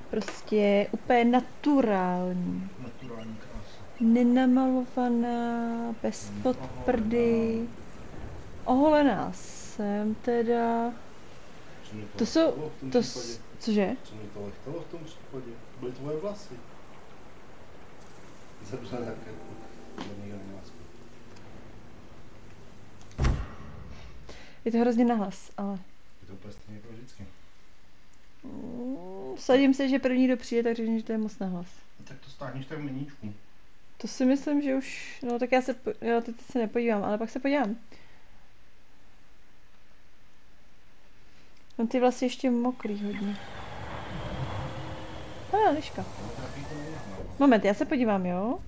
Prostě úplně naturální. Naturální krása. Nenamalovaná, bez podprdy. Oholená jsem teda. Co mě to To jsou, lechtalo v tom to, případě? cože? Co mě to lechtalo v tom případě? To byly tvoje vlasy. Zabřel nějaké někdo nemá spát. Je to hrozně nahlas, ale. Je to úplně stejně jako vždycky. Vsadím se, že první, kdo přijde, tak řekne, že to je moc nahlas. No tak to stáhneš tak v meníčku. To si myslím, že už, no tak já teď se nepodívám, ale pak se podívám. No ty vlasy ještě mokrý hodně. Liška. Moment, já se podívám, jo?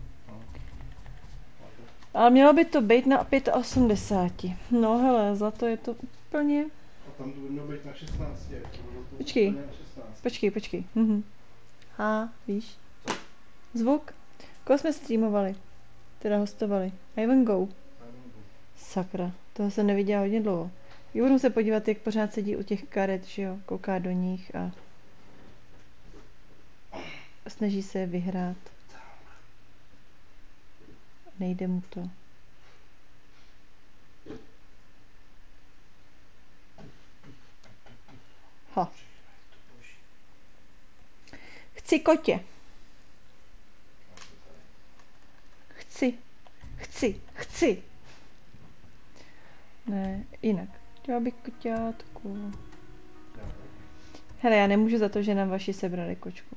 Ale mělo by to být na 85. No hele, za to je to úplně... A tam to by mělo být na 16. Počkej. Na 16. Počkej. Víš? Zvuk? Koho jsme streamovali? Teda hostovali. Ivan Go. Sakra, toho jsem neviděla hodně dlouho. Budu se podívat, jak pořád sedí u těch karet, že jo? Kouká do nich a snaží se je vyhrát. Nejde mu to. Ha. Chci kotě. Chci. Ne, jinak. Chtěla bych koťátku. Hele, já nemůžu za to, že nám vaši sebrali kočku.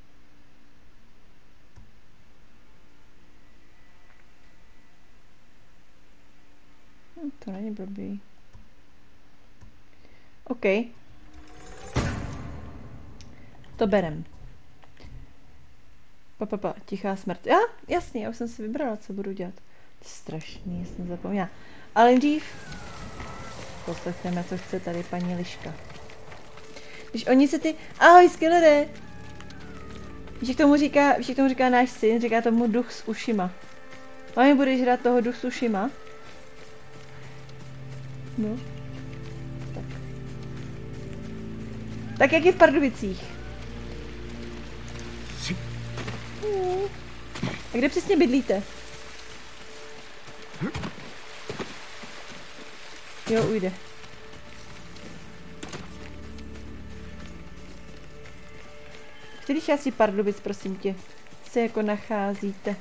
To není blbý. OK. To berem. Tichá smrt. Jasně, já už jsem si vybrala, co budu dělat. To je strašný, jsem zapomněla. Ale dřív poslechneme, co chce tady paní Liška. Když oni se ty... Ahoj, Skillere! Víš, jak tomu říká náš syn? Říká tomu duch s ušima. Mami, budeš hrát toho duch s ušima? No. Tak. Tak jak je v Pardubicích? A kde přesně bydlíte? Jo, ujde. V který části Pardubic, prosím tě, se jako nacházíte?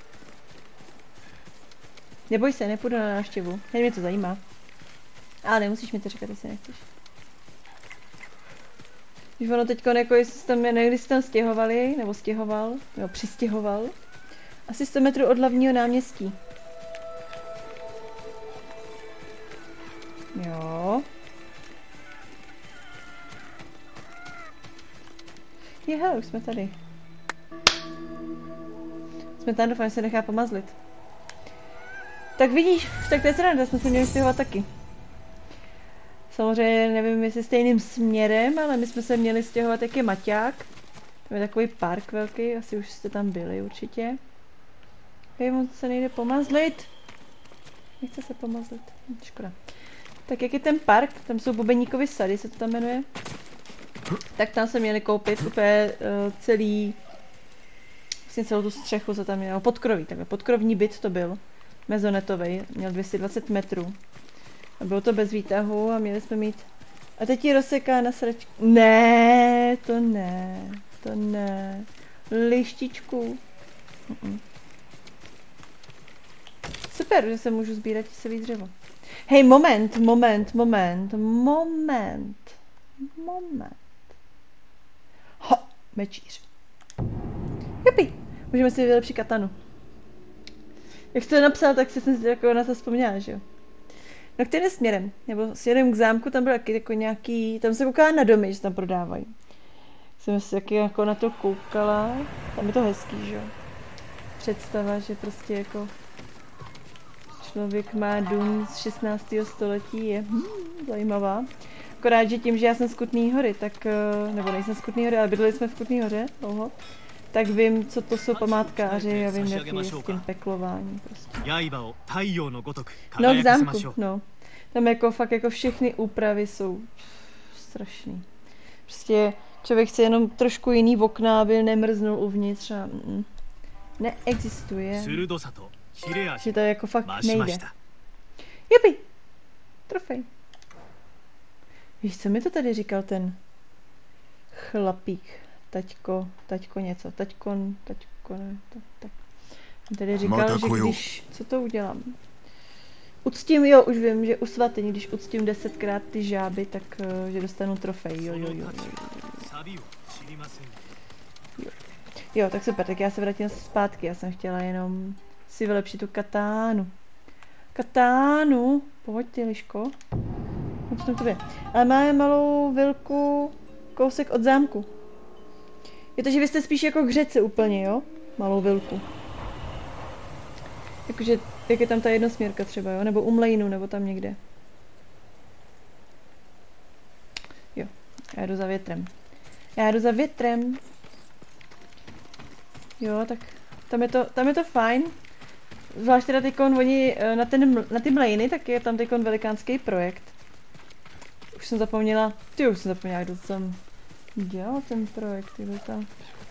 Neboj se, nepůjdu na návštěvu. Jen mě to zajímá. Ale nemusíš mi to říkat, jestli nechceš. Když ono teďko jako, jestli jsi tam stěhovali, nebo stěhoval, nebo přistěhoval. Asi 100 metrů od hlavního náměstí. Jo. Hele, už jsme tady. Jsme tam, doufám, že se nechá pomazlit. Tak vidíš, tak to je sranda, jsme se měli stěhovat taky. Samozřejmě nevím, jestli stejným směrem, ale my jsme se měli stěhovat, jak je Maťák. Tam je takový park velký, asi už jste tam byli určitě. Hej, on se nejde pomazlit. Nechce se pomazlit, škoda. Tak jak je ten park, tam jsou bubeníkovy sady, se to tam jmenuje. Tak tam se měli koupit úplně vlastně celou tu střechu, co tam mělo, podkroví, takhle podkrovní byt to byl. Mezonetový, měl 220 metrů. A bylo to bez výtahu a měli jsme mít... A teď ji rozseká na sračku. Ne, to ne. Lištičku. Super, že se můžu sbírat tisový dřevo. Hej, moment. Ha, mečíř. Jupi, můžeme si vylepšit katanu. Jak jsi to napsal, tak jsem si jako na to vzpomněla, že jo? No kterým směrem? Nebo směrem k zámku, tam byl taky jako nějaký, tam se koukala na domy, že tam prodávají. Jsem si taky jako na to koukala, tam je to hezký, že jo? Představa, že prostě jako člověk má dům z 16. století, je zajímavá. Akorát, že tím, že já jsem z Kutný Hory, tak, nebo nejsem z Kutný Hory, ale bydleli jsme v Kutný Hoře dlouho, tak vím, co to jsou památkáři a vím, jaký je s tím peklováním prostě. No v zámku, no. Tam jako fakt jako všechny úpravy jsou strašný. Prostě Člověk chce jenom trošku jiný okna, aby nemrznul uvnitř a neexistuje. Že to jako fakt nejde. Jupi! Trofej. Víš, co mi to tady říkal ten chlapík? Taťko něco. Taťko ne, tak. Tady říkal, že když, co to udělám? Uctím, jo, už vím, že u svatyni, když uctím 10krát ty žáby, tak že dostanu trofej, jo. Jo, tak super, tak já se vrátím zpátky, já jsem chtěla jenom si vylepšit tu katánu. Katánu, pojď ty, liško. Co tam to je? Ale máme malou vilku, kousek od zámku. Je to, že vy jste spíš jako k řece úplně, jo? Malou vilku. Jakože, jak je tam ta jednosměrka třeba, jo? Nebo u mlejnu, nebo tam někde. Jo, já jdu za větrem. Jo, tak tam je to fajn. Zvlášť teda teďkon oni na ty mlejny, tak je tam teďkon velikánský projekt. Už jsem zapomněla, jak to jsem dělal ten projekt, kdo tam.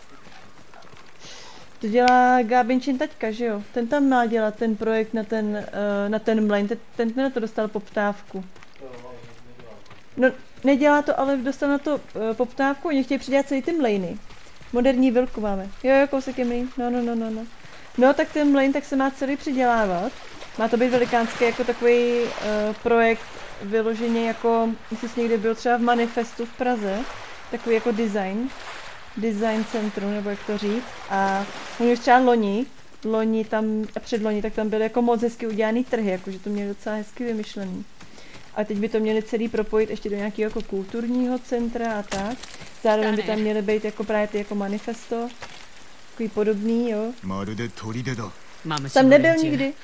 To dělá Gábinčin taťka, že jo? Ten tam má dělat ten projekt na ten mlejn, ten na to dostal poptávku. No, nedělá to, ale dostal na to poptávku, oni chtějí přidělat celý ty mlejny. Moderní vilku máme. Jo, kousek je mlejn, no. No, tak ten mlejn tak se má celý přidělávat. Má to být velikánský jako takový projekt vyloženě jako, jestli jsi někde byl třeba v Manifestu v Praze, takový jako design centrum, nebo jak to říct. A oni už třeba loni tam a předloni, tak tam byly jako moc hezky udělaný trhy, jakože to měli docela hezky vymyšlený. A teď by to měli celý propojit ještě do nějakého jako kulturního centra a tak. Zároveň by tam měly být jako právě ty jako Manifesto, takový podobný, jo. Tam nebyl nikdy.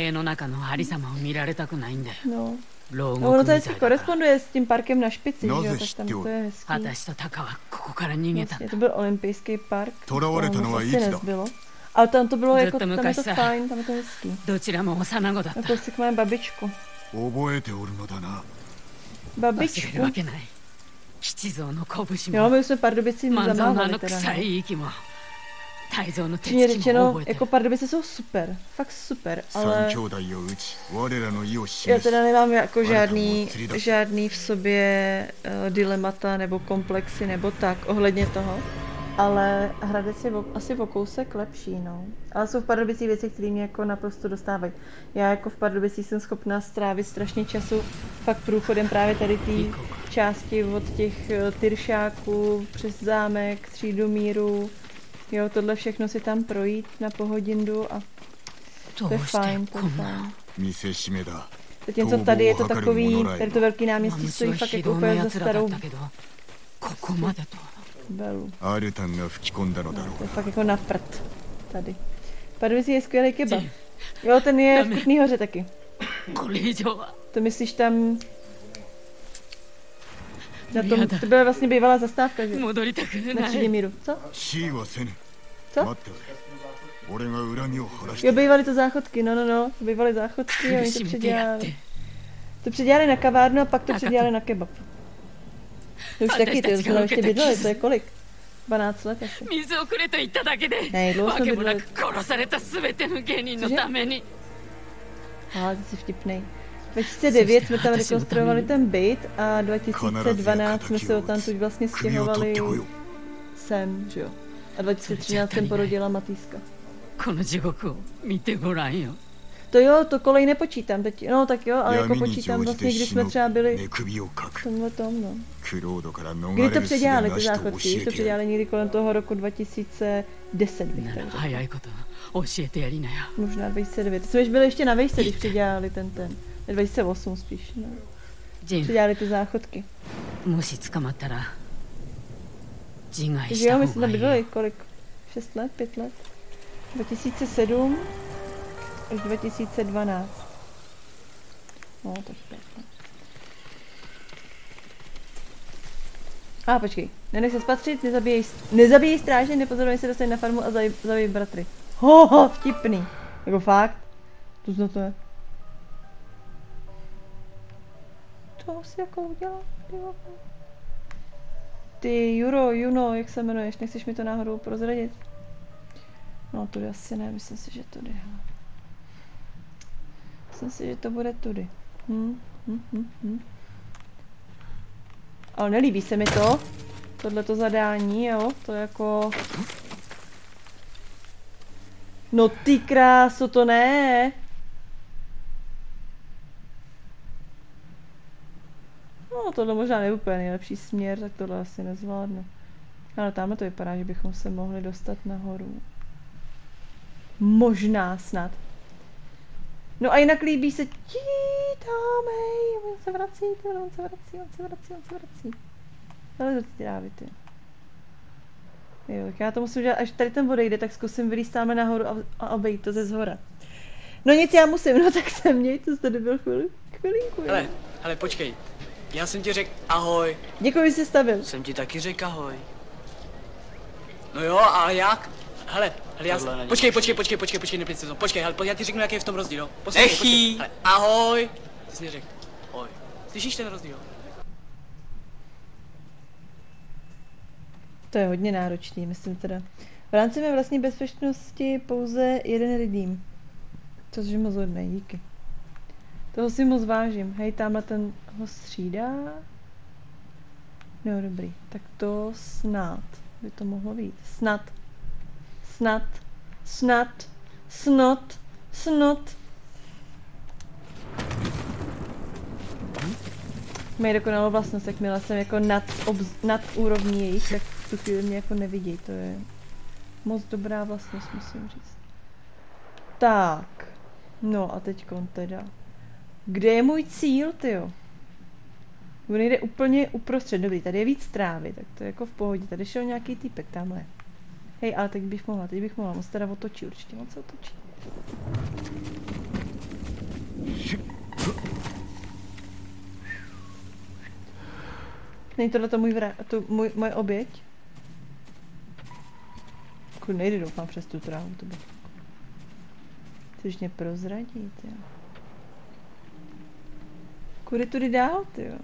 No. No, ono to hezky koresponduje s tím parkem na špici, že jo, tak tam to je hezký. Vlastně, to byl olympijský park, to asi nezbylo. Ale tam to bylo jako, tam je to fajn, tam je to hezký. A kousek máme babičku. Babičku. Jo, my jsme Pardubici zamávali teda. Přímě řečeno, jako Pardubice jsou super, fakt super, ale já teda nemám jako žádný v sobě dilemata nebo komplexy nebo tak ohledně toho, ale Hradec je asi o kousek lepší, no. Ale jsou v Pardubicích věci, které mě jako naprosto dostávají. Já jako v Pardubicích jsem schopná strávit strašně času fakt průchodem právě tady té části od těch Tyršáků přes zámek, Třídu míru. Jo, tohle všechno si tam projít na pohodindu a to je fajn, to je fajn. Zatímco tady je to takový, tady to velký náměstí stojí fakt jako úplně za starou belu. To je fakt jako na prd tady. Pardubicí je skvělý kebab. Jo, ten je v Kutný Hoře taky. To myslíš tam... To byla vlastně bývalá zastávka, že? Na Třídě míru. Co? Co? Jo, bývaly to záchodky, no. Bývaly záchodky a oni to předělali. To předělali na kavárnu a pak to předělali na kebab. To už taky, ty jsme ještě bydleli, to je kolik? 12 let asi. Ne, dlouho jsme bydleli. Ty jsi vtipnej. 2009 jsme tam rekonstruovali ten byt a 2012 jsme se odtamtud vlastně stěhovali sem, že jo. A 2013 jsem porodila Matýska. To jo, to kolej nepočítám teď, no tak jo, ale jako počítám vlastně, když jsme třeba byli v tomhle tom, no. Kdy to předělali ty záchodky, když to předělali někdy kolem toho roku 2010 bych tak řekl. Možná 2009, to jsme už byli ještě na vejce, když předělali ten. 2008 spíš, no. Předělali ty záchodky. Takže jo, my jsme tam bydleli kolik? 6 let, 5 let? 2007 až 2012. No, tak 5 let. Počkej. Nenech se spatřit, nezabíjej stráže, nepozoruj se dostat na farmu a zabij bratry. Vtipný. Jako fakt? To je. To asi jako udělal. Ty Juno, jak se jmenuješ? Nechceš mi to náhodou prozradit? No, tudy asi ne, myslím si, že tudy. Myslím si, že to bude tudy. Ale nelíbí se mi to. Tohleto zadání, jo, to jako... No ty kráso, to ne. No, tohle možná není úplně nejlepší směr, tak tohle asi nezvládnu. Ale tamhle to vypadá, že bychom se mohli dostat nahoru. Možná snad. No a jinak líbí se ti tam, hej, on se vrací, on se vrací. Ale do ty trávy, ty. Jo, tak já to musím dělat, až tady ten odejde, tak zkusím vylízt tamhle nahoru a obejít to ze zhora. No nic, já musím, no tak se měj, to tady byl chvilinku. Hele, počkej. Já jsem ti řekl ahoj. Děkuji, že jsi stavil. Jsem ti taky řekl ahoj. No jo, ale jak? Hele, já jsem... Počkej, nepět se to. Počkej, hele, já ti řeknu, jaký je v tom rozdíl, jo? Počkej. Hele, ahoj. Ty jsi neřekl. Ahoj. Slyšíš ten rozdíl? To je hodně náročný, myslím teda. V rámci mé vlastní bezpečnosti pouze jeden redeem. Což je moc hodné, díky. Toho si moc vážím. Hej, tamhle ten ho střídá. No dobrý, tak to snad by to mohlo být. Snad. Mají dokonalou vlastnost, jakmile jsem jako nad úrovní jejich, tak v tu chvíli mě jako nevidí, to je moc dobrá vlastnost, musím říct. Tak, no a teďkon teda. Kde je můj cíl, tyjo? On jde úplně uprostřed, dobrý, tady je víc trávy, tak to je jako v pohodě, tady šel nějaký týpek, tamhle. Hej, ale teď bych mohla, on se teda otočí určitě, on se otočí. Není tohle moje oběť? Kud nejde, doufám, přes tu trávu, to by. Chceš mě prozradit, jo? Kudy tudy dál, tyjo?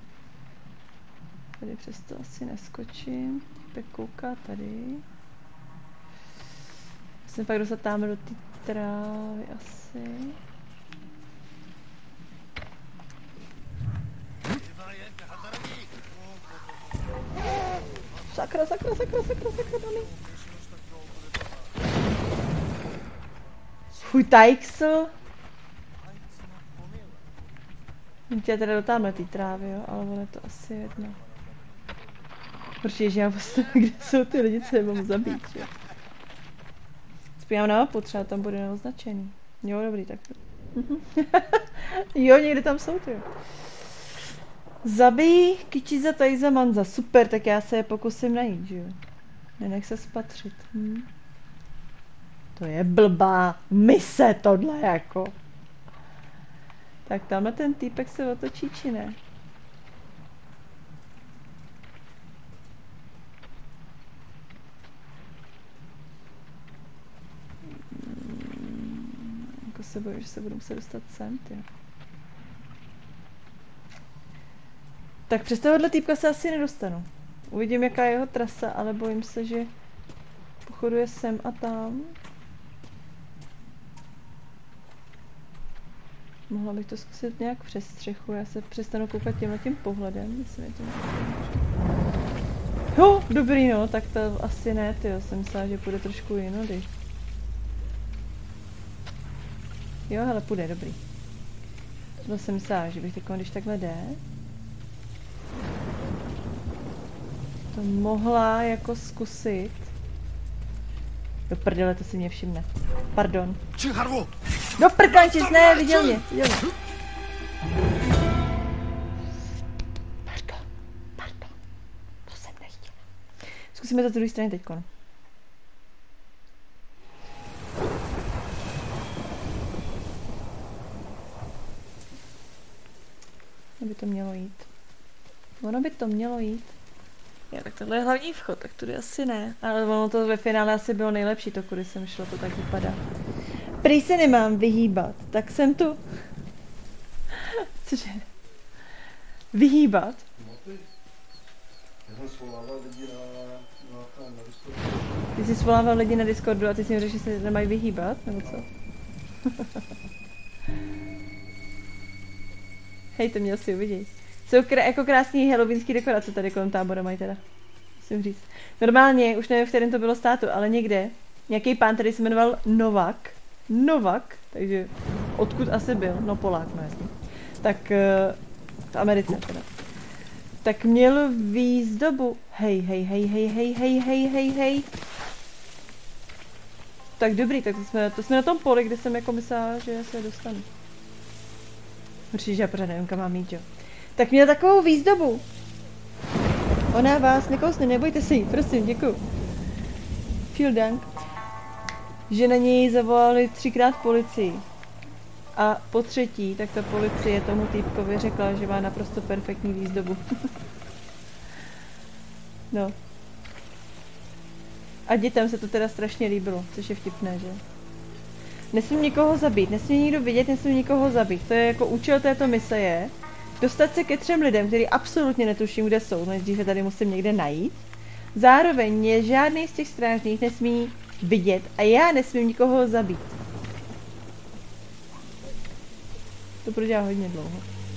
Tady přes to asi neskočím. Tak kouká tady. Musím pak dostat tam do té trávy asi. Sakra, mami. Fuj, tajksl. Chtěla teda do tamhle té trávy, jo, ale ono je to asi jedno. Protože já prostě kde jsou ty lidi, co je mám zabít, jo. Spíjám na mapu, třeba tam bude neoznačený. Jo, dobrý, tak. Jo, někde tam jsou ty, jo. Zabij Kichiza, Taiza, Manza. Super, tak já se je pokusím najít, že jo. Nenech se spatřit. To je blbá mise tohle jako. Tak tamhle ten týpek se otočí, či ne? Jako se bojím, že se budu muset dostat sem, ty. Tak přes tohohle týpka se asi nedostanu. Uvidím, jaká je jeho trasa, ale bojím se, že pochoduje sem a tam. Mohla bych to zkusit nějak přes střechu, já se přestanu koukat tím pohledem, myslím, je to jo, dobrý no, tak to asi ne, tyjo, jsem myslela, že půjde trošku jinudy. Jo, hele, půjde, dobrý. To jsem myslela, že bych když takhle jde, to mohla jako zkusit. Do prdele, to si mě všimne. Pardon. Do prkančis, ne, viděl mě. Pardon. To jsem nechtěla. Zkusíme to z druhé strany teďkon. By to mělo jít. Ono by to mělo jít. Já, tak tohle je hlavní vchod, tak tudy asi ne. Ale ono to ve finále asi bylo nejlepší, to kudy jsem šla, to tak vypadá. Prý se nemám vyhýbat, tak jsem tu. Cože? Vyhýbat? jsem svolával lidi na Discordu. Ty jsi svolával lidi na Discordu a ty si mi řekl, že se nemají vyhýbat, nebo co? Hej, to mě asi uvidí. Jsou jako krásný halloweenský dekorace tady kolem tábora mají teda. Musím říct. Normálně, už nevím, v kterém to bylo státu, ale někde, nějaký pán, který se jmenoval Novak, takže odkud asi byl, no Polák, no jasně. Tak v Americe teda. Tak měl výzdobu. Hej. Tak dobrý, tak to jsme na tom poli, kde jsem jako myslela, že se dostanu. Určitě já pořád nevím, kam mám jít, jo. Tak měl takovou výzdobu. Ona vás nekousne, nebojte se jí, prosím, děkuju. Vielen Dank. Že na něj zavolali 3krát policii. A po třetí, tak ta policie tomu týpkovi řekla, že má naprosto perfektní výzdobu. No. A dětem se to teda strašně líbilo, což je vtipné, že? Nesmím nikoho zabít, nesmím nikdo vidět, nesmím nikoho zabít. To je jako účel této mise je dostat se ke 3 lidem, který absolutně netuším, kde jsou. Nejdřív je tady musím někde najít. Zároveň mě žádný z těch strážných nesmí vidět a já nesmím nikoho zabít. To bude dělat hodně dlouho.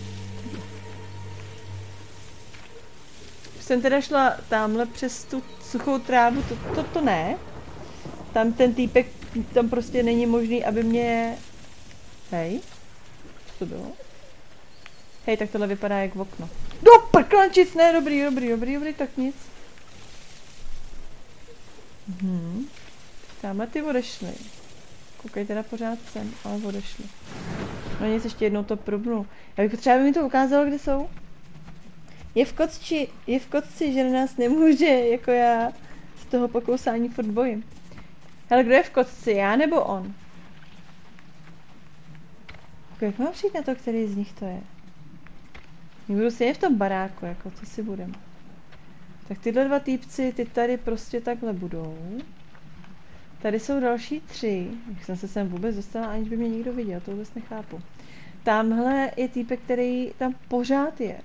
Jsem teda šla tamhle přes tu suchou trávu, to ne. Tam ten týpek, tam prostě není možný, aby mě... Hej, co to bylo? Hej, tak tohle vypadá jak v okno. Do prklančic, ne, dobrý, tak nic. Tamhle ty odešly. Koukej teda pořád sem, ale odešly. No nic, ještě jednou to probnu. Já bych potřeba, aby mi to ukázalo, kde jsou. Je v kotci, že na nás nemůže, jako já z toho pokousání furt bojím. Hele, kdo je v kotci, já nebo on? Jak mám přijít na to, který z nich to je? Budu si jen v tom baráku, jako co si budem. Tak tyhle 2 týpci, ty tady prostě takhle budou. Tady jsou další 3. Jak jsem se sem vůbec dostala, aniž by mě někdo viděl, to vůbec nechápu. Tamhle je týpek, který tam pořád je.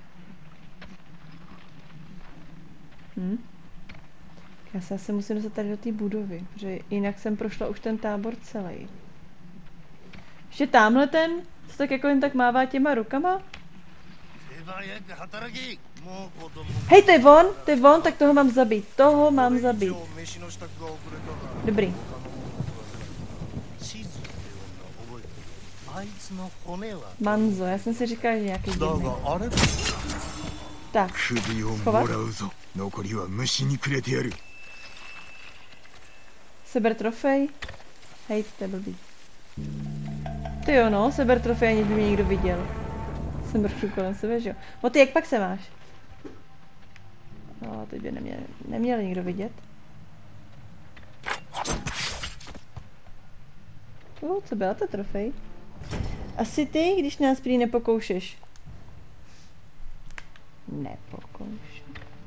Já se asi musím dostat tady do té budovy, protože jinak jsem prošla už ten tábor celý. Ještě tamhle ten, co tak jako jen tak mává těma rukama. Hej, to je on, tak toho mám zabít, Dobrý. Manzo, já jsem si říkala, že nějaký divný. Tak, schovat. Seber trofej. Hej, to je blbý. Ty jo no, seber trofej, aniž by mě někdo viděl. Jsem brču kolem sebe, že jo. No ty, jak pak se máš? No, teď by neměl nikdo vidět. Co byla ta trofej? Asi ty, když nás prý nepokoušeš. Nepokoušeš.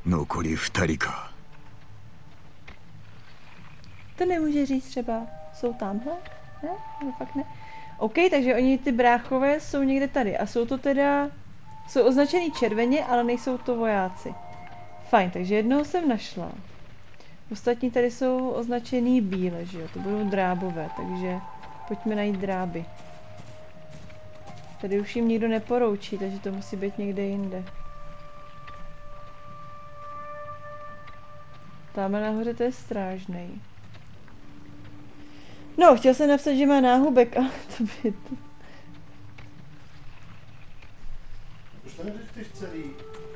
To nemůže říct třeba. Jsou tamhle? Ne? No fakt ne. OK, takže oni ty bráchové jsou někde tady. A jsou to teda... Jsou označený červeně, ale nejsou to vojáci. Fajn, takže jednoho jsem našla. Ostatní tady jsou označený bíle, že jo? To budou drábové, takže pojďme najít dráby. Tady už jim nikdo neporoučí, takže to musí být někde jinde. Tamhle nahoře to je strážnej. No, chtěl jsem napsat, že má náhubek, ale to by to... Už to neřeštíš celý...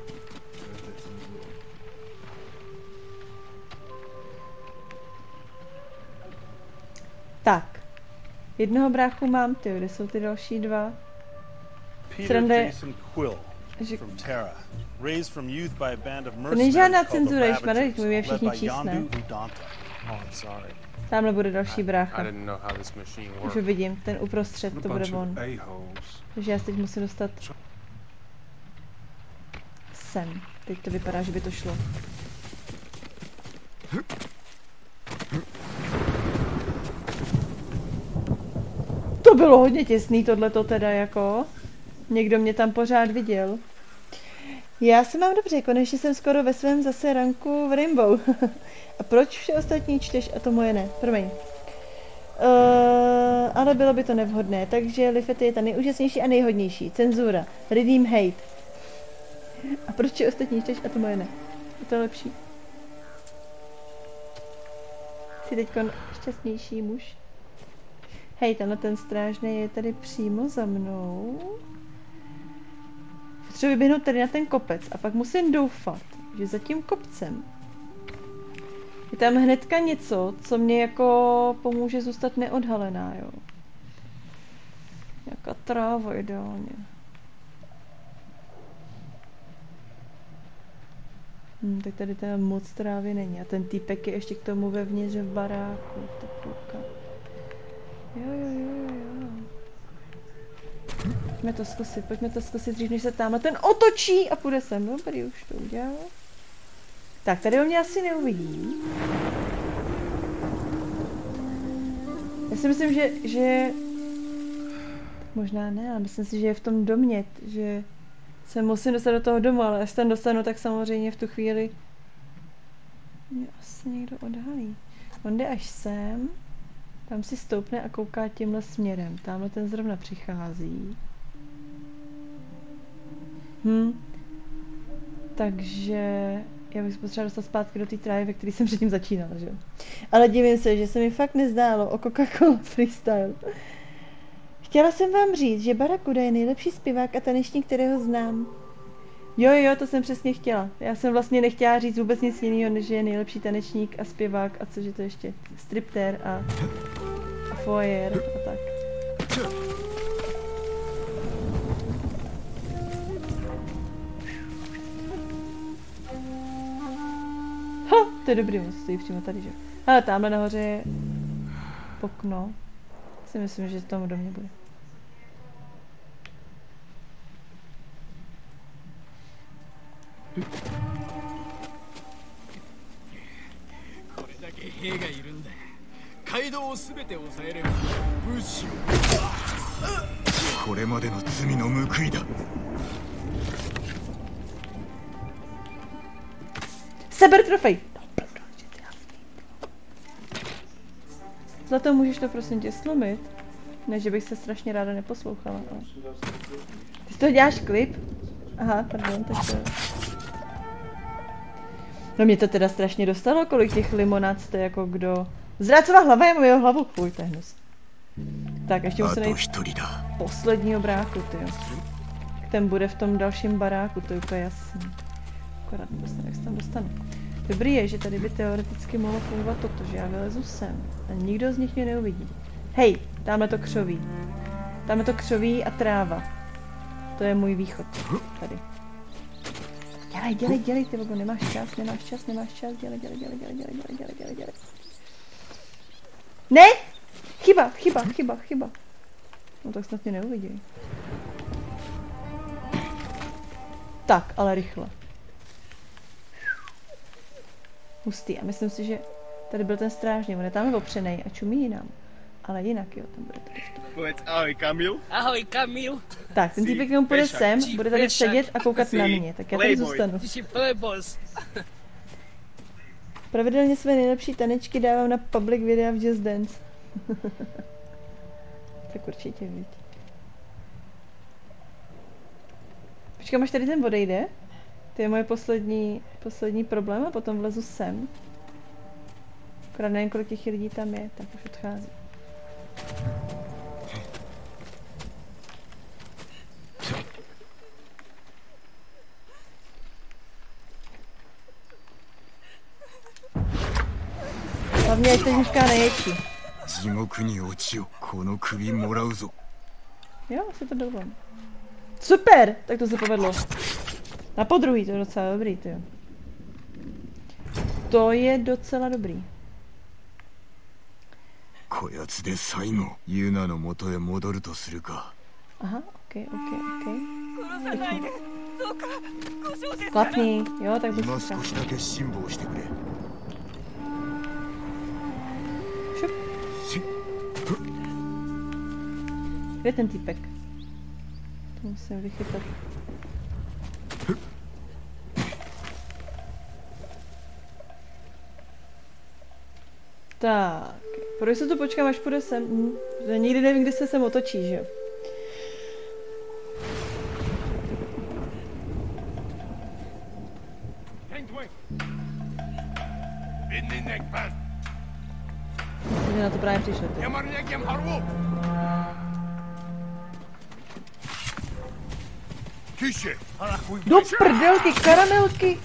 Tak. Jednoho bráchu mám, ty, kde jsou ty další 2? Srande... To není žádná cenzura, když Marek, my je všichni čísne. Tamhle bude další brácha. Už ho vidím, ten uprostřed, to bude on. Takže já se teď musím dostat sem. Teď to vypadá, že by to šlo. To bylo hodně těsný tohleto teda jako. Někdo mě tam pořád viděl. Já se mám dobře, konečně jsem skoro ve svém zase ranku v Rainbow. A proč vše ostatní čteš a to moje ne? Promiň. Ale bylo by to nevhodné, takže Lifety je ta nejúžasnější a nejhodnější. Cenzura. Redeem hate. A proč vše ostatní čteš a to moje ne? Je to lepší. Jsi teďkon šťastnější muž? Hej, tenhle ten strážný je tady přímo za mnou. Potřebuji vyběhnout tady na ten kopec a pak musím doufat, že za tím kopcem je tam hnedka něco, co mě jako pomůže zůstat neodhalená, jo. Nějaká tráva ideálně. Tak tady teda moc trávy není a ten týpek je ještě k tomu vevnitř v baráku, to kluka. Jo. Pojďme to zkusit dřív, než se tamhle ten otočí a půjde sem. Dobrý, už to udělal. Tak, tady on mě asi neuvidí. Já si myslím, že... Možná ne, ale myslím si, že je v tom domě, že se musím dostat do toho domu, ale až tam dostanu, tak samozřejmě v tu chvíli mě asi někdo odhalí. On jde až sem, tam si stoupne a kouká tímhle směrem. Tamhle ten zrovna přichází. Takže já bych se potřeba dostat zpátky do té trávy, ve které jsem předtím začínala, že jo. Ale divím se, že se mi fakt nezdálo o Coca-Cola Freestyle. Chtěla jsem vám říct, že Barakuda je nejlepší zpěvák a tanečník, kterého znám. Jo, to jsem přesně chtěla. Já jsem vlastně nechtěla říct vůbec nic jiného, než že je nejlepší tanečník a zpěvák a cože to ještě? Striptér a foyer a tak. To je dobrý, on stojí přímo tady, že? Ale tamhle nahoře je okno. Si myslím, že tomu do mě bude. Seber trofej! Zlato, můžeš to prosím tě slomit? Ne, že bych se strašně ráda neposlouchala. Ale... Ty z toho děláš klip? Aha, pardon, tak to... No mě to teda strašně dostalo, kolik těch limonád jste jako kdo... Zrácová hlava je moje hlavu, fuj, to je hnus. Tak, ještě musím najít posledního bráku, tyjo. Ten bude v tom dalším baráku, to je úplně jasný. Akorát nedostanu, jak se tam dostanu. Dobrý je, že tady by teoreticky mohlo fungovat toto, že já vylezu sem a nikdo z nich mě neuvidí. Hej, tamhle to křoví. Tamhle to křoví a tráva. To je můj východ. Tady. Dělej, ty vogo, nemáš čas, dělej. Ne! Chyba. No tak snad mě neuvidí. Tak, ale rychle. Hustý. A myslím si, že tady byl ten strážný, on je tam opřenej a čumí nám. Ale jinak jo, tam bude tady v tom. Povedz ahoj Kamil. Ahoj Kamil. Tak, ten týpek jenom půjde sem, bude tady sedět a koukat na mě, tak já tady zůstanu. Ty jsi playboys. Pravidelně své nejlepší tanečky dávám na public videa v Just Dance. Tak určitě, viď. Počkám, až tady ten odejde. To je moje poslední problém a potom vlezu sem. Akorát nevím, kolik těch lidí tam je, tak už odchází. Hlavně, ať teď mužká neječí. Jo, asi to dovolím. Super! Tak to se povedlo. Na podruhý, to je docela dobrý, tyjo. To je docela dobrý. Aha, ok. Klapni, jo, tak bych si šup. Kde je ten týpek? To musím vychytat. Tak, pro jistotu počkám, až půjde sem. Nikdy nevím, kdy se sem otočí, že jo. Myslím, že na to právě přišli. Do prdelky, karamelky!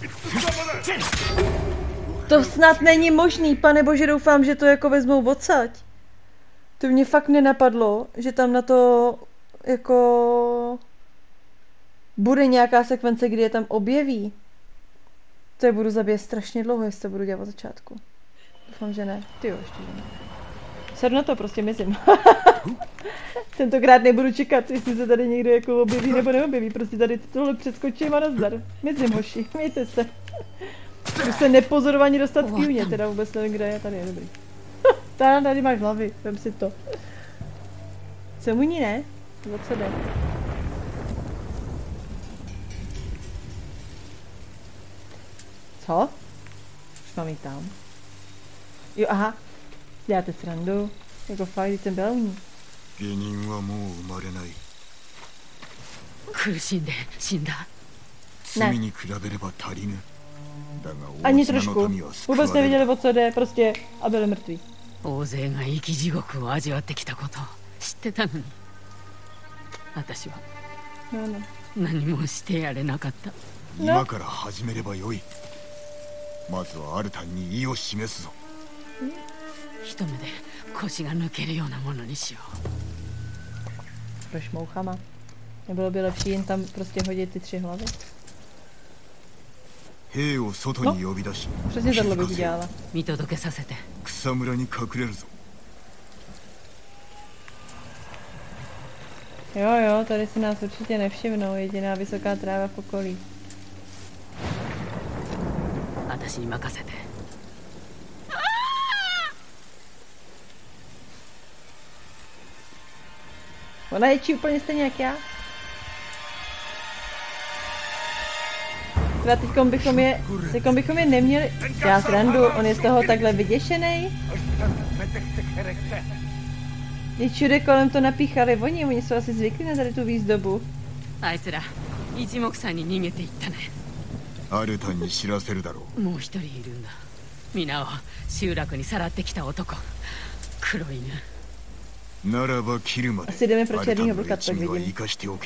To snad není možný, pane bože, doufám, že to jako vezmou odsaď. To mě fakt nenapadlo, že tam na to jako bude nějaká sekvence, kdy je tam objeví. To je budu zabíjet strašně dlouho, jestli to budu dělat od začátku. Doufám, že ne. Tyjo, ještě že ne. Sedu na to, prostě myslím. Tentokrát nebudu čekat, jestli se tady někdo jako objeví nebo neobjeví. Prostě tady tohle přeskočím a nazdar. Myslím, hoši, mějte se. Můžu se nepozorovaně dostat k Juně, teda vůbec nevím, kde je, tady je dobrý. Tady máš hlavy, vem si to. Co mu ní, ne? O co jde? Co? Už mám jít tam. Jo, aha. Děláte srandu. Jako fakt, když jsem byla u ní. Ne. Ani trošku. Vůbec nevěděli, o co jde, prostě a byli mrtví. No, no. No. Proč mouchama? Nebylo by lepší jen tam prostě hodit ty 3 hlavy? No, přesně tohle bych dělala. Jo, tady si nás určitě nevšimnou, jediná vysoká tráva v okolí. Ona ječí úplně stejně jak já. Teda teďkom bychom je neměli... Já srandu, on je z toho takhle vyděšenej. Když všude kolem to napíchali oni jsou asi zvyklí na tady tu výzdobu. Asi jdeme pro černýho vlka, tak vidím.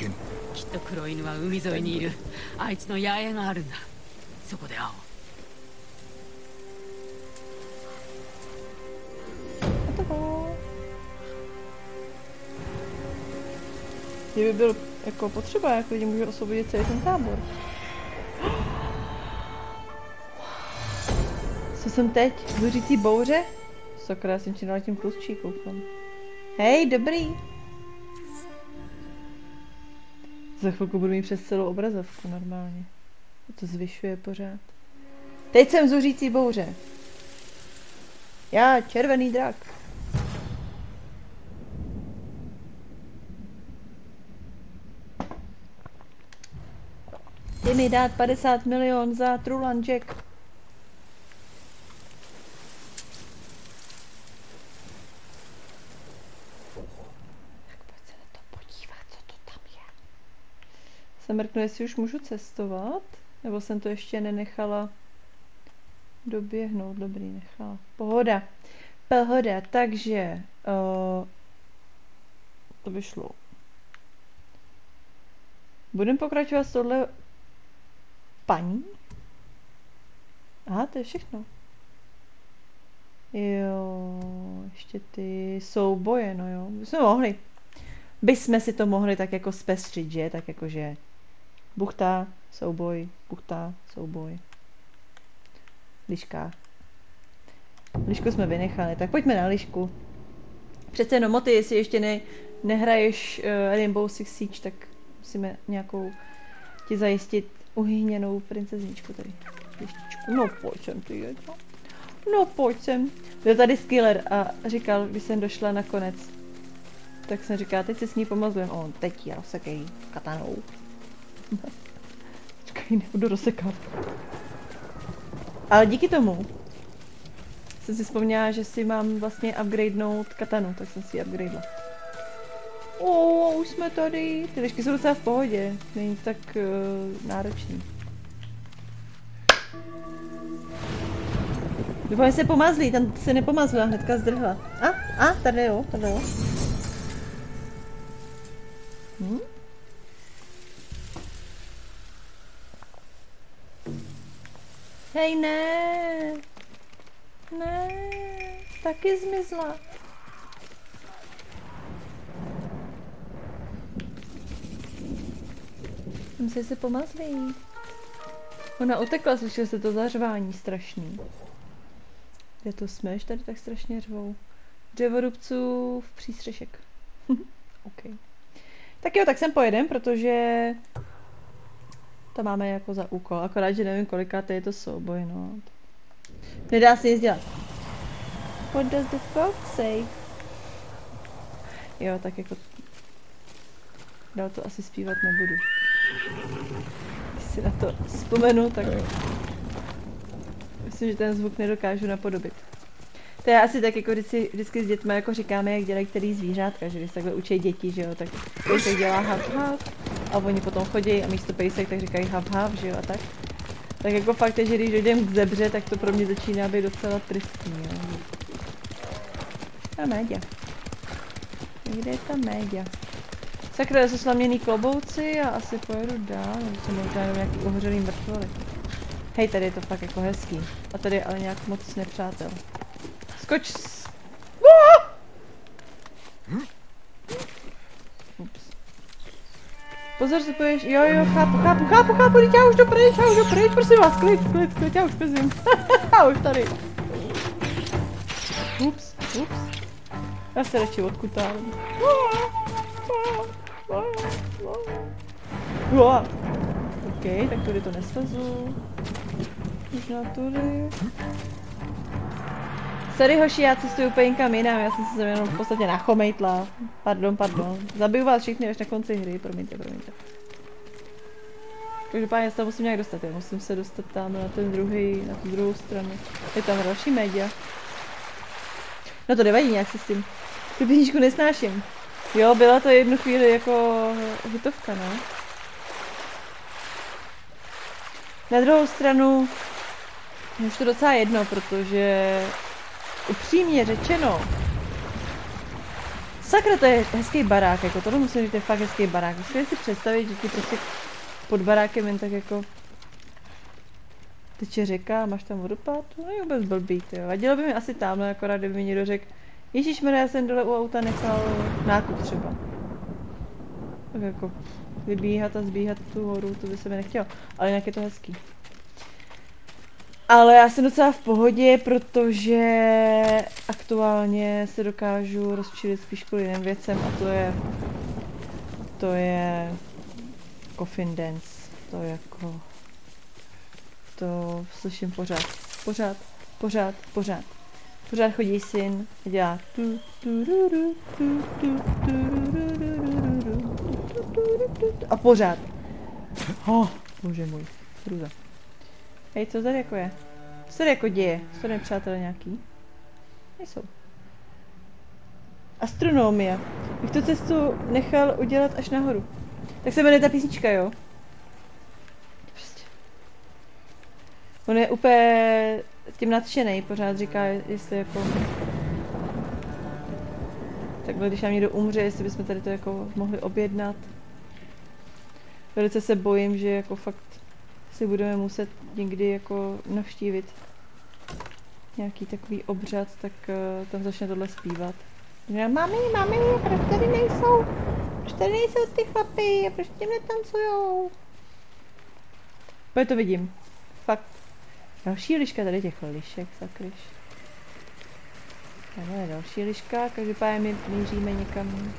Kdyby byl jako potřeba, jak lidi můžou osvobodit celý ten tábor. Co jsem teď? Zuřící bouře? Sakra, já jsem ti dala tím klusčí, koukám. Hej, dobrý. Za chvilku budu mít přes celou obrazovku normálně. To zvyšuje pořád. Teď jsem zuřící bouře. Já, červený drak. Ty mi dát 50 milion za Trulan Jack. Tak pojď se na to podívat, co to tam je. Se mrknu, jestli už můžu cestovat, nebo jsem to ještě nenechala doběhnout. Dobrý, nechala. Pohoda. Pohoda, takže to by šlo. Budeme pokračovat s tohle paní? Aha, to je všechno. Jo, ještě ty souboje, no jo. Bychom si to mohli tak jako zpestřit, že? Tak jakože buchta, souboj. Liška. Lišku jsme vynechali, tak pojďme na lišku. Přece jenom Moty, jestli ještě nehraješ Rainbow Six Siege, tak musíme nějakou ti zajistit uhýněnou princezničku tady. Lištičku. No pojď sem ty jedno. No pojď sem. Byl tady Skiller a říkal, když jsem došla na konec, tak jsem říkala, teď se s ní pomazujeme. On teď ji rozsekej katanou. Počkej, nebudu rozsekat. Ale díky tomu jsem si vzpomněla, že si mám vlastně upgradenout katanu, tak jsem si ji upgradela. Už jsme tady. Ty lišky jsou docela v pohodě, není to tak náročný. Doufám, že se pomazlí, tam se nepomazlila, hnedka zdrhla. Tady jo, tady jo. Hej, ne, taky zmizla. Musí se pomazlí. Ona utekla, slyšeli jste to zařvání strašný. Kde to jsme, tady tak strašně řvou. Dřevorubců v přístřešek. OK. Tak jo, tak sem pojedem, protože to máme jako za úkol, akorát, že nevím kolikáté je to souboj, no. Nedá se nic dělat. What does the frog say? Jo, tak jako... Dál to asi zpívat nebudu. Když si na to vzpomenu, tak... Myslím, že ten zvuk nedokážu napodobit. To je asi tak jako vždycky s dětmi jako říkáme, jak dělají který zvířátka, že když takhle učí děti, že jo, tak pejsek dělá hav hav a oni potom chodí a místo pejsek tak říkají hav hav, že jo, a tak. Tak jako fakt je, že když dojdem k zebře, tak to pro mě začíná být docela tristní, jo. A média. Kde je ta média? Sakra, jsou slaměný klobouci a asi pojedu dál, nebo jsem možná jenom nějaký uhořelý mrtvoly. Hej, tady je to fakt jako hezký. A tady je ale nějak moc nepřátel. Skoč! Ups. Pozor, se poješ. Jo, chápu, teď já už jdu pryč, prosím vás, klid, já už pezím. Já už tady. Ups. Já se radši odkutám. OK, tak tudy to neslezu. Možná tudy. Sorry hoši, já cestuju úplně někam jinam, já jsem se jenom v podstatě nachomejtla. Pardon. Zabiju vás všichni až na konci hry, promiňte. Každopádně se tam musím nějak dostat, musím se dostat tam na ten na tu druhou stranu. Je tam další média. No to nevadí nějak si s tím. Tu písničku nesnáším. Jo, byla to jednu chvíli jako hitovka, no. Na druhou stranu je už to docela jedno, protože upřímně řečeno, sakra, to je hezký barák, jako tohle musím říct, to je fakt hezký barák. Musíte si představit, že ti prostě pod barákem jen tak jako teče řeka a máš tam vodopád, no je vůbec blbý, tyjo. Vadilo by mi asi tamhle, akorát kdyby mi někdo řekl, ježišmarja, já jsem dole u auta nechal nákup třeba. Tak jako vybíhat a zbíhat tu horu, to by se mi nechtělo, ale jinak je to hezký. Ale já jsem docela v pohodě, protože aktuálně se dokážu rozčilit spíš kvůli jiným věcem a to je coffin dance, to jako, to slyším pořád. Pořád chodí syn a dělá a pořád. Bože můj, hruza. Hej, co tady jako je? Co tady jako děje? Jsou tady přátelé nějaký? Nejsou. Astronomie. Bych tu cestu nechal udělat až nahoru. Tak se jmenuje ta písnička, jo? Prostě. On je úplně tím nadšenej, pořád říká, jestli jako... Takhle, když nám někdo umře, jestli bychom tady to jako mohli objednat. Velice se bojím, že jako fakt si budeme muset někdy jako navštívit nějaký takový obřad, tak tam začne tohle zpívat. Mami, proč tady nejsou? Proč tady nejsou ty chlapy? Proč těm netancujou? Pojď to vidím. Fakt. Další liška, tady těch lišek, sakryš. Tady je další liška, každopádně my míříme někam.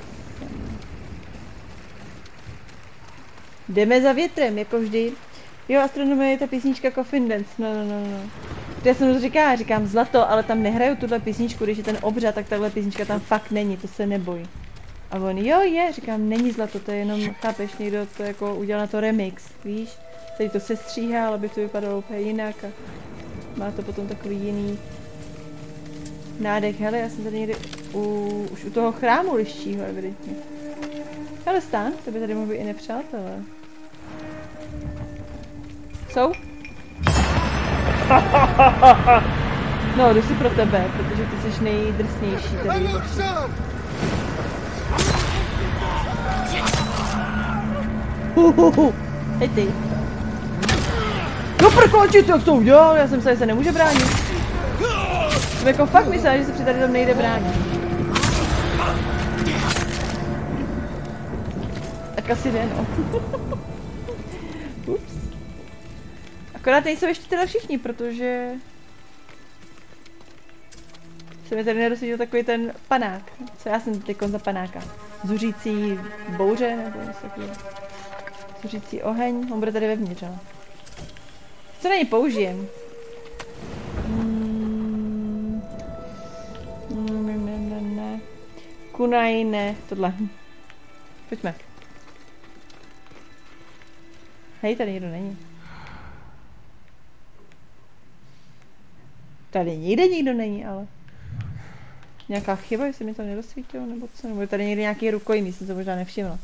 Jdeme za větrem, jako vždy. Jo, astronomie je ta písnička Coffin Dance, no. Já jsem to říkám zlato, ale tam nehraju tuhle písničku, když je ten obřad, tak tahle písnička tam fakt není, to se neboj. A on, jo, říkám, není zlato, to je jenom, chápeš, někdo to jako udělal na to remix, víš? Tady to se stříhá, ale by to vypadalo úplně jinak a má to potom takový jiný Nádech, hele, já jsem tady někdy už u toho chrámu liščího, evidentně. Ale stán, to by tady mohli být i nepřátelé. Jsou? No, jdu si pro tebe, protože ty jsi nejdrsnější tady. Hej ty. No prkoči, to jak to udělal, já jsem se nemůže bránit. Jsem jako fakt myslela, že se při tady tam nejde bránit. Tak asi jde, no. Ups. Akorát nejsou ještě teda všichni, protože... se mi tady nerozsvítil takový ten panák. Co já jsem teď za panáka? Zuřící bouře nebo něco takového. Zuřící oheň, on bude tady vevnitř, ale... Co na něj použijem? Ne. Kunai ne, tohle. Pojďme. Hej, tady nikdo není. Tady nikdo není, ale... Nějaká chyba, jestli mi to nerozsvítilo, nebo co? Nebo je tady někde nějaký rukojmí, jsem to možná nevšimla.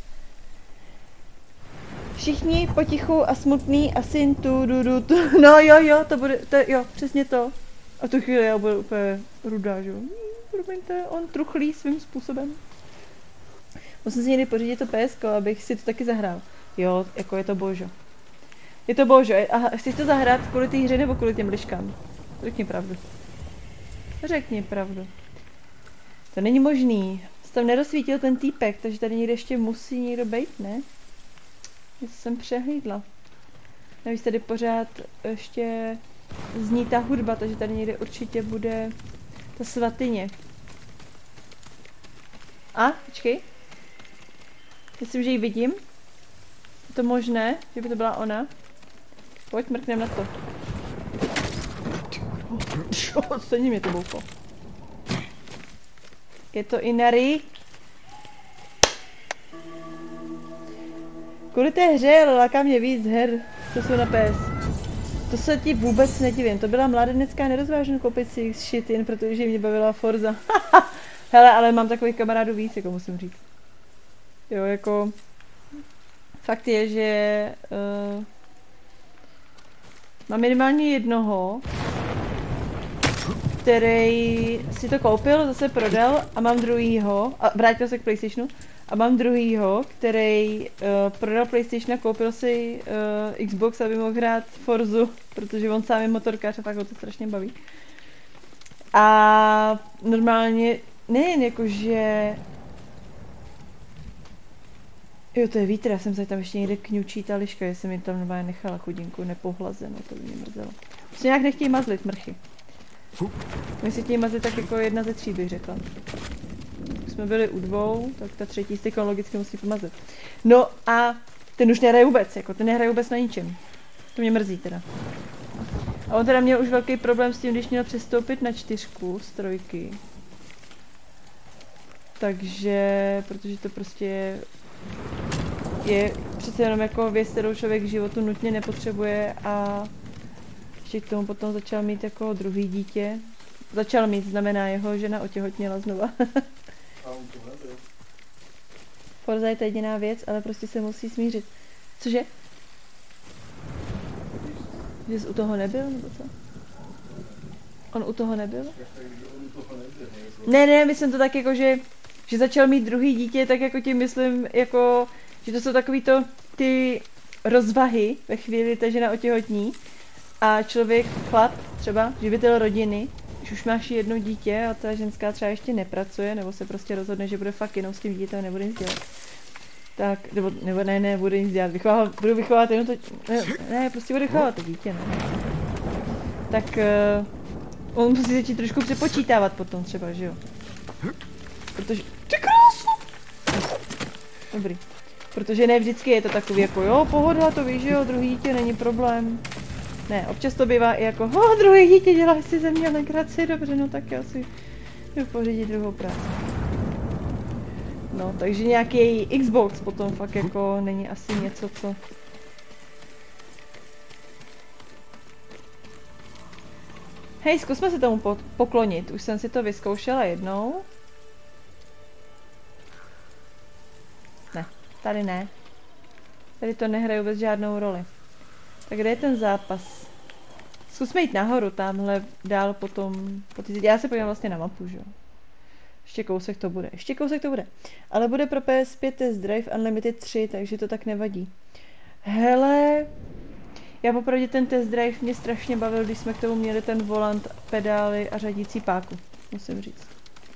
Všichni potichu a smutný a syn tu. No jo, to bude, jo, přesně to. A tu chvíli já budu úplně rudá, že jo. Promiňte, on truchlí svým způsobem. Musím si někdy pořídit to PSko, abych si to taky zahrál. Jo, jako je to božo. Je to božo. A chci to zahrát kvůli té hře nebo kvůli těm liškám? Řekni pravdu. Řekni pravdu. To není možný. Se tam nerozsvítil ten týpek, takže tady někde ještě musí někdo bejt, ne? Něco jsem přehlídla. Navíc tady pořád ještě zní ta hudba, takže tady někde určitě bude ta svatyně. A, počkej. Myslím, že ji vidím. Je to možné, že by to byla ona? Pojď, mrknem na to. Odstaní mě to boufo. Je to Inari. Kvůli té hře, ale láká mě víc her, co jsou na PS. To se ti vůbec nedivím, to byla mládenecká nerozvážná koupit si shit jen protože mě bavila Forza. Hele, ale mám takových kamarádů víc, jako musím říct. Jo, jako... Fakt je, že... mám minimálně jednoho, který si to koupil, zase prodal a mám druhýho, a vrátil se k PlayStationu, a mám druhýho, který prodal PlayStation a koupil si Xbox, aby mohl hrát Forzu, protože on sám je motorkář a fakt ho to strašně baví. A normálně, nejen jakože... Jo, to je vítr, já jsem se tam ještě někde kňučí ta liška, jestli mi tam normálně nechala chudinku nepouhlazenou, to by mě mrzelo. Prostě nějak nechtějí mazlit mrchy. My si chtějí mazlit tak jako 1 ze 3, bych řekla. Když jsme byli u 2, tak ta třetí styk logicky musí pomazat. No a ten už nehraje vůbec, jako ten nehraje vůbec na ničem. To mě mrzí teda. A on teda měl už velký problém s tím, když měl přestoupit na 4 z 3. Takže, protože to prostě je přece jenom jako věc, kterou člověk v životu nutně nepotřebuje a ještě k tomu potom začal mít jako druhý dítě. Začal mít, znamená jeho žena otěhotněla znova. A on to nebyl. Forza je to jediná věc, ale prostě se musí smířit. Cože? Že jsi u toho nebyl, nebo co? On u toho nebyl? Ne, myslím to tak jako, že začal mít druhý dítě, tak jako tím myslím, jako, že to jsou takový to, ty rozvahy ve chvíli, ta žena otěhotní a člověk, chlap, třeba živitel rodiny, když už máš jedno dítě a ta ženská třeba ještě nepracuje, nebo se prostě rozhodne, že bude fakt jenom s tím dítětem, nebude nic dělat. Tak, nebo ne, budu nic dělat, budu vychovávat jenom to, ne, prostě budu vychovávat to dítě, ne. Tak on musí začít trošku přepočítávat potom třeba, že jo. Protože, ty krásu! Dobrý. Protože ne vždycky je to takový jako, jo, pohoda, to víš, že jo, druhý dítě není problém. Ne, občas to bývá i jako, druhý dítě dělá si ze mě legraci, dobře, no tak já si jdu pořídit druhou práci. No, takže nějaký Xbox potom fakt jako není asi něco, co... Hej, zkusme se tomu poklonit. Už jsem si to vyzkoušela jednou. Ne, tady ne. Tady to nehraje vůbec žádnou roli. Tak kde je ten zápas? Zkusme jít nahoru, tamhle dál potom. Já se podívám vlastně na mapu, že jo. Ještě kousek to bude, ještě kousek to bude. Ale bude pro PS5 Test Drive Unlimited 3, takže to tak nevadí. Hele, já popravdě ten Test Drive mě strašně bavil, když jsme k tomu měli ten volant, pedály a řadící páku, musím říct.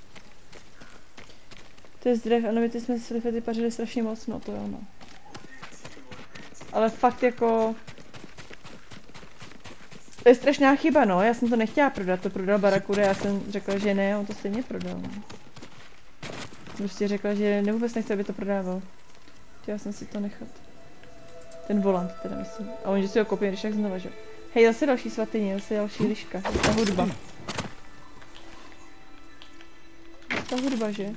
Test Drive Unlimited jsme si Lifety pařili strašně moc, no to jo no. Ale fakt jako... To je strašná chyba, no, já jsem to nechtěla prodat, to prodal Barakuda, já jsem řekla, že ne, on to stejně prodal. No. Prostě řekla, že vůbec nechce, aby to prodával. Chtěla jsem si to nechat. Ten volant teda myslím. A on, že si ho koupí, když tak znova, že? Hej, zase další svatyně, zase další liška, ta hudba. Ta hudba, že?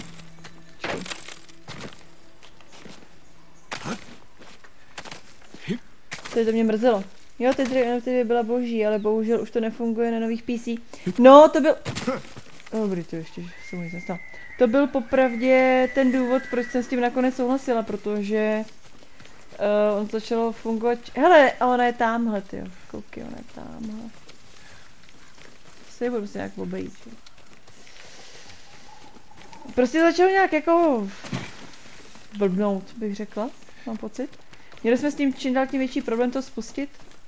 Tady to mě mrzelo. Jo, teď byla boží, ale bohužel už to nefunguje na nových PC. No, to byl... Dobrý, to ještě se mu nic nestalo. To byl popravdě ten důvod, proč jsem s tím nakonec souhlasila, protože... on začalo fungovat... Hele, a ona je tamhle, tyjo. Koukej, ona je tamhle. Se budu si nějak obejít, jo. Prostě začalo nějak jako... blbnout, bych řekla. Mám pocit. Měli jsme s tím čím dál tím větší problém to spustit.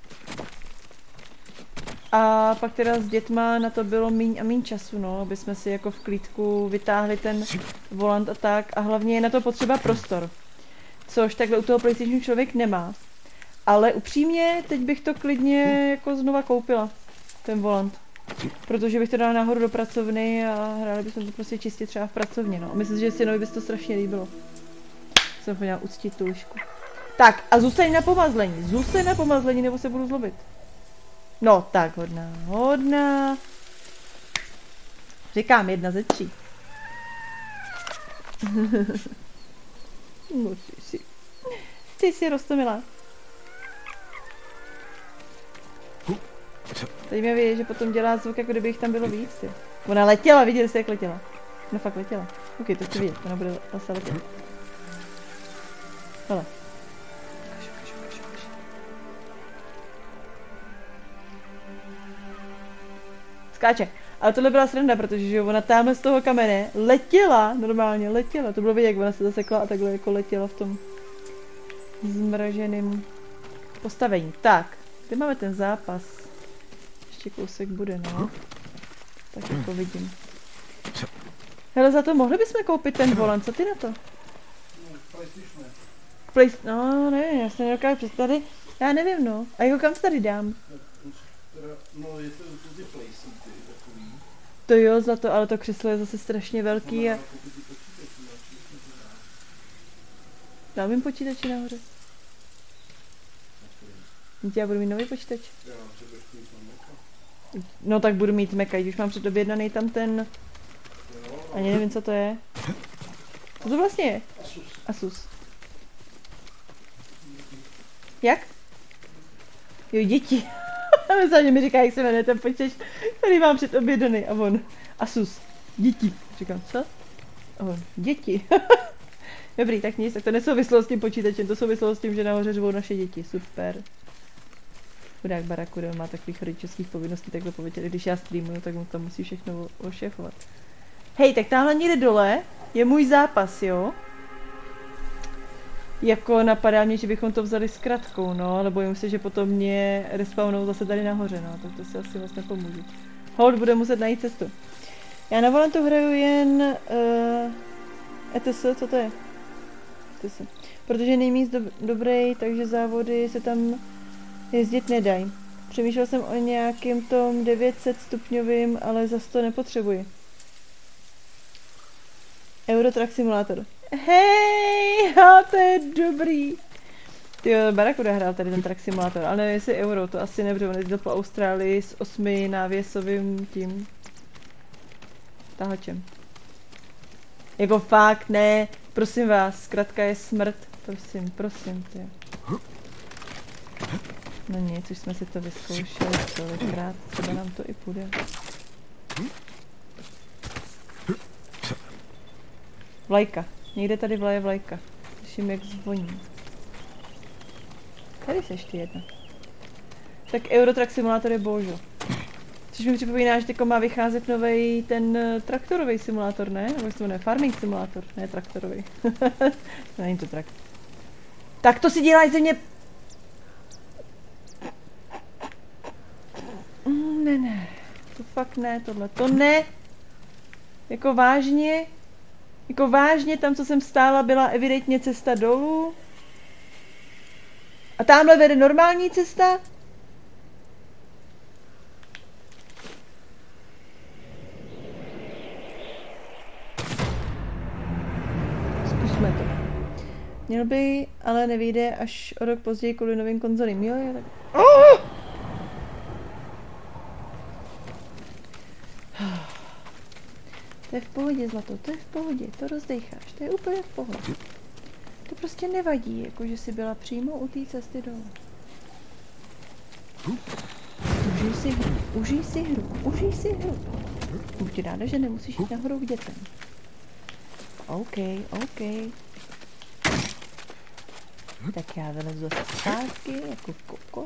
A pak teda s dětma na to bylo míň a míň času, no, aby jsme si jako v klídku vytáhli ten volant a tak. A hlavně je na to potřeba prostor. Což takhle u toho PlayStationu člověk nemá. Ale upřímně, teď bych to klidně jako znova koupila, ten volant. Protože bych to dala nahoru do pracovny a hráli bychom to prostě čistě třeba v pracovně, no. A myslím si, že synovi by se to strašně líbilo. Jsem měla uctit tu lišku. Tak, a zůstaň na pomazlení. Zůstaň na pomazlení, nebo se budu zlobit. No, tak, hodná, hodná. Říkám 1 ze 3. No, ty jsi roztomilá. Zajímavé je, že potom dělá zvuk, jako kdyby jich tam bylo víc. Jo. Ona letěla, viděli jste, jak letěla. No fakt letěla. Ok, to chci vidět, ona bude zase letět. Hele. Skáče. Ale tohle byla sranda, protože že ona tamhle z toho kamene letěla, normálně letěla. To bylo vidět, jak ona se zasekla a takhle jako letěla v tom zmraženém postavení. Tak, kde máme ten zápas? Ještě kousek bude, no. Tak jako vidím. Hele, za to mohli bychom koupit ten volant, co ty na to? No, nevím, já se nedokážu představit. Já nevím, no. A jako kam se tady dám? No, je to ty PlayStation takový. To jo, zlato, ale to křeslo je zase strašně velký a... Dám jim počítači nahoře. Já budu mít nový počítač. No tak budu mít Maca, už mám předobjednaný tam ten... Ani nevím, co to je. Co to vlastně je? Asus. Jak? Jo, děti. Zároveň mi říká, jak se jmenuje ten počítač, který mám předobjednaný. A on, Asus, děti. Říkám, co? A on, děti. Dobrý, tak nic, tak to nesouvislo s tím počítačem, to souvislo s tím, že nahoře řvou naše děti, super. Chudák Barakuda má takových rodičovských povinností takhle pověděli, když já streamuju, tak mu tam musí všechno ošéfovat. Hej, tak tamhle někde dole je můj zápas, jo? Jako napadá mě, že bychom to vzali s kratkou, no, ale bojím se, že potom mě respawnou zase tady nahoře, no, tak to si asi moc nepomůžu. Hold, bude muset najít cestu. Já na volantu hraju jen ETS, co to je? ETS. Protože nejmíc dobrý, takže závody se tam jezdit nedají. Přemýšlel jsem o nějakým tom 900 stupňovým, ale zase to nepotřebuji. Euro Truck Simulator. Hej, to je dobrý. Tyjo, Barakuda hrál tady ten Truck Simulator, ale nevím, jestli Euro, to asi nebude, on jezdil po Austrálii s 8 návěsovým tím tahačem. Jako fakt, ne, prosím vás, zkrátka je smrt, prosím, tyjo. No nic, už jsme si to vyzkoušeli tolikrát, třeba nám to i půjde. Vlajka. Někde tady vlaje vlajka. Slyším, jak zvoní. Tady seš ty jedna. Tak Eurotrack Simulator je božo. Což mi připomíná, že teďko má vycházet novej ten traktorový simulátor, ne? Nebo se to jmenuje Farming Simulator, ne traktorový. Není to traktor. Tak to si dělají ze mě... Ne. To fakt ne, tohle. To ne. Jako vážně. Jako vážně, tam, co jsem stála, byla evidentně cesta dolů. A tamhle vede normální cesta. Zkusme to. Měl by, ale nevyjde až o rok později kvůli novým konzolím. Jo, tak... Oh! To je v pohodě, zlato, to je v pohodě, to rozdejcháš, to je úplně v pohodě. To prostě nevadí, jakože jsi byla přímo u té cesty dolů. Užij si hru, užij si hru, užij si hru. Buď ráda, že nemusíš jít nahoru k dětem. OK. Tak já vylezu zase zpátky, jako kokot.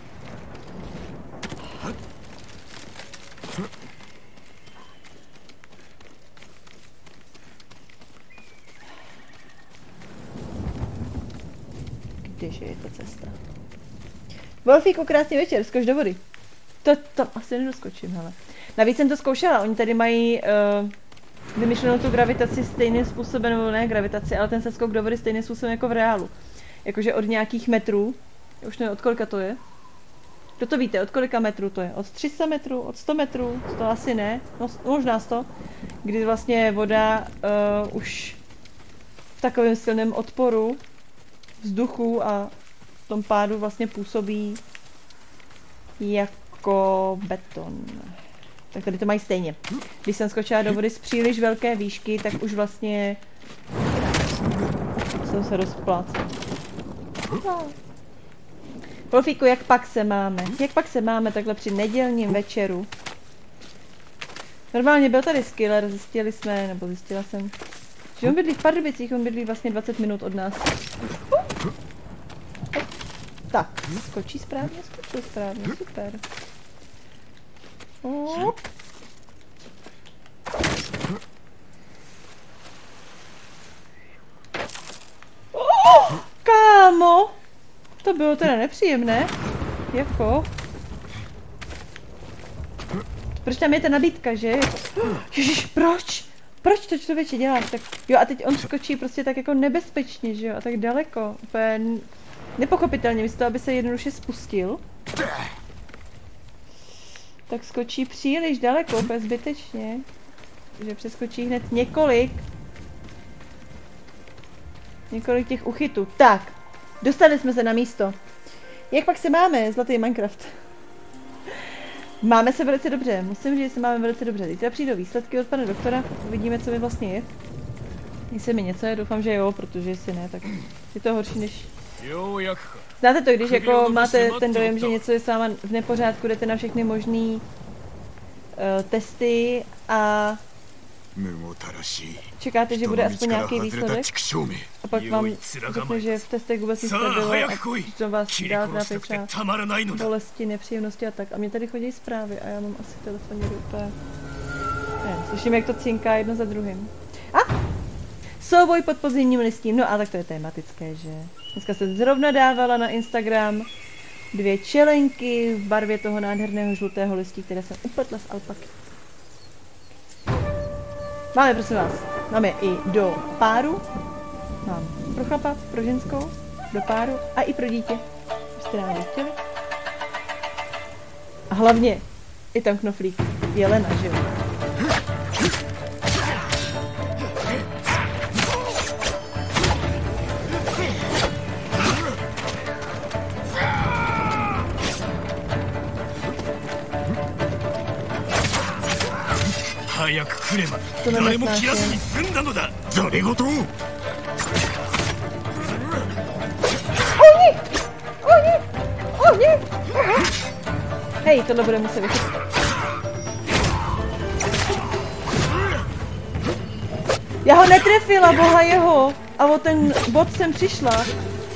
Kdeže je to cesta? Wolfíku, krásný večer, skoč do vody. To asi nedoskočím, hele. Navíc jsem to zkoušela, oni tady mají vymyšlenou tu gravitaci stejným způsobem, nebo ne gravitaci, ale ten seskok do vody stejným způsobem jako v reálu. Jakože od nějakých metrů, já už nevím, od kolika to je. Kdo to víte, od kolika metrů to je? Od 300 metrů, od 100 metrů, to asi ne, no, možná 100, kdy vlastně voda už v takovém silném odporu vzduchu a v tom pádu vlastně působí jako beton. Tak tady to mají stejně. Když jsem skočila do vody z příliš velké výšky, tak už vlastně jsem se rozplácla. Wolfíku, jak pak se máme? Jak pak se máme takhle při nedělním večeru? Normálně byl tady Skiller, zjistila jsem, že on bydlí v Pardubicích, on bydlí vlastně 20 minut od nás. Tak, skočí správně, super. Kámo! To bylo teda nepříjemné. Jako? Proč tam je ta nabídka, že? Ježiš, proč? Proč to člověče děláš? Tak jo, a teď on skočí prostě tak jako nebezpečně, že jo? A tak daleko. Úplně nepochopitelně, místo aby se jednoduše spustil. Tak skočí příliš daleko, úplně zbytečně. Že přeskočí hned několik těch uchytů. Tak, dostali jsme se na místo. Jak pak se máme, zlatý Minecraft? Máme se velice dobře, musím říct, že se máme velice dobře. Zítra přijdou výsledky od pana doktora, uvidíme, co mi vlastně je. Jestli mi něco je, doufám, že jo, protože jestli ne, tak je to horší než... Znáte to, když jako máte ten dojem, že něco je s váma v nepořádku, jdete na všechny možný testy a čekáte, že bude aspoň nějaký výsledek a pak vám řekne, že v testech vůbec nic nebylo a to vás dá trápit třeba bolesti, nepříjemnosti a tak. A mě tady chodí zprávy a já mám asi telefoně úplně... Slyším, jak to cinká jedno za druhým. Souboj pod podzimním listím, no a tak to je tematické, že? Dneska se zrovna dávala na Instagram 2 čelenky v barvě toho nádherného žlutého listí, které jsem upletla z alpaky. Máme, prosím vás, máme i do páru, mám pro chlapa, pro ženskou, do páru a i pro dítě, jste rádi chtěli. A hlavně je tam knoflík, jelena, že jo? To nesnáším. Oni! Ne! Hej, tohle bude muset vychytit. Já ho netrefila, boha jeho! A o ten bod jsem přišla.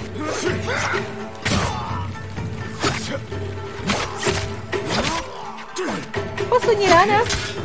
Poslední rána.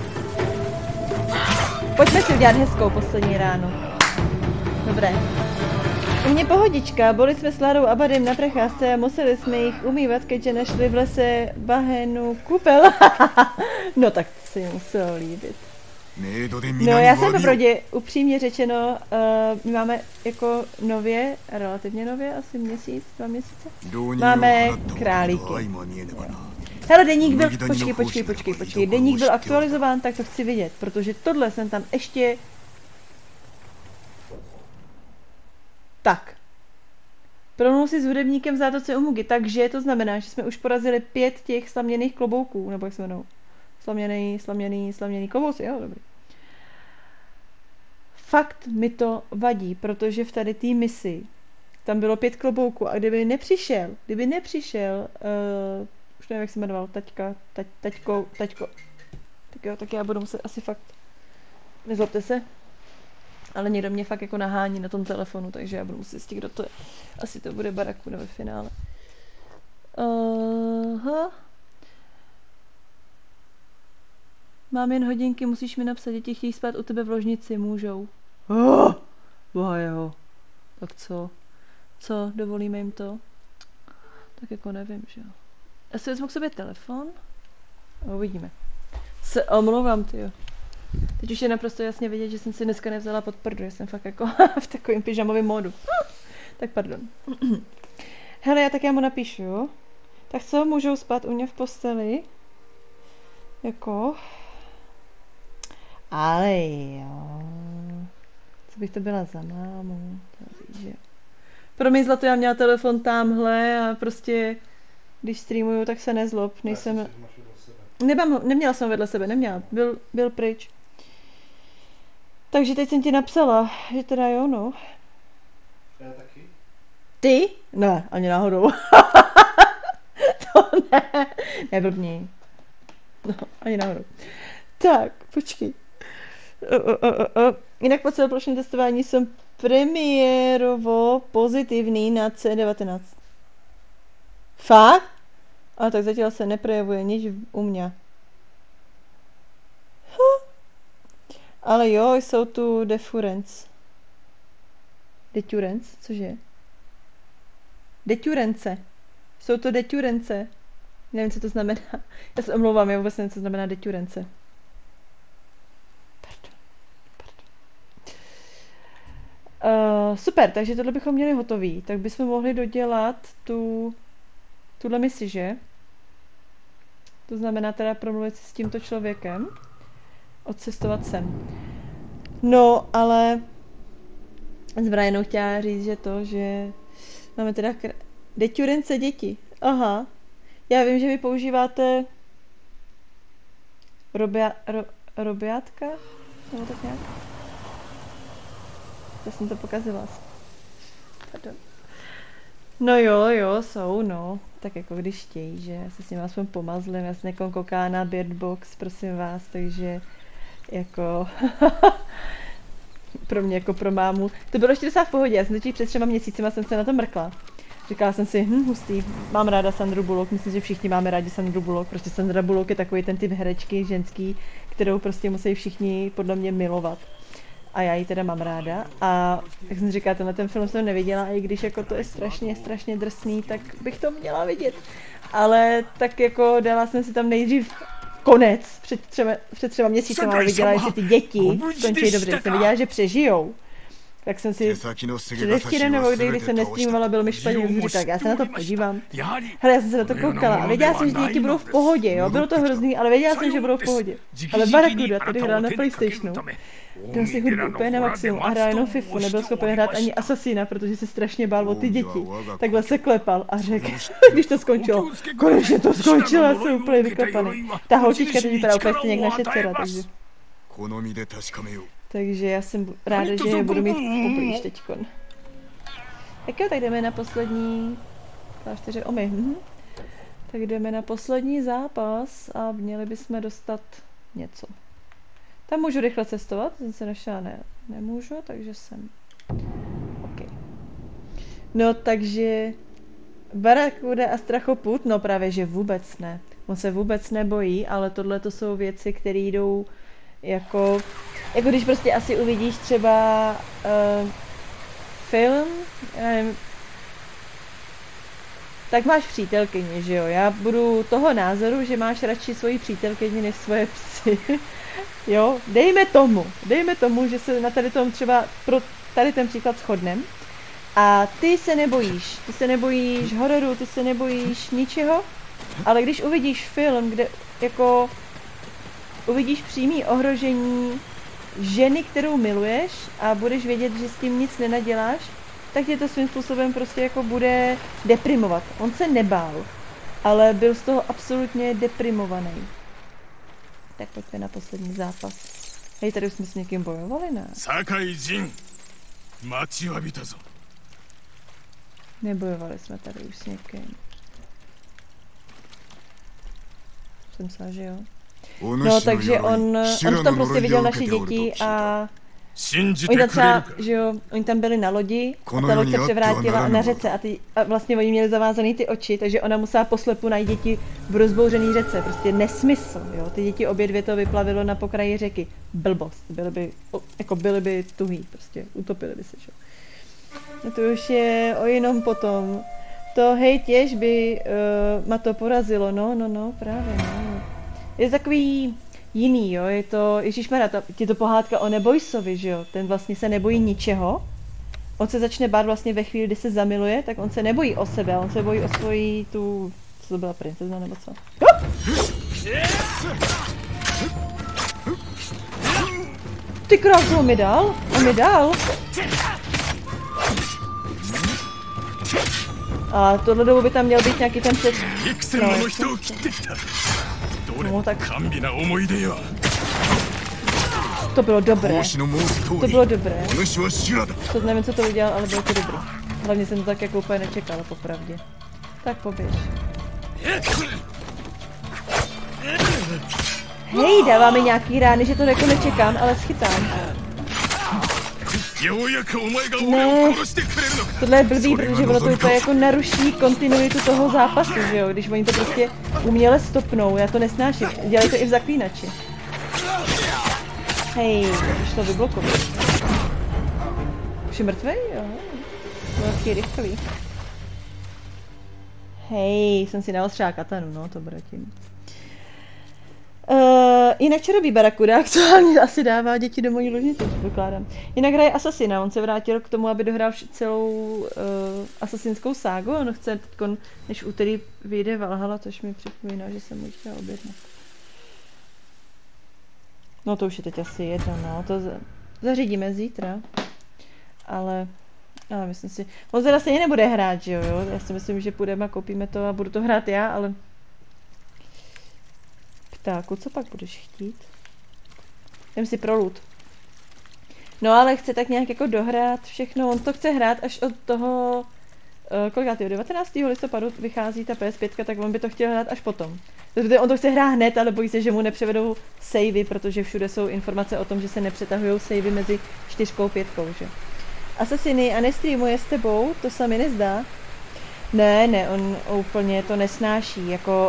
Pojďme si udělat hezkou poslední ránu. Dobré. U mě pohodička, byli jsme s Lárou a Badem na procházce a museli jsme jich umývat, keďže našli v lese bahenu kupel. No tak to se jim muselo líbit. No já jsem popravdě, upřímně řečeno, my máme jako nově, relativně nově, asi měsíc, 2 měsíce, máme králíky. Hele, deník byl, počkej, deník byl aktualizován, tak to chci vidět, protože tohle jsem tam ještě... Tak. Promluvil si s hudebníkem v zátoce u Mugy, takže to znamená, že jsme už porazili 5 těch slaměných klobouků, nebo jak se jmenou. Slaměný klobousy, jo, dobrý. Fakt mi to vadí, protože v tady té misi tam bylo 5 klobouků a kdyby nepřišel, už nevím, jak se jmenoval, taťko, tak jo, tak já budu muset asi fakt, nezlobte se, ale někdo mě fakt jako nahání na tom telefonu, takže já budu muset zjistit, kdo to je. Asi to bude Barakuna ve finále. Mám jen hodinky, musíš mi napsat, děti chtějí spát u tebe v ložnici, můžou. Boha jeho. Tak co? Co? Dovolíme jim to? Tak jako nevím, že jo. Já si vezmu k sobě telefon a uvidíme. Se omlouvám, tyjo. Teď už je naprosto jasně vidět, že jsem si dneska nevzala pod prdu, já jsem fakt jako v takovém pyžamovém módu. Tak pardon. Hele, tak já mu napíšu, jo? Tak co, můžou spát u mě v posteli? Jako... Ale jo... Co bych to byla za mámu? Promiň zlato, já měla telefon tamhle a prostě... Když streamuju, tak se nezlob, nejsem... Neměla jsem vedle sebe, neměla, byl pryč. Takže teď jsem ti napsala, že teda jo, no. Já taky? Ty? Ne, ani náhodou. To ne, neblbni. No, ani náhodou. Tak, počkej. Jinak po celoplošném testování jsem premiérovo pozitivní na C19. Fakt? Ale tak zatím se neprojevuje nic u mě. Ale jo, jsou tu deturence. Deturence? Cože? Deturence. Jsou to deturence. Nevím, co to znamená. Já se omlouvám, já vůbec nevím, co znamená deturence. Super, takže tohle bychom měli hotový. Tak bychom mohli dodělat tuhle misi, že? To znamená teda promluvit si s tímto člověkem. Odcestovat sem. No, ale s Brianou chtěla říct, že máme teda deturence děti. Aha. Já vím, že vy používáte robiátka? Nebo tak nějak? Já jsem to pokazila. Pardon. No jo, jsou, no. Tak jako když chtějí, že já se s ním aspoň pomazlím, já jsem někoho kouká na Beardbox, prosím vás, takže jako pro mě jako pro mámu. To bylo ještě docela v pohodě, já jsem totiž před 3 měsícima jsem se na to mrkla. Říkala jsem si, hustý, mám ráda Sandru Bullock, myslím, že všichni máme rádi Sandru Bullock, prostě Sandra Bullock je takový ten typ herečky ženský, kterou prostě musí všichni podle mě milovat. A já ji teda mám ráda a jak jsem říkala, ten film jsem neviděla a i když jako to je strašně drsný, tak bych to měla vidět. Ale tak jako dala jsem si tam nejdřív konec před 3 měsíci, ale viděla, jestli ty děti skončí dobře, jsem viděla, že přežijou. Tak jsem si předevčírem nebo když jsem nestreamovala, byl mi špatně, jsem říkala, já se na to podívám. Hele, já jsem se na to koukala a věděla jsem, že děti budou v pohodě, jo, bylo to hrozný, ale věděla jsem, že budou v pohodě. Ale Barakuda tady hrál na PlayStationu, dal si hudbu úplně na maximum a hrál jenom FIFU, nebyl schopen hrát ani Assassina, protože se strašně bál o ty děti. Takhle se klepal a řekl, když to skončilo, konečně to skončilo, já jsem úplně vyklapaný. Ta holčička teď vypadá úplně stejně jak naše dcera, takže já jsem ráda, že je budu mít poblíž teďkon. Tak jo, tak jdeme na poslední klášteře Omy. Tak jdeme na poslední zápas a měli bychom dostat něco. Tam můžu rychle cestovat, jsem se našla, nemůžu, takže jsem. OK. No takže Barakuda a strachoput, no právě že vůbec ne. On se vůbec nebojí, ale tohle to jsou věci, které jdou jako když prostě asi uvidíš třeba film, já nevím, tak máš přítelkyni, že jo? Já budu toho názoru, že máš radši svoji přítelkyni než svoje psy. Jo? Dejme tomu, že se na tady tom třeba pro tady ten příklad shodnem. A ty se nebojíš hororu, ty se nebojíš ničeho, ale když uvidíš film, kde jako uvidíš přímý ohrožení ženy, kterou miluješ a budeš vědět, že s tím nic nenaděláš, tak tě to svým způsobem prostě jako bude deprimovat. On se nebál, ale byl z toho absolutně deprimovaný. Tak pojďme na poslední zápas. Hej, tady už jsme s někým bojovali, ne? Nebojovali jsme tady už s někým. Jsem myslela, že jo. No, takže on tam prostě viděl naše děti a oni tam třeba, že jo, oni tam byli na lodi a ta loď se převrátila na řece a vlastně oni měli zavázaný ty oči, takže ona musela poslepu najít děti v rozbouřený řece, prostě nesmysl, jo, ty děti obě dvě to vyplavilo na pokraji řeky, blbost, byly by tuhý, prostě utopili by se, že jo. No to už je o jinom potom, to hej těž by ma to porazilo, no, právě, no. Je takový jiný, jo, je to, ježišmarja, je to pohádka o Nebojsovi, že jo, ten vlastně se nebojí ničeho, on se začne bát vlastně ve chvíli, kdy se zamiluje, tak on se nebojí o sebe, on se bojí o svoji tu, co to byla princezna nebo co? Ty krásu, on mi dal? A tohle dobu by tam měl být nějaký ten před... No, tak... To bylo dobré. To nevím, co to udělal, ale bylo to dobré. Hlavně jsem to tak jako úplně nečekala, popravdě. Tak poběž. Hej, dává mi nějaký rány, že to jako nečekám, ale schytám. Ne, tohle je blbý, protože ono to úplně jako naruší kontinuitu toho zápasu, že jo, když oni to prostě uměle stopnou, já to nesnáším, dělají to i v Zaklínači. Hej, už to vyblokovat. Už je mrtvej, jo, to je taky rychlý. Hej, jsem si naostřela katanu, no, to bratím. Jinak co robí Barakuda, aktuálně asi dává děti do mojí ložnice, předpokládám. Jinak hraje Asasina, on se vrátil k tomu, aby dohrál celou asasinskou ságu, on chce teďkon, než úterý vyjde Valhalla, což mi připomíná, že jsem mu chtěla objednat. No to už je teď asi jedno, no, to zařídíme zítra, ale myslím si, on teda stejně nebude hrát, že jo, já si myslím, že půjdeme a koupíme to a budu to hrát já, ale... Ptáku, co pak budeš chtít? Jdem si pro loot. No ale chce tak nějak jako dohrát všechno, on to chce hrát až od toho, kolikátýho, 19. listopadu vychází ta PS5, tak on by to chtěl hrát až potom. On to chce hrát hned, ale bojí se, že mu nepřevedou savey, protože všude jsou informace o tom, že se nepřetahují savey mezi 4 a 5, že? Assassiny a nestreamuje s tebou, to se mi nezdá. Ne, on úplně to nesnáší, jako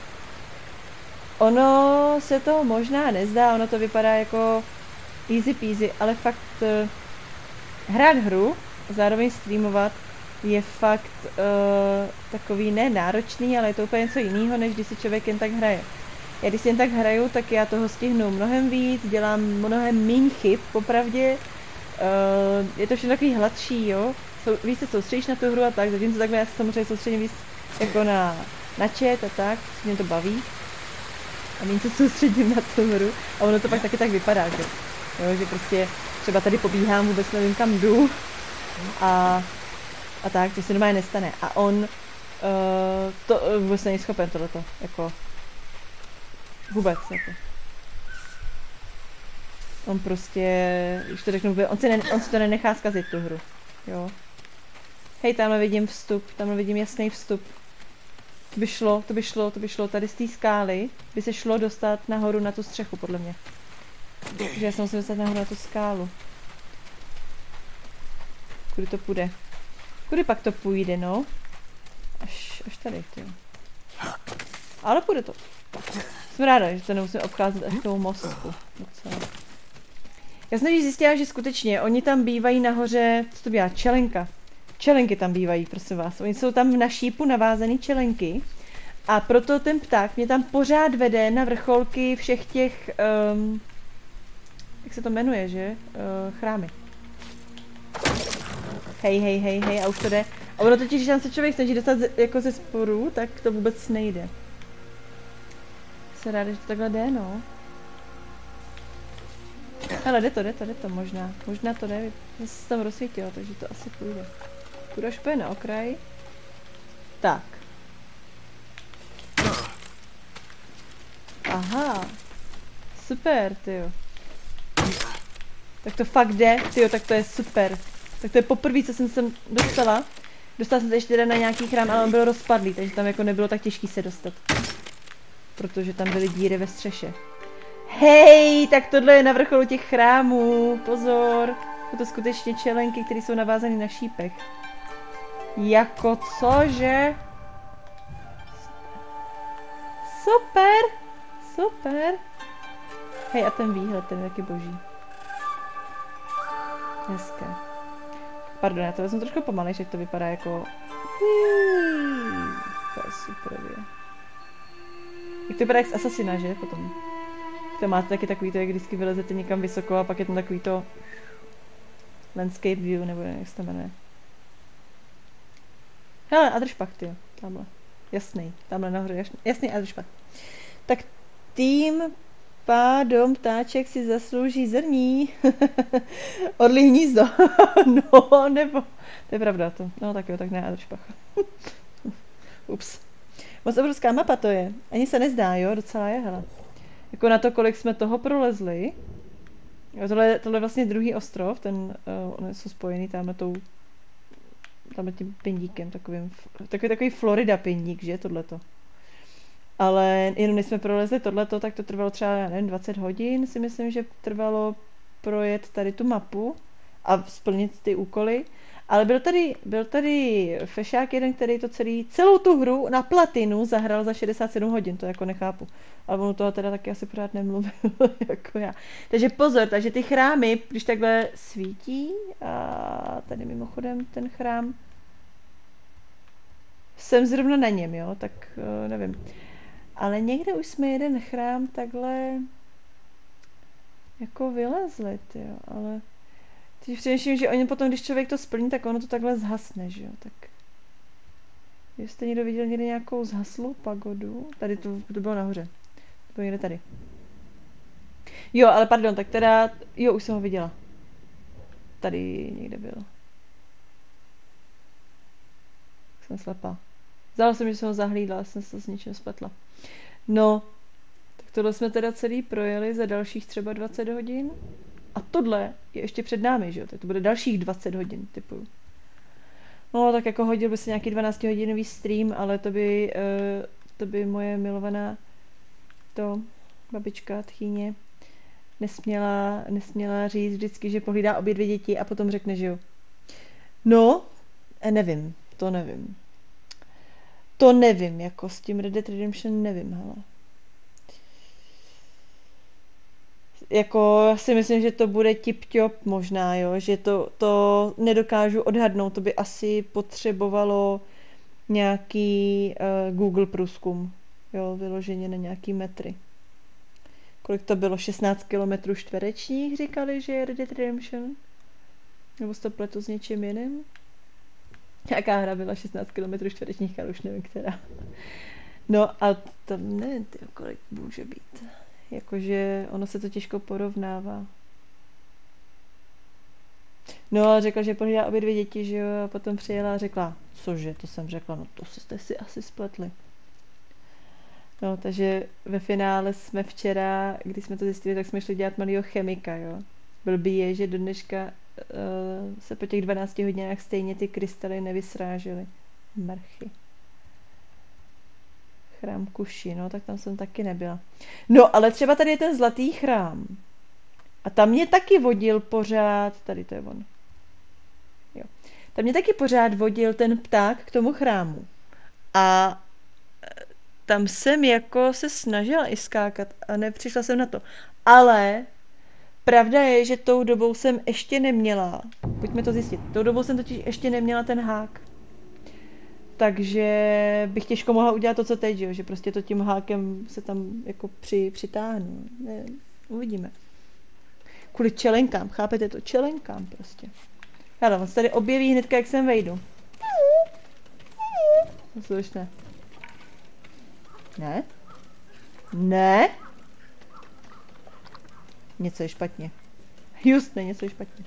ono se to možná nezdá, ono to vypadá jako easy peasy, ale fakt hrát hru, zároveň streamovat, je fakt takový ne náročný, ale je to úplně něco jiného, než když si člověk jen tak hraje. Já když si jen tak hraju, tak já toho stihnu mnohem víc, dělám mnohem méně chyb, popravdě. Je to všechno takový hladší, jo. Víc se soustředíš na tu hru a tak, zatímco takhle já se samozřejmě soustředím víc jako na chat a tak, mě to baví. A méně se soustředím na tu hru a ono to pak taky tak vypadá, že, jo, že prostě třeba tady pobíhám, vůbec nevím kam jdu a tak, to se normálně nestane. A on to vůbec není schopen tohleto, jako vůbec, jako. On prostě, už to řeknu, on si to nenechá zkazit tu hru, jo. Hej, tamhle vidím vstup, tamhle vidím jasný vstup. To by šlo tady z té skály, by se šlo dostat nahoru na tu střechu, podle mě. Takže já se musím dostat nahoru na tu skálu. Kudy to půjde? Kudy pak to půjde, no? Až tady, tyjo. Ale půjde to. Jsem ráda, že to nemusím obcházet až tou mostku. Docela. Já jsem zjistila, že skutečně, oni tam bývají nahoře, co to bývá, čelenka. Čelenky tam bývají, prosím vás. Oni jsou tam na šípu navázaný čelenky. A proto ten pták mě tam pořád vede na vrcholky všech těch, jak se to jmenuje, že? Chrámy. Hej, a už to jde. A ono totiž, když tam se člověk snaží dostat jako ze sporu, tak to vůbec nejde. Jsem ráda, že to takhle jde, no. Ale jde to možná. Možná to jde, já se tam rozsvítilo, takže to asi půjde. Půjdu až na okraj. Tak. Aha. Super, tyjo. Tak to fakt jde, tyjo, tak to je super. Tak to je poprvé, co jsem sem dostala. Dostala jsem se ještě teda na nějaký chrám, ale on byl rozpadlý, takže tam jako nebylo tak těžký se dostat. Protože tam byly díry ve střeše. Hej, tak tohle je na vrcholu těch chrámů. Pozor. Jsou to skutečně čelenky, které jsou navázané na šípech. Jako cože? Super. Super. Hej, a ten výhled, ten je taky boží. Hezké. Pardon, já to vezmu trošku pomalej, že to vypadá jako... To je super. Jak to vypadá jak z Assassina, že? Potom. To máte taky takový to, jak vždycky vylezete někam vysoko a pak je tam takový to... Landscape view, nebo jak se to jmenuje. Hele, Adršpach, tyjo. Tamhle. Jasný. Tamhle nahoře. Jasný Adršpach. Tak tím pádem ptáček si zaslouží zrní. Orlí hnízdo. No, nebo... To je pravda to. No tak jo, tak ne Adršpach. Ups. Moc obrovská mapa to je. Ani se nezdá, jo? Docela je, hele. Jako na to, kolik jsme toho prolezli. Jo, tohle je vlastně druhý ostrov, oni jsou spojený tamhle tím pindíkem, takový Florida pindík, že, tohleto. Ale jenom než jsme prolezli tohleto, tak to trvalo třeba, já nevím, 20 hodin si myslím, že trvalo projet tady tu mapu a splnit ty úkoly. Ale byl tady fešák jeden, který to celou tu hru na platinu zahrál za 67 hodin, to jako nechápu. Ale on toho teda taky asi pořád nemluvil, jako já. Takže pozor, takže ty chrámy, když takhle svítí, a tady mimochodem ten chrám, jsem zrovna na něm, jo, tak nevím. Ale někde už jsme jeden chrám takhle jako vylezli, jo, ale... Teď přemýšlím, že oni potom, když člověk to splní, tak ono to takhle zhasne, že jo, tak... Jste někdo viděl někde nějakou zhaslou pagodu? Tady to bylo nahoře. To bylo někde tady. Jo, ale pardon, tak teda... Jo, už jsem ho viděla. Tady někde byl. Jsem slepá. Zdálo se mi, že jsem ho zahlídla, jsem se s něčím spletla. No, tak tohle jsme teda celý projeli za dalších třeba 20 hodin. A tohle je ještě před námi, že jo? Tak to bude dalších 20 hodin, typu. No, tak jako hodil by se nějaký 12hodinový stream, ale to by moje milovaná babička, tchýně, nesměla říct vždycky, že pohlídá obě 2 děti a potom řekne, že jo. No, nevím, to nevím. To nevím, jako s tím Red Dead Redemption nevím, hele. Jako si myslím, že to bude tip-top možná, jo, že to nedokážu odhadnout, to by asi potřebovalo nějaký Google průzkum, jo, vyloženě na nějaký metry. Kolik to bylo? 16 km čtverečních říkali, že je Red Dead Redemption? Nebo se to pletu s něčím jiným? Jaká hra byla 16 km čtverečních, ale už nevím, která. No a tam nevím, kolik může být. Jakože ono se to těžko porovnává. No a řekla, že pohlídá obě 2 děti, že jo, a potom přijela a řekla, cože, to jsem řekla, no to jste si asi spletli. No, takže ve finále jsme včera, když jsme to zjistili, tak jsme šli dělat malýho chemika, jo. Blbý je, že do dneška se po těch 12 hodinách stejně ty krystaly nevysrážely. Mrchy. Chrám Kuši, no, tak tam jsem taky nebyla. No, ale třeba tady je ten zlatý chrám. A tam mě taky vodil pořád, tady to je on. Jo. Tam mě taky pořád vodil ten pták k tomu chrámu. A tam jsem jako se snažila i skákat a nepřišla jsem na to. Ale pravda je, že tou dobou jsem ještě neměla, pojďme to zjistit, tou dobou jsem totiž ještě neměla ten hák. Takže bych těžko mohla udělat to, co teď, že prostě to tím hákem se tam jako přitáhnu. Ne, uvidíme. Kvůli čelenkám, chápete to? Čelenkám prostě. Hele, on se tady objeví hnedka, jak sem vejdu. Slušné. Ne? Ne? Něco je špatně. Just ne, něco je špatně.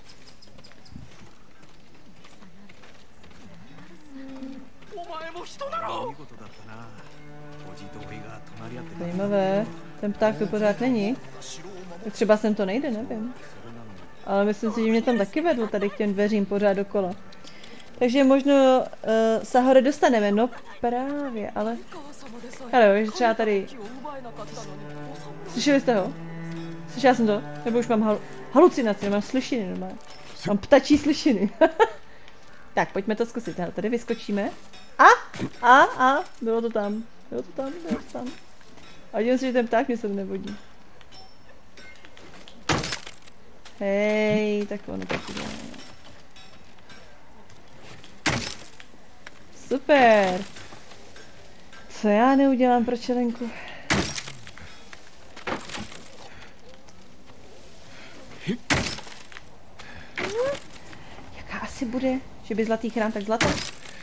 Zajímavé. Ten pták tu pořád není. Tak třeba sem to nejde, nevím. Ale myslím si, že mě tam taky vedl tady k těm dveřím pořád dokola. Takže možno se hore dostaneme, no právě, ale... Hele, že třeba tady... Slyšeli jste ho? Slyšela jsem to? Nebo už mám halucinaci, mám slyšiny normálně. Mám ptačí slyšiny. Tak, pojďme to zkusit. Hele, tady vyskočíme. Bylo to tam. Bylo to tam. A dívám si, že ten pták mě se nevodí. Hej, tak ono taky dělá. Super. Co já neudělám pro čelenku? Jaká asi bude? Že by zlatý chrám tak zlatý?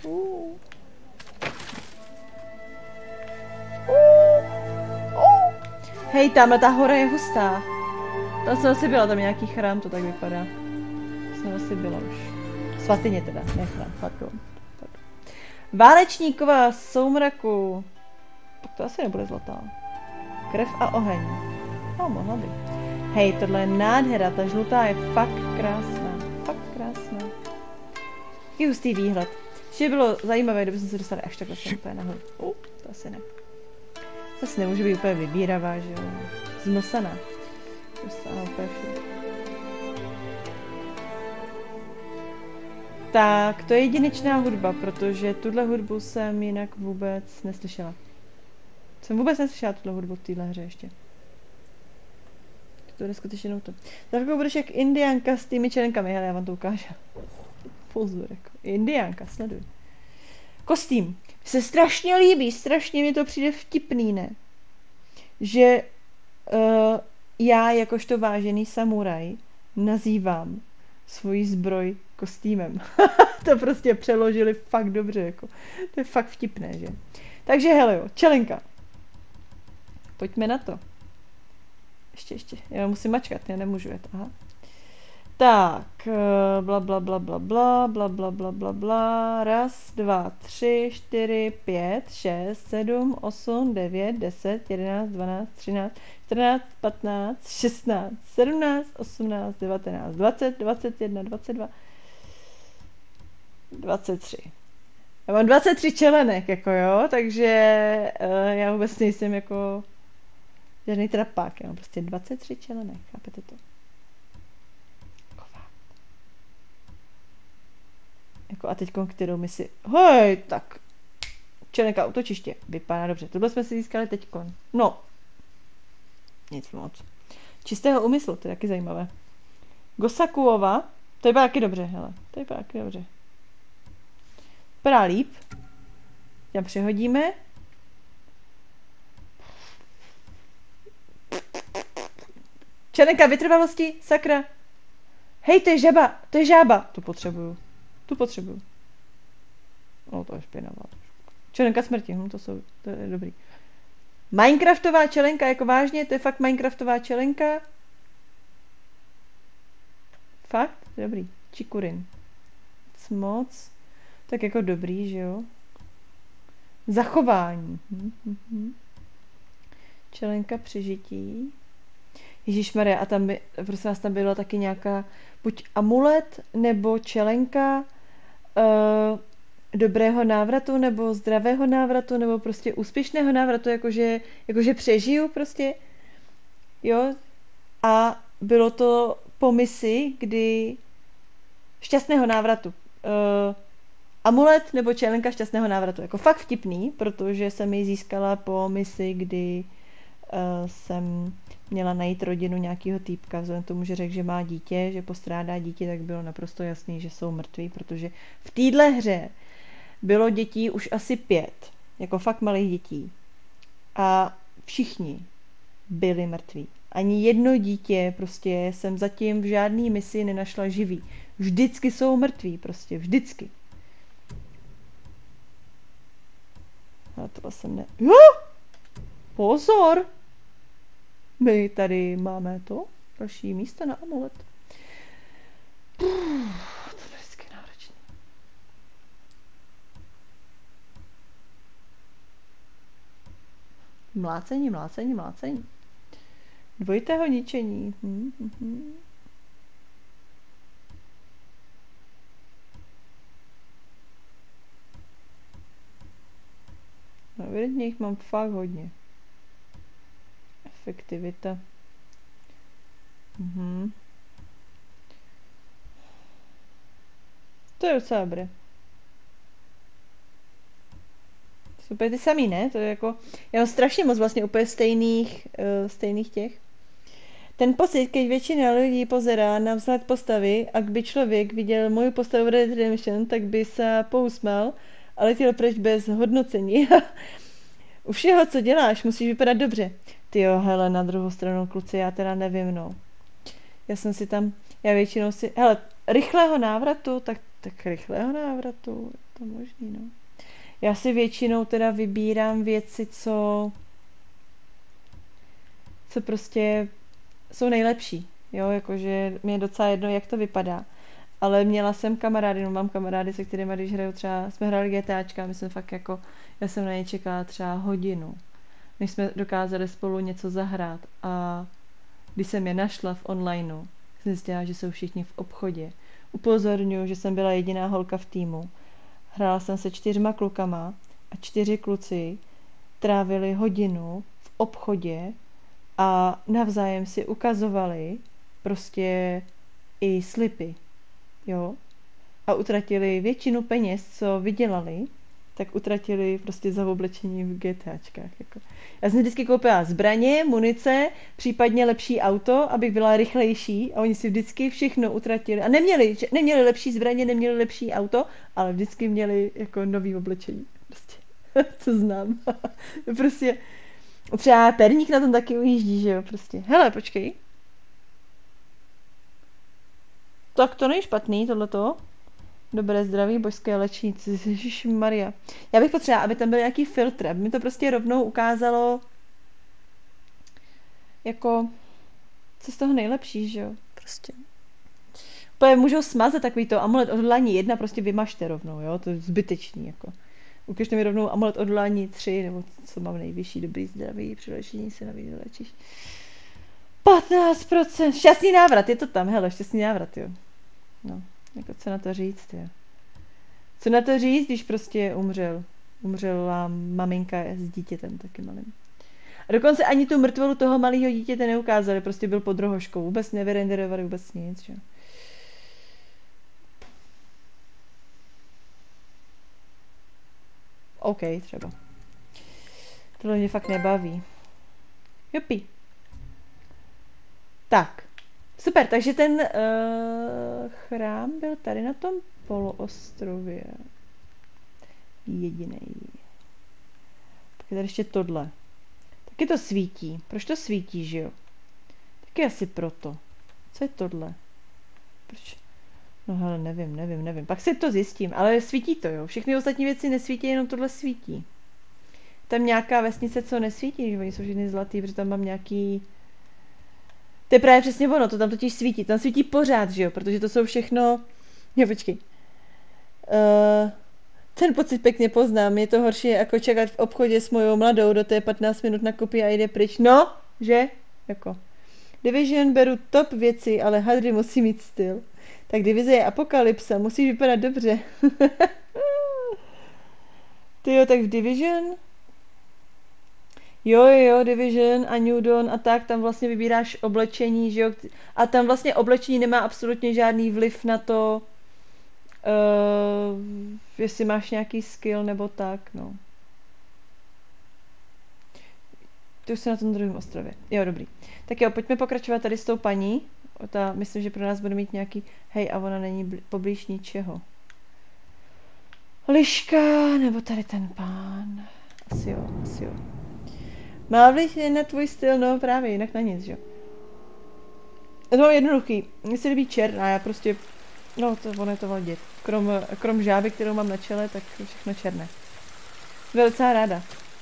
Hej, tamhle ta hora je hustá. Tam jsem asi byla, tam nějaký chrám, to tak vypadá. Jsem asi byla už. Svatyně teda, ne chrám, pardon. Válečníková soumraku. Tak to asi nebude zlatá. Krev a oheň. No, mohla by. Hej, tohle je nádhera, ta žlutá je fakt krásná. Fakt krásná. Jaký hustý výhled. Že bylo zajímavé, kdyby jsme se dostali až takhle sem úplně nahoru. To asi ne. To asi nemůže být úplně vybíravá, že jo. Znosaná. Znosaná úplně všude. Tak, to je jedinečná hudba, protože tuhle hudbu jsem jinak vůbec neslyšela. Jsem vůbec neslyšela tuhle hudbu v téhle hře ještě. To je skutečně to. Tak budeš jak indiánka s těmi čelenkami, hele, já vám to ukážu. Pozor, jako indiánka, sleduj. Kostým. Se strašně líbí, strašně mi to přijde vtipný, ne? Že já jakožto vážený samuraj nazývám svoji zbroj kostýmem. To prostě přeložili fakt dobře, jako. To je fakt vtipné, že? Takže hele jo, čelenka. Pojďme na to. Ještě. Já musím mačkat, já nemůžu jet, aha. Tak, bla bla bla bla bla bla bla bla bla bla. 1, 2, 3, 4, 5, 6, 7, 8, 9, 10, 11, 12, 13, 14, 15, 16, 17, 18, 19, 20, 21, 22, 23. Já mám 23 čelenek, jako jo, takže já vůbec nejsem jako žádný trapák, já mám prostě 23 čelenek, chápete to? Jako a teďko, kterou my si... Hej, tak. Čelenka útočiště. Vypadá dobře. Tohle jsme si získali teďko. No. Nic moc. Čistého úmyslu, to je taky zajímavé. Gosakuova. To vypadá taky dobře, hele. To vypadá taky dobře. Vypadá líp. Tam přehodíme. Čelenka vytrvalosti, sakra. Hej, to je žaba, to je žába. To potřebuju. Tu potřebuju. No, to je špinavá. Čelenka smrti, to je dobrý. Minecraftová čelenka, jako vážně, to je fakt Minecraftová čelenka. Fakt? Dobrý. Čikurin. Moc. Tak jako dobrý, že jo? Zachování. Čelenka přežití. Ježišmarja, a tam by, prosím vás, tam byla taky nějaká buď amulet, nebo čelenka, dobrého návratu, nebo zdravého návratu, nebo prostě úspěšného návratu, jakože přežiju prostě, jo. A bylo to po misi, kdy šťastného návratu. Amulet nebo čelenka šťastného návratu. Jako fakt vtipný, protože jsem ji získala po misi, kdy jsem měla najít rodinu nějakého týpka, vzhledem tomu, že řekl, že má dítě, že postrádá dítě, tak bylo naprosto jasný, že jsou mrtví, protože v téhle hře bylo dětí už asi 5, jako fakt malých dětí. A všichni byli mrtví. Ani jedno dítě prostě jsem zatím v žádný misi nenašla živý. Vždycky jsou mrtví, prostě vždycky. A tohle jsem ne... Jo! Pozor! My tady máme to další místo na amulet. To je vždycky náročný. Mlácení. Dvojitého ničení. No, evidentně jich mám fakt hodně. Efektivita. To je docela dobré. Super, ty samý, ne? To je jako... Já mám strašně moc vlastně úplně stejných těch. Ten pocit, když většina lidí pozerá na vzhled postavy a kdyby člověk viděl moju postavu v Red Dead Redemption, tak by se pousmál a letěl pryč bez hodnocení. U všeho, co děláš, musíš vypadat dobře. Tyjo, hele, na druhou stranu, kluci, já teda nevím, no. Já většinou si... Hele, rychlého návratu, tak rychlého návratu, je to možný, no. Já si většinou teda vybírám věci, co prostě jsou nejlepší, jo, jakože mě je docela jedno, jak to vypadá. Ale měla jsem kamarády, no mám kamarády, se kterými, když hraju třeba, jsme hráli GTAčka, my jsme fakt jako, já jsem na ně čekala třeba hodinu, než jsme dokázali spolu něco zahrát. A když jsem je našla v onlineu, jsem zjistila, že jsou všichni v obchodě. Upozorňuji, že jsem byla jediná holka v týmu. Hrála jsem se 4 klukama a 4 kluci trávili hodinu v obchodě a navzájem si ukazovali prostě i slipy, jo. A utratili většinu peněz, co vydělali, tak utratili prostě za oblečení v GTAčkách. Jako. Já jsem vždycky koupila zbraně, munice, případně lepší auto, abych byla rychlejší a oni si vždycky všechno utratili. A neměli lepší zbraně, neměli lepší auto, ale vždycky měli jako nový oblečení. Prostě, co znám. Prostě třeba Perník na tom taky ujíždí, že jo, prostě. Hele, počkej. Tak to není špatný, tohleto. Dobré zdraví, božské léčníci, ježišmarja. Já bych potřebovala, aby tam byl nějaký filtr, aby mi to prostě rovnou ukázalo jako co z toho nejlepší, že jo, prostě. Úplně můžou smazat takový to amulet odhodlání 1, prostě vymažte rovnou, jo, to je zbytečný, jako. Ukažte mi rovnou amulet odhodlání 3, nebo co mám nejvyšší, dobrý zdraví, přilečení se navíc vylečíš. 15%, šťastný návrat, je to tam, hele, šťastný návrat, jo. No. Jako co na to říct, jo. Co na to říct, když prostě umřela maminka s dítětem taky malým. A dokonce ani tu mrtvolu toho malého dítěte neukázali, prostě byl pod rohoškou, vůbec nevyrenderovali, vůbec nic, že? OK, třeba. Tohle mě fakt nebaví. Jupi. Tak. Super, takže ten chrám byl tady na tom poloostrově. Jedinej. Tak je tady ještě tohle. Taky to svítí. Proč to svítí, že jo? Taky asi proto. Co je tohle? Proč? No hele, nevím. Pak si to zjistím, ale svítí to, jo. Všechny ostatní věci nesvítí, jenom tohle svítí. Tam nějaká vesnice, co nesvítí, že oni jsou všechny zlatý, protože tam mám nějaký... To je právě přesně ono, to tam totiž svítí. Tam svítí pořád, že jo, protože to jsou všechno... Jo, počkej. Ten pocit pěkně poznám. Je to horší jako čekat v obchodě s mojou mladou, do té 15 minut nakupí a jde pryč. No, že? Jako. Division beru top věci, ale hadry musí mít styl. Tak divize je apokalypsa, musí vypadat dobře. Tyjo, tak v Division? Jo, Division a New Dawn a tak, tam vlastně vybíráš oblečení, že jo? A tam vlastně oblečení nemá absolutně žádný vliv na to, jestli máš nějaký skill nebo tak, no. To už se na tom druhém ostrově. Jo, dobrý. Tak jo, pojďme pokračovat tady s tou paní. Ta, myslím, že pro nás bude mít nějaký... Hej, a ona není poblíž ničeho. Liška, nebo tady ten pán. Asi jo. Má vliv na tvůj styl, no právě, jinak na nic, jo. To mám jednoduchý. Mně se líbí černá, já prostě... No, ono je to vadit. Krom žáby, kterou mám na čele, tak všechno černé. Velice ráda.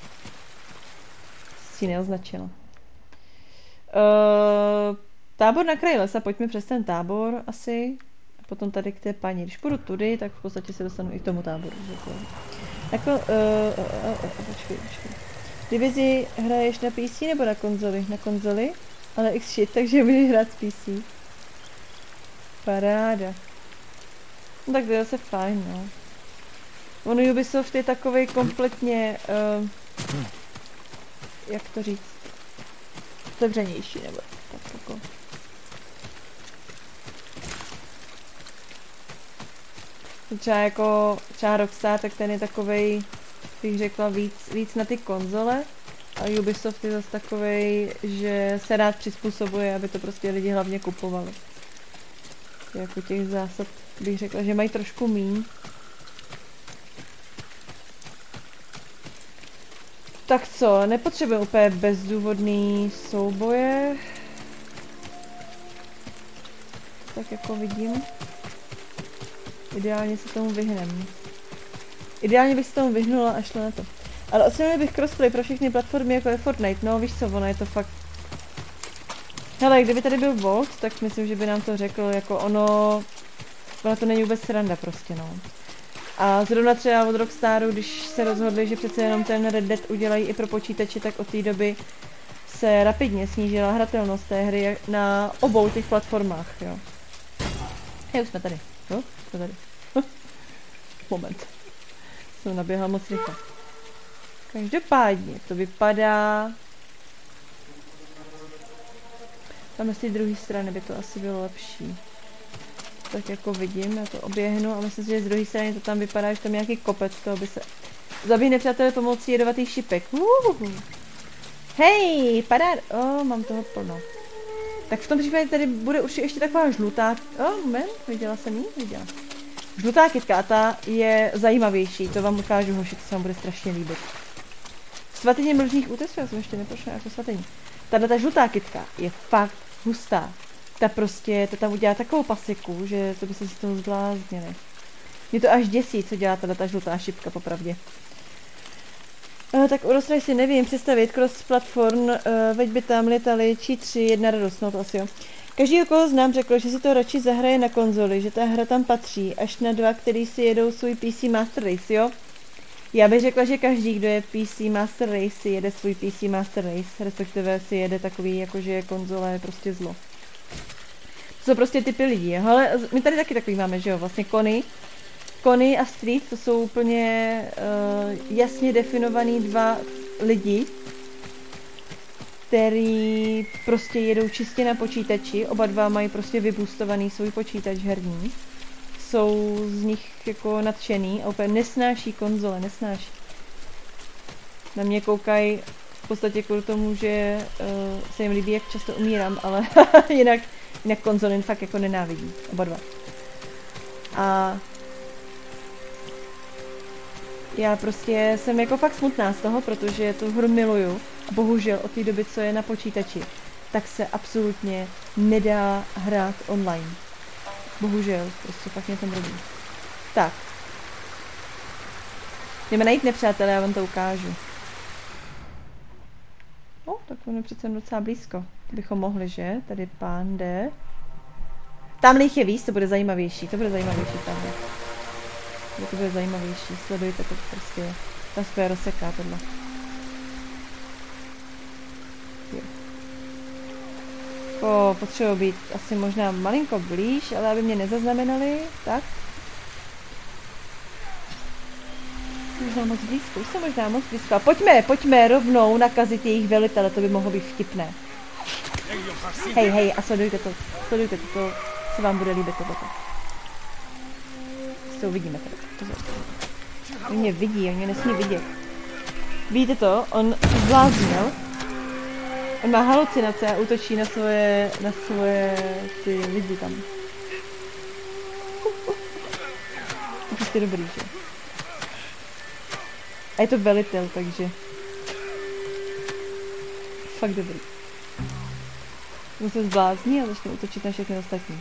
Si neoznačila. Tábor na kraji lesa, pojďme přes ten tábor asi. A potom tady k té paní. Když půjdu tudy, tak v podstatě se dostanu i k tomu táboru. Jako, počkej. Divizi hraješ na PC nebo na konzoli? Na konzoli, ale shit, takže budeš hrát z PC. Paráda. No tak to je zase fajn, no. On Ubisoft je takovej kompletně, jak to říct, otevřenější, nebo tak jako. Třeba Rockstar, tak ten je takovej, bych řekla, víc na ty konzole. A Ubisoft je zase takovej, že se rád přizpůsobuje, aby to prostě lidi hlavně kupovali. Jako těch zásad bych řekla, že mají trošku míň. Tak co, nepotřebujeme úplně bezdůvodný souboje. Tak jako vidím. Ideálně se tomu vyhnem. Ideálně bych se tomu vyhnula a šla na to. Ale ocenili bych crossplay pro všechny platformy jako je Fortnite, no víš co, ono je to fakt... Hele, kdyby tady byl Volt, tak myslím, že by nám to řekl, jako ono to není vůbec sranda prostě, no. A zrovna třeba od Rockstaru, když se rozhodli, že přece jenom ten Red Dead udělají i pro počítače, tak od té doby se rapidně snížila hratelnost té hry na obou těch platformách, jo. Hej, už jsme tady. Jo, jsme tady. Moment. Jsem naběhla moc rychle. Každopádně to vypadá... Tam z té druhé strany by to asi bylo lepší. Tak jako vidím, já to oběhnu a myslím si, že z druhé strany to tam vypadá, že tam je nějaký kopec, toho by se... Zabij nepřátelé pomocí jedovatých šipek. Hej, parád... mám toho plno. Tak v tom případě tady bude určitě ještě taková žlutá... moment, viděla jsem ji? Viděla. Žlutá kytka, ta je zajímavější, to vám ukážu, hoši, to se vám bude strašně líbit. Svatyně mlžných útesů, já jsem ještě neprošla jako svatyní. Tahle ta žlutá kytka je fakt hustá. Ta tam udělá takovou pasiku, že to by se z toho zbláznili. Mě to až děsí, co dělá ta žlutá šipka, popravdě. Tak urostraj si nevím představit, cross platform, veď by tam letali či 3, jedna radost, no to asi jo. Každý, koho znám, řekl, že si to radši zahraje na konzoli, že ta hra tam patří, až na 2, který si jedou svůj PC Master Race, jo? Já bych řekla, že každý, kdo je PC Master Race, si jede svůj PC Master Race, respektive si jede takový, jakože konzole je prostě zlo. To jsou prostě typy lidí, ale my tady taky takový máme, že jo, vlastně Conny a Street, to jsou úplně jasně definovaný dva lidi, který prostě jedou čistě na počítači, oba dva mají prostě vyboostovaný svůj počítač herní. Jsou z nich jako nadšený a úplně nesnáší konzole, nesnáší. Na mě koukají v podstatě kvůli tomu, že se jim líbí, jak často umírám, ale jinak konzole fakt jako nenávidí, oba dva. A já prostě jsem jako fakt smutná z toho, protože tu hru miluju. Bohužel od té doby, co je na počítači, tak se absolutně nedá hrát online. Bohužel, prostě fakt mě to mrzí. Tak. Jdeme najít nepřátelé, já vám to ukážu. Tak on je přece docela blízko. To bychom mohli, že? Tady pán jde. Tamhle jich je víc, to bude zajímavější. To bude zajímavější tamhle. To bude zajímavější. Sledujte to prostě. Ta svoje rozseká tohle. Potřebuji být asi možná malinko blíž, ale aby mě nezaznamenali. Tak. Možná moc blízko, už jsem možná moc blízko. A pojďme rovnou nakazit jejich velitele, to by mohlo být vtipné. Hej, a sledujte to, to se vám bude líbit tohleto. To uvidíme tady, pozor. Oni mě vidí, oni mě nesmí vidět. Vidíte to? On se zbláznil. On má halucinace a útočí na svoje ty lidi tam. To je prostě dobrý, že? A je to velitel, takže... Fakt dobrý. On se zblázní a začne útočit na všechny ostatní.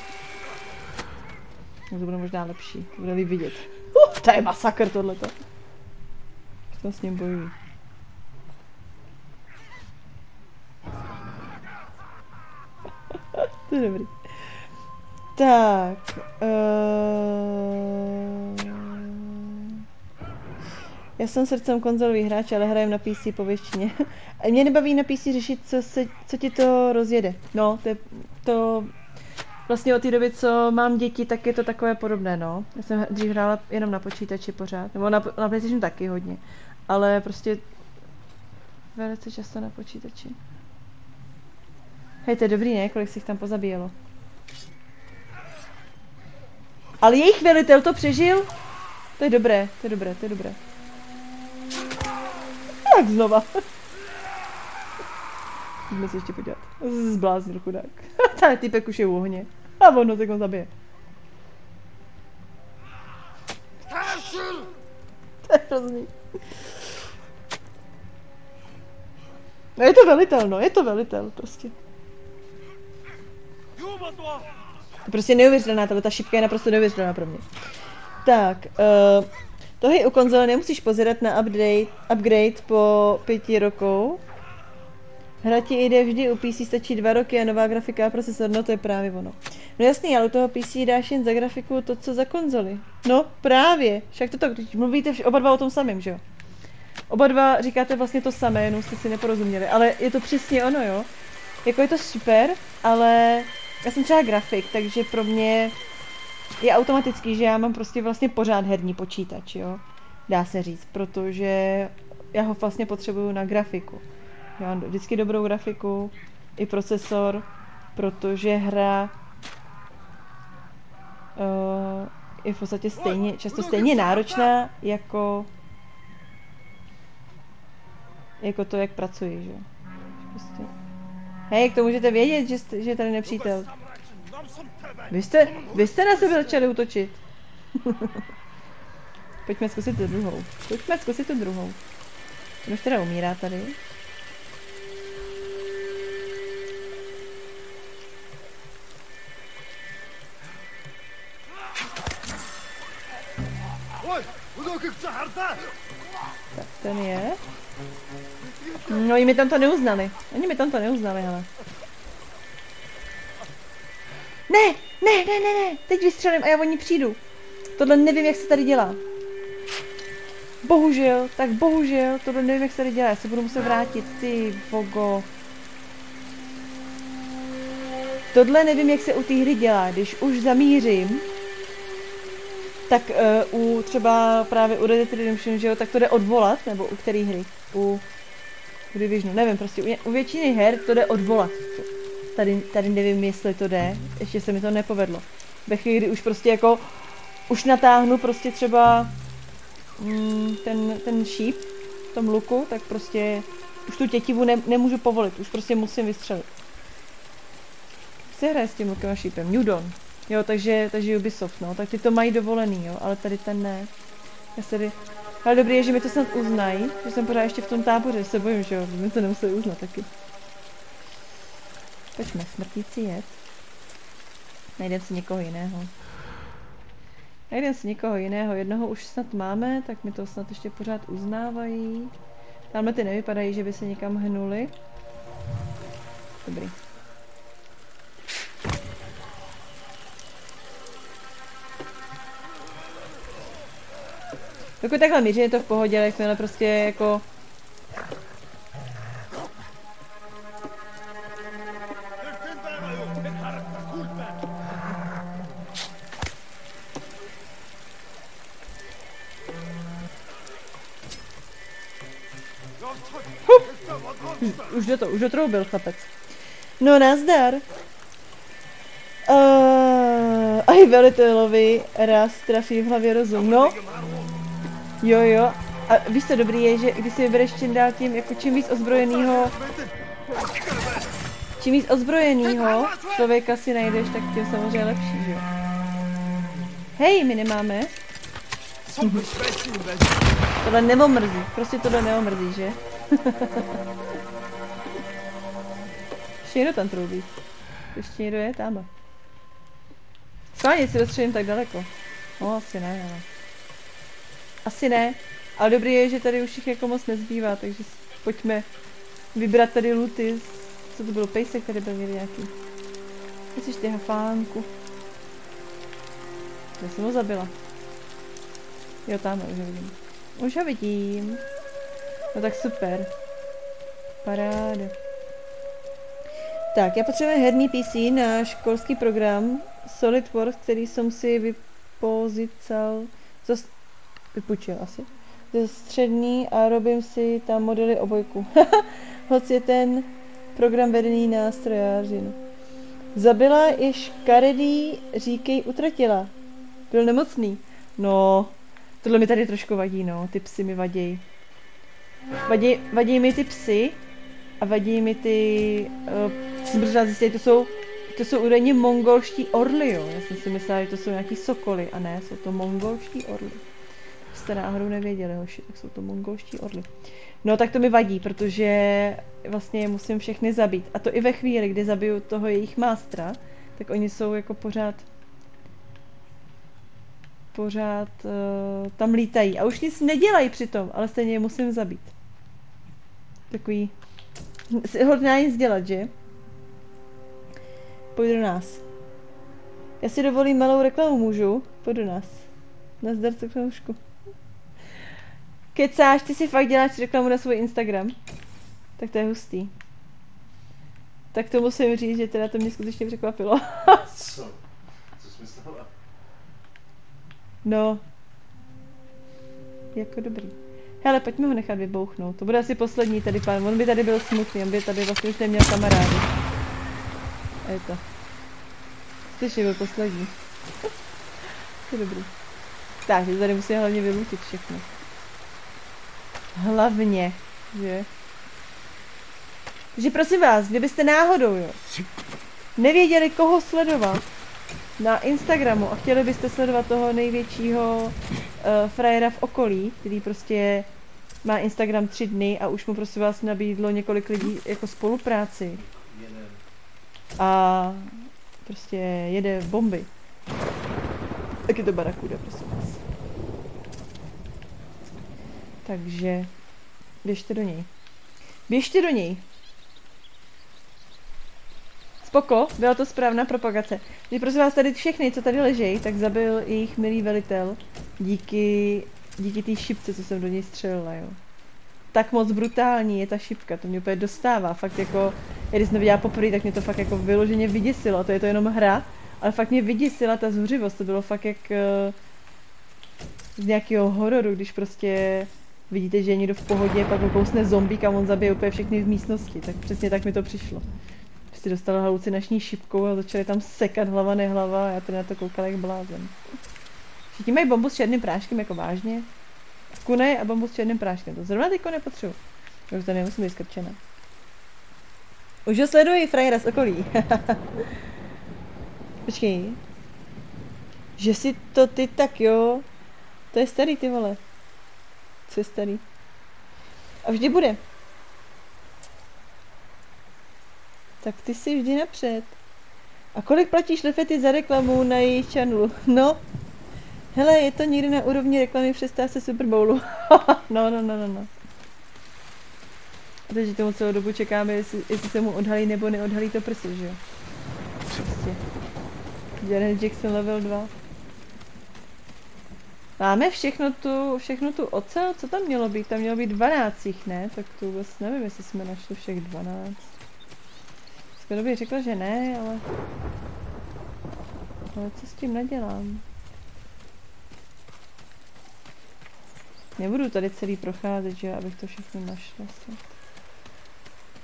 No to bude možná lepší, to bude líp vidět. To je masakr tohleto. Co s ním bojují. To je dobrý. Tak. Já jsem srdcem konzolový hráč, ale hrajem na PC po většině. A mě nebaví na PC řešit, co ti to rozjede. No, to vlastně od té doby, co mám děti, tak je to takové podobné, no. Já jsem dřív hrála jenom na počítači pořád, nebo na PlayStation taky hodně. Ale prostě velice často na počítači. Hej, to je dobrý, ne? Kolik si jich tam pozabíjelo. Ale jejich velitel to přežil? To je dobré, to je dobré, to je dobré. Tak znova. Můžeme se ještě podívat. Zbláznil chudák. Ten typek už je v ohně. A ono se ho zabije. To je hrozný. No je to velitel, prostě. To je prostě neuvěřitelná, ta šipka je naprosto neuvěřitelná pro mě. Tak, tohle u konzole nemusíš pozerat na upgrade po 5 roků. Hra ti jde vždy, u PC stačí 2 roky a nová grafika a procesor, no to je právě ono. No jasný, ale u toho PC dáš jen za grafiku to, co za konzoli. No právě, však to když mluvíte oba dva o tom samém, že jo? Oba dva říkáte vlastně to samé, jenom jste si neporozuměli, ale je to přesně ono, jo? Jako je to super, ale já jsem třeba grafik, takže pro mě je automatický, že já mám prostě vlastně pořád herní počítač, jo? Dá se říct, protože já ho vlastně potřebuju na grafiku. Já mám vždycky dobrou grafiku, i procesor, protože hra je v podstatě často stejně náročná jako to, jak pracuji, že jo. Prostě. Hej, jak to můžete vědět, že je tady nepřítel? Vy jste na sebe začali útočit. Pojďme zkusit tu druhou. Ten už teda umírá tady. Tak ten je. No oni mi tam to neuznali. Hele. Ne, teď vystřelím a já o ní přijdu. Tohle nevím, jak se tady dělá. Bohužel, tohle nevím, jak se tady dělá. Já se budu muset vrátit, ty vogo. Tohle nevím, jak se u té hry dělá. Když už zamířím, tak u třeba právě u Red Dead Redemption, že jo, tak to jde odvolat, nebo u které hry? U Divisionu, nevím, prostě u většiny her to jde odvolat. Tady nevím, jestli to jde, ještě se mi to nepovedlo. Ve chvíli, kdy už prostě jako, už natáhnu prostě třeba ten šíp v tom luku, tak prostě už tu tětivu nemůžu povolit, už prostě musím vystřelit. Se hraje s tím lukem a šípem, New Dawn. Jo, takže Ubisoft, no, tak ty to mají dovolený, jo, ale tady ten ne. Ale dobrý je, že mi to snad uznají, že jsem pořád ještě v tom táboře, se bojím, že jo, my to nemuseli uznat taky. Pojďme, smrtící jed. Najdem si někoho jiného. Jednoho už snad máme, tak mi to snad ještě pořád uznávají. Tamhle ty nevypadají, že by se někam hnuli. Dobrý. Dokud takhle míří, je to v pohodě, ale jakmile prostě jako... Už dotroubil chlapec. No, nazdar. Aj velitelovi raz trafí v hlavě rozum, no. Jo. A víš co dobrý je, že když si vybereš čím dál tím, jako čím víc ozbrojenýho člověka si najdeš, tak tím samozřejmě lepší, že jo. Hej, my nemáme. Tohle neomrzí, prostě tohle neomrzí, že? Ještě někdo tam troubí. Ještě někdo je tam. Schválně si dostřelím tak daleko. No asi ne, ale. Asi ne. Ale dobrý je, že tady už jich jako moc nezbývá, takže pojďme vybrat tady looty. Co to bylo? Pejsek tady byl někdy nějaký. Myslíš ty hafánku? Já jsem ho zabila. Jo, tam už ho vidím. Už ho vidím. No tak super. Paráda. Tak, já potřebuji herní PC na školský program SolidWorks, který jsem si vypůjčil asi. Ze střední a robím si tam modely obojku. Hoc je ten program vedený na strojářinu. Zabila je škaredý, říkej, utratila. Byl nemocný. No, tohle mi tady trošku vadí, no. Ty psy mi vadí. Vadí mi ty psy a vadí mi ty... jsem přišla zjistit, to jsou údajně mongolští orly, jo. Já jsem si myslela, že to jsou nějaký sokoly, a ne, jsou to mongolští orly. Jste náhodou nevěděli, hoši, tak jsou to mongolští orly. No tak to mi vadí, protože vlastně je musím všechny zabít. A to i ve chvíli, kdy zabiju toho jejich mástra, tak oni jsou jako pořád tam lítají. A už nic nedělají přitom, ale stejně je musím zabít. Takový... hodná nic dělat, že? Pojď do nás. Já si dovolím malou reklamu, můžu? Pojď do nás. Nazdar, cokroušku. Kecáš, ty si fakt děláš reklamu na svůj Instagram? Tak to je hustý. Tak to musím říct, že teda to mě skutečně překvapilo. Co? Co jsi myslela? No. Jako dobrý. Hele, pojďme ho nechat vybouchnout. To bude asi poslední tady pán. On by tady byl smutný, on by tady vlastně už neměl kamarády. A je to. Slyši, byl poslední. To je dobrý. Tak, tady musím hlavně vylutit všechno. Hlavně, že? Takže prosím vás, kdybyste náhodou, jo, nevěděli, koho sledovat na Instagramu a chtěli byste sledovat toho největšího frajera v okolí, který prostě má Instagram 3 dny a už mu prosím vás nabídlo několik lidí jako spolupráci. A prostě jede bomby. Tak je to barakuda, prosím vás. Takže běžte do něj. Běžte do něj. Spoko, byla to správná propagace. Když prosím vás tady všechny, co tady ležejí, tak zabil jejich milý velitel díky té šipce, co jsem do něj střelila, jo. Tak moc brutální je ta šipka, to mě úplně dostává, fakt jako, když jsem to viděla poprvé, tak mě to fakt jako vyloženě vyděsilo, to je to jenom hra, ale fakt mě vyděsila ta zuřivost, to bylo fakt jak z nějakého hororu, když prostě vidíte, že je někdo v pohodě, pak ho kousne zombík a on zabije úplně všechny v místnosti, tak přesně tak mi to přišlo. Prostě dostala halucinační šipkou a začali tam sekat hlava nehlava a já tady na to koukala jak blázen. Všichni mají bombu s černým práškem, jako vážně. Kunej a bombu s černým práškem, to zrovna teďko nepotřebuji. Už to nemusím být skrčena. Už ho sleduji, frajera z okolí. Počkej. Že si to ty tak jo. To je starý, ty vole. Co je starý? A vždy bude. Tak ty jsi vždy napřed. A kolik platíš Lefety za reklamu na jejich channelu? No. Hele, je to někdy na úrovni reklamy v 16. Super Bowlu. No. Takže tomu celou dobu čekáme, jestli se mu odhalí nebo neodhalí to prso, že jo? Prostě. Janet Jackson level 2. Máme všechno tu ocel? Co tam mělo být? Tam mělo být 12, ne? Tak to vůbec nevím, jestli jsme našli všech 12. Skoro bych řekla, že ne, ale co s tím nedělám? Nebudu tady celý procházet, že abych to všechno našla.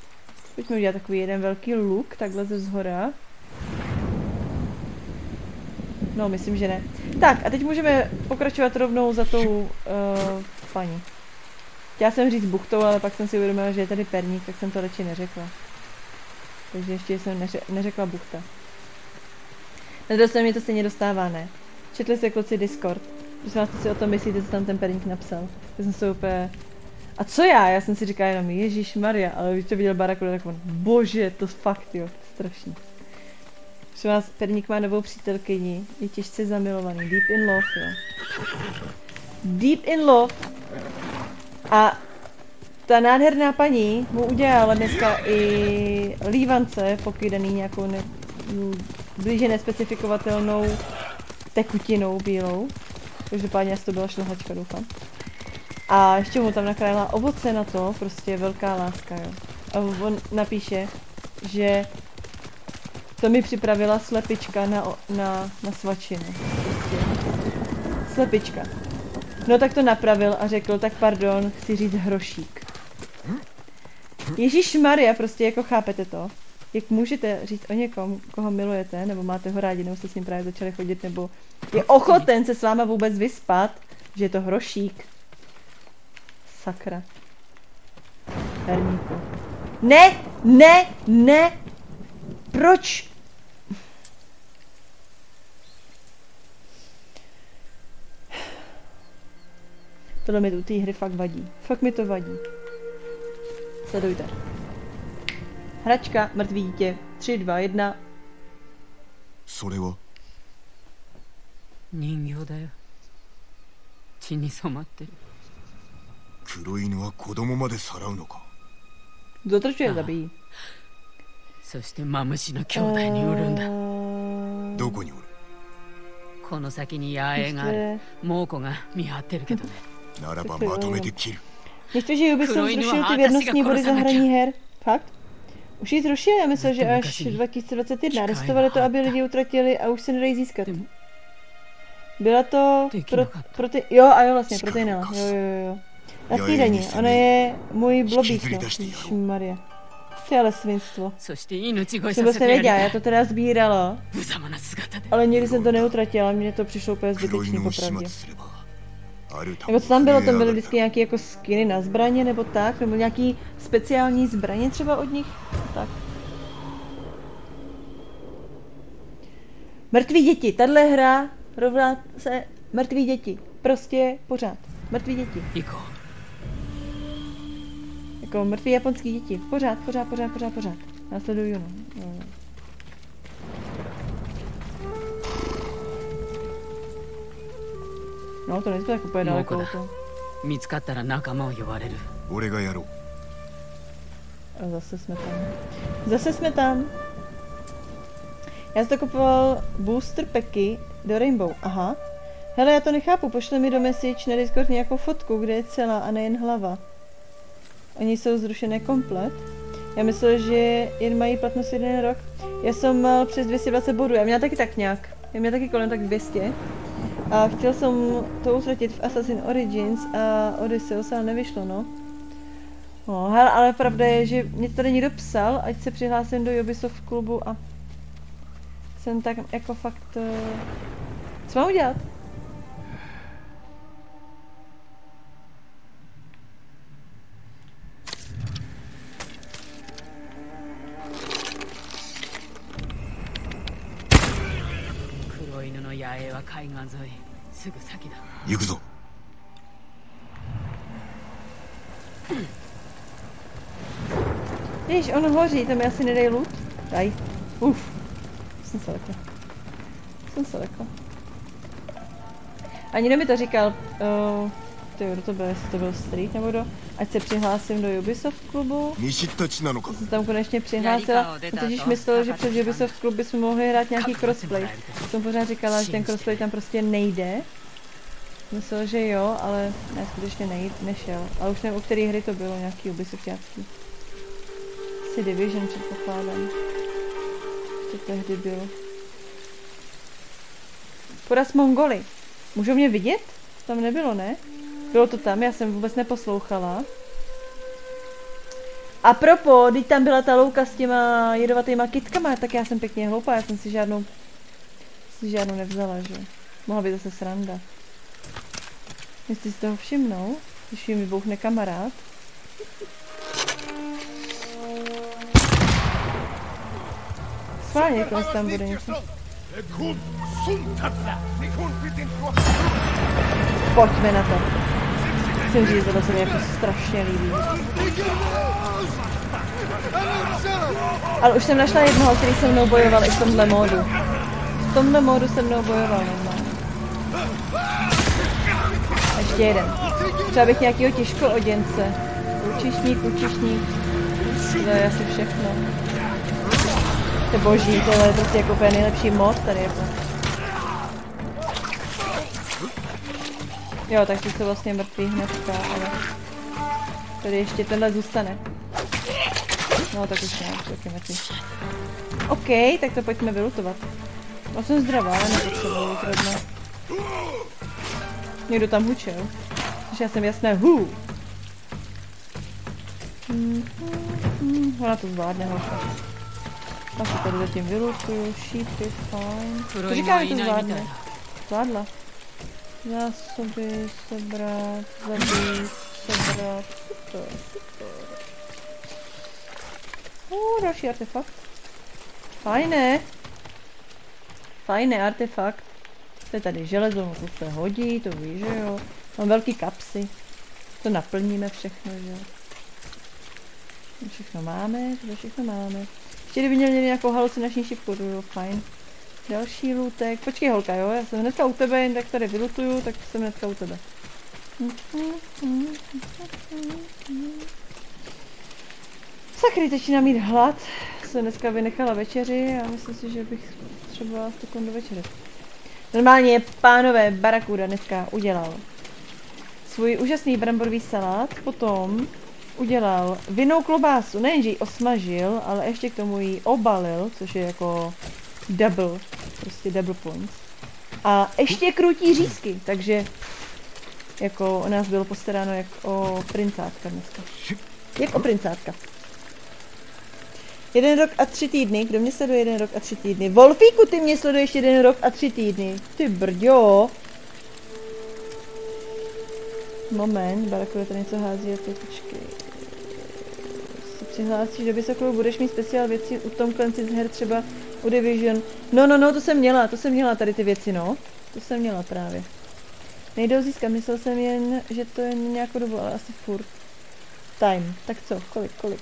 Pojďme udělat takový jeden velký luk, takhle ze zhora. No, myslím, že ne. Tak, a teď můžeme pokračovat rovnou za tou paní. Chtěla jsem říct buchtou, ale pak jsem si uvědomila, že je tady perník, tak jsem to radši neřekla. Takže ještě jsem neřekla buchta. Na druhou stranu mě to stejně dostává, ne? Četli jste kluci Discord. Prosím vás, si o tom myslíte, co tam ten perník napsal. Já jsem se úplně... A co já? Já jsem si říkala jenom Ježíšmarja, ale když to viděl Baraku, tak on, bože, to fakt jo, strašný. Prosím vás, perník má novou přítelkyni, je těžce zamilovaný, deep in love, jo. Deep in love. A ta nádherná paní mu udělala dneska i lívance pokydaný nějakou blíže nespecifikovatelnou tekutinou bílou. Každopádně asi to byla šlehačka, doufám. A ještě mu tam nakrájela ovoce na to, prostě velká láska, jo. A on napíše, že to mi připravila slepička na svačinu. Prostě. Slepička. No tak to napravil a řekl, tak pardon, chci říct hrošík. Ježíšmarja, prostě jako chápete to? Jak můžete říct o někom, koho milujete, nebo máte ho rádi, nebo jste s ním právě začali chodit, nebo je ochoten se s váma vůbec vyspat, že je to hrošík. Sakra. Perníku. Ne, ne, ne! Proč? Tohle mi tu té hry fakt vadí. Fakt mi to vadí. Sledujte. Hračka, mrtvý dítě. 3, 2, 1. それは人形だよ。血に染まってる。 黒犬は子供までさらうのか。 Zotročuje, zabíjí. そしてマムシの兄弟に売るんだ。 どこにおる。 この先に野営がある。猛虎が見張ってるけどね。 ならばまとめて切る。 Ještě, že Ubisoft zrušil ty věrnostní body za hraní her. Fakt? Už ji zrušil, já myslel, že až 2021. Restovali to, aby lidi utratili a už se nedají získat. Byla to pro ty... Jo, a jo, vlastně, pro ty Nela. Jo. Na snídaní. Ona je můj blobík, no. Ježišmarja. To je ale svinstvo. Jsem vůbec nevěděla, já to teda sbírala. Ale nikdy jsem to neutratila, mně to přišlo úplně zbytečný, popravdě. Jako co tam bylo? Tam byly vždycky nějaké jako skiny na zbraně nebo tak, nebo nějaký speciální zbraně třeba od nich, tak. Mrtví děti, tahle hra rovná se mrtví děti, prostě pořád, mrtví děti. Jako mrtví japonský děti, pořád. Následuju, no. No, to nejsme tak úplně daleko o to. A zase jsme tam. Já jsem to kupoval booster packy do Rainbow, aha. Hele, já to nechápu, pošli mi do message na Discord nějakou fotku, kde je celá a nejen hlava. Oni jsou zrušené komplet. Já myslel, že jen mají platnost 1 rok. Já jsem mal přes 220 bodů, já měla taky tak nějak. Já měla taky kolem tak 200. A chtěl jsem to utratit v Assassin's Origins a Odysseus, ale nevyšlo, no. No, hele, ale pravda je, že mě tady někdo psal, ať se přihlásím do Ubisoft klubu a jsem tak jako fakt... Co mám udělat? Víš, on hoří, to mi asi nedej loot. Daj. Uf. Jsem se lekla. A někdo mi to říkal, kdo to byl, jestli to byl Street nebo kdo, ať se přihlásím do Ubisoft klubu. Jsem tam konečně přihlásila, totiž myslel, že přes Ubisoft klub bychom mohli hrát nějaký crossplay. Jsem pořád říkala, že ten crossplay tam prostě nejde. Myslel, že jo, ale ne, skutečně nešel. A už nevím, u které hry to bylo, nějaký Ubisoftiácký. Asi Division předpokládám. To tehdy bylo. Poraz Mongoly. Můžou mě vidět? Tam nebylo, ne? Bylo to tam, já jsem vůbec neposlouchala. A propo, teď tam byla ta louka s těma jedovatýma kytkama, tak já jsem pěkně hloupá, já jsem si žádnou nevzala, že? Mohla být zase sranda. Jestli si toho všimnou, když jim vybouchne kamarád. Schválně, jako tam bude něco. Pojďme na to. Musím říct, to se mi jako strašně líbí. Ale už jsem našla jednoho, který se mnou bojoval i v tomhle módu. V tomhle módu se mnou bojoval normálně. A ještě jeden. Třeba bych nějakýho těžkooděnce. Účišník. To je asi všechno. To je boží, tohle je prostě jako úplně nejlepší mod tady jako. Jo, tak ty jsou vlastně mrtvý hnedka, ale tady ještě tenhle zůstane. No tak už ne, taky mrtvý. OK, tak to pojďme vylutovat. Já jsem zdravá, ale nepotřebuji trudno. Někdo tam hučel. Takže já jsem jasné hu. Ona to zvládne, holka. Já se tady zatím vylutuju, šípy, fajn. To říká, že to zvládne. Zvládla. Zásoby, sebrat, zabít, sebrat, super. Další artefakt. Fajné artefakt. To je tady železo, no to se hodí, to víš, že jo. Mám velký kapsy. To naplníme všechno, že jo. To všechno máme. Ještě kdyby měl nějakou halucinační šipku, to bylo fajn. Další lootek. Počkej holka, jo, já jsem hnedka u tebe, jen tak tady vylutuju, tak jsem hnedka u tebe. Sakry, začíná mít hlad. Jsem dneska vynechala večeři a myslím si, že bych třeba do večeře. Normálně, pánové, Barakuda dneska udělal svůj úžasný bramborový salát, potom udělal vinnou klobásu, nejenže ji osmažil, ale ještě k tomu ji obalil, což je jako double points. A ještě krutí řízky, takže jako o nás bylo postaráno jak o princátka dneska. Jak o princátka. 1 rok a 3 týdny, kdo mě sleduje 1 rok a 3 týdny? Wolfíku, ty mě sleduješ 1 rok a 3 týdny. Ty brďo. Moment, Barakuda tady něco hází a to počkej. Se přihlásíš do Vysokou, budeš mít speciál věci u Tom Clancy z her, třeba u Division. No, to jsem měla tady ty věci, no. To jsem měla právě. Nejdou získat, myslel jsem jen, že to je nějakou dobu, ale asi furt. Time, tak co, kolik?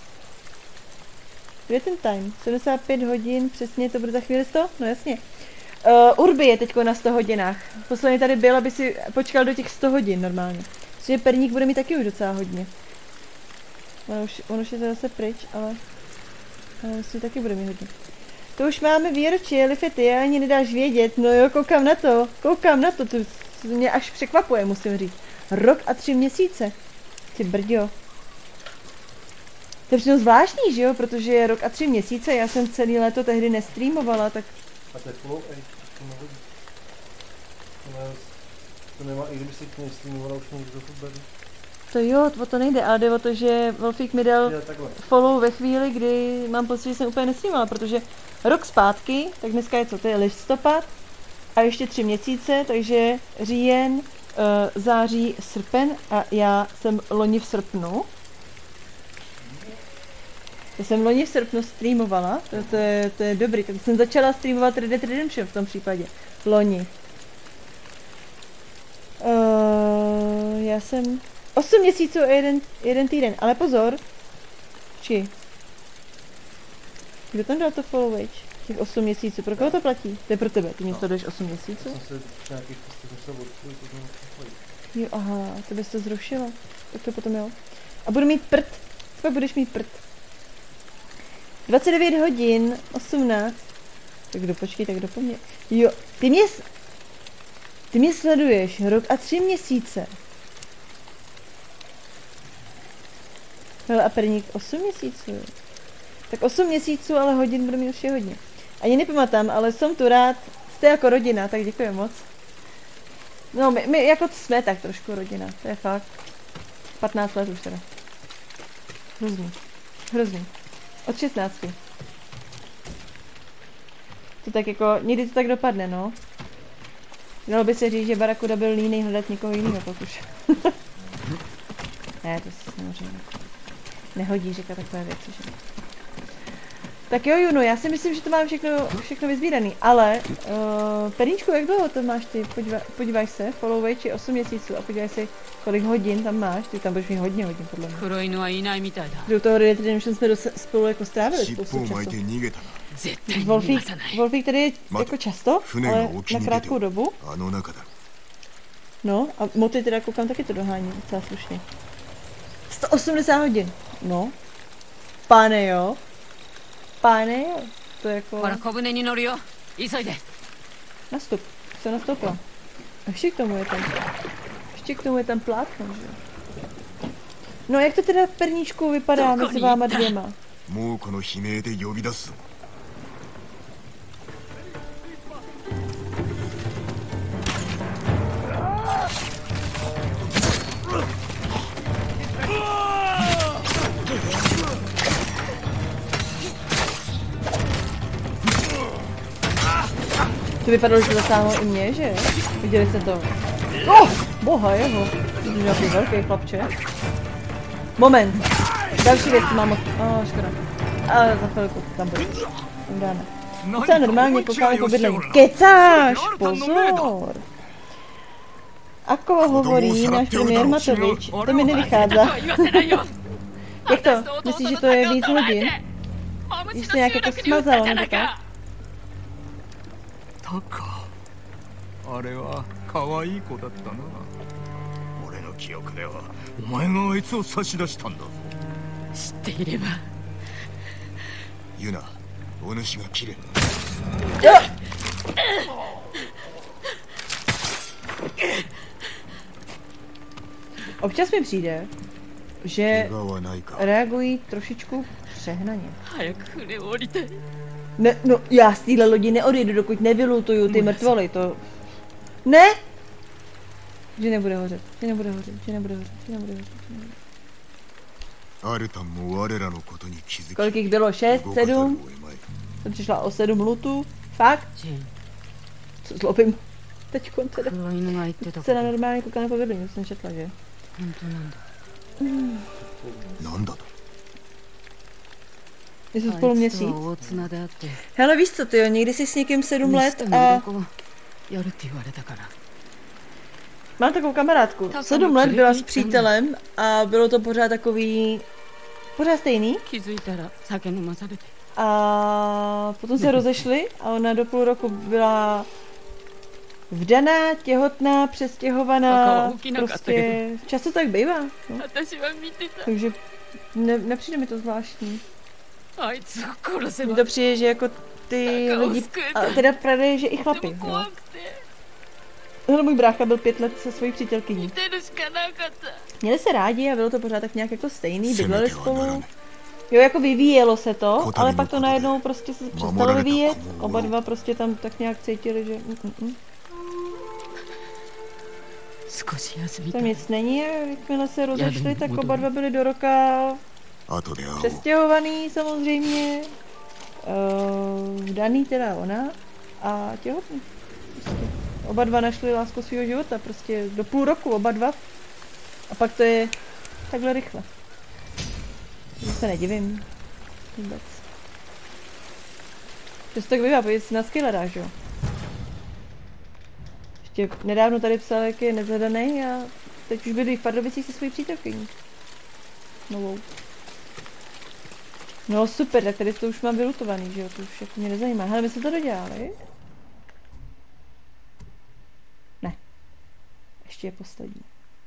Kde je ten time? 75 hodin, přesně, to bude za chvíli 100? No jasně. Urbi je teďko na 100 hodinách. Posledně tady byl, aby si počkal do těch 100 hodin normálně. Protože Perník bude mít taky už docela hodně. On už je zase pryč, ale si taky bude mít hodně. To už máme výročí, Lifety, já ani nedáš vědět. No jo, koukám na to, to mě až překvapuje, musím říct. 1 rok a 3 měsíce. Ty brďo. To je všechno zvláštní, že jo, protože je 1 rok a 3 měsíce, já jsem celý léto tehdy nestreamovala, tak... A to je flow, to nemá, i kdyby si k něj streamovala, už někdo to bude. To jo, o to nejde, ale jde o to, že Wolfík mi dal follow ve chvíli, kdy mám pocit, že jsem úplně nestreamovala, protože rok zpátky, tak dneska je co, to je listopad a ještě 3 měsíce, takže říjen, září, srpen a já jsem loni v srpnu. Já jsem loni v srpnu streamovala, to je dobrý, tak jsem začala streamovat Red Dead Redemption v tom případě, loni. Já jsem 8 měsíců a jeden týden, ale pozor, kdo tam dal to followage? Těch 8 měsíců, pro koho to platí? To je pro tebe, ty mě sleduješ 8 měsíců? Jsem se nějakých musel odpůjit, to znamená jo, aha, to bys to zrušila, tak to potom jo. A budu mít prd, co budeš mít prd? 29 hodin, 18. Tak kdo počkej, tak kdo po mně. Jo, ty mě sleduješ 1 rok a 3 měsíce. Hele, a Perník 8 měsíců. Tak 8 měsíců, ale hodin budu mít už je hodně. Ani nepamatám, ale jsem tu rád. Jste jako rodina, tak děkuji moc. No, my jako jsme tak trošku rodina, to je fakt. 15 let už teda. Hrozný. Hrozný. Od 16. To tak jako, někdy to tak dopadne, no. Dalo by se říct, že Barakuda byl línej hledat někoho jiného, pokud. Ne, to se samozřejmě nehodí říkat takové věci, že? Tak jo, Juno, já si myslím, že to mám všechno vyzbíraný, ale Períčku, jak dlouho to máš ty? Podívaj se, followej či 8 měsíců a podívaj se, kolik hodin tam máš, ty tam budeš mít hodně hodin, podle mě. Do toho Red Redemption jsme spolu jako strávili spoustu času. Wolfík tady je jako často, ale na krátkou dobu. No, a Moty teda koukám taky to dohání, docela slušně. 180 hodin, no. Pane jo. Pane jo, to je jako... Nastup, se nastoupila. A ještě k tomu je tam plátno, že jo. No jak to teda Perníčku vypadá mezi váma dvěma? To vypadalo, že to zasáhlo i mě, že? Viděli jste to? Boha jeho. To je nějaký velký chlapče. Moment. Další věc mám škoda. Ale za chvilku tam bude. Tam dáme. Co normálně koukáme po bydlení. Kecáš! Pozor! Ako hovorí náš premiér Matovič, to mi nevychází. Jak to? Myslíš, že to je víc hodin? Když se nějak jako smazalo, nebo tak? あれは可愛い子だったな。俺の記憶ではお前があいつを差し出したんだぞ。 知っていれば。 ユナ、お主が切れ。 Občas mi přijde, že reagují trošičku přehnaně. Ne, no, já z téhle lodi neodjedu, dokud nevylutuju ty mrtvoly, to... Ne! Že nebude hořet, že nebude hořet, že nebude hořet, že nebude hořet, že nebude hořet. Kolik jich bylo? 6? 7? Jsem přišla o 7 lutů. Fakt? Co zlobím? Teďkon teda. Se na normálně koukala po bydlení, to jsem četla, že? Jsou spolu měsíc. Hele, víš co, tyjo, někdy jsi s někým 7 let a... Mám takovou kamarádku. 7 let byla s přítelem a bylo to pořád takový... Pořád stejný. A potom se rozešli a ona do půl roku byla vdaná, těhotná, přestěhovaná, prostě... Často tak bývá. No. Takže nepřijde mi to zvláštní. Mně to přijde, že jako ty lidi, a teda pravda, že i chlapi, jo. Tohle můj brácha byl 5 let se svojí přítelkyní. Měli se rádi a bylo to pořád tak nějak jako stejný, bydleli spolu. Jo, jako vyvíjelo se to, ale pak to najednou prostě se přestalo vyvíjet. Oba dva prostě tam tak nějak cítili, že... Tam nic není a jakmile se rozešli, tak oba dva byli do roka přestěhovaný samozřejmě, vdaný teda ona a těhotný. Prostě. Oba dva našli lásku svého života, prostě do půl roku oba dva a pak to je takhle rychle. Já se nedivím vůbec. To se tak bývá, pojď si na Skillera, že jo? Ještě nedávno tady psal, jak je nezhledaný a teď už bydlí v Pardubicích se svojí přítelkyní. Novou. No super, tak tady to už mám vylutovaný, že jo, to už jako mě nezajímá. Hele, my jsme to dodělali? Ne. Ještě je poslední.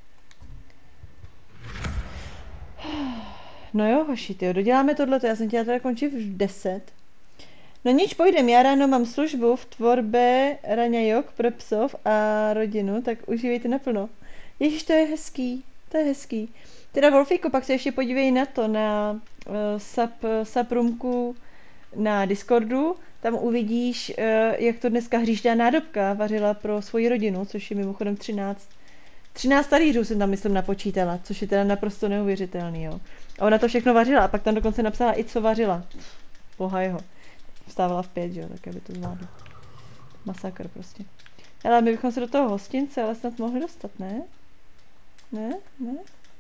No jo, hoši, tyjo, doděláme tohleto, já jsem chtěla teda končit v 10. No nič, pojdem, já ráno mám službu v tvorbě raňajok pro psov a rodinu, tak užívejte naplno. Ježiš, to je hezký, to je hezký. Teda Wolfíku, pak se ještě podívej na to, na subroomku na Discordu, tam uvidíš, jak to dneska hříždá nádobka vařila pro svoji rodinu, což je mimochodem 13 13 talířů jsem tam, myslím, napočítala, což je teda naprosto neuvěřitelný, jo. A ona to všechno vařila a pak tam dokonce napsala i co vařila. Boha jeho. Vstávala v 5, jo, tak aby to zvládla. Masakr prostě. Ale my bychom se do toho hostince ale snad mohli dostat, ne? Ne? Ne?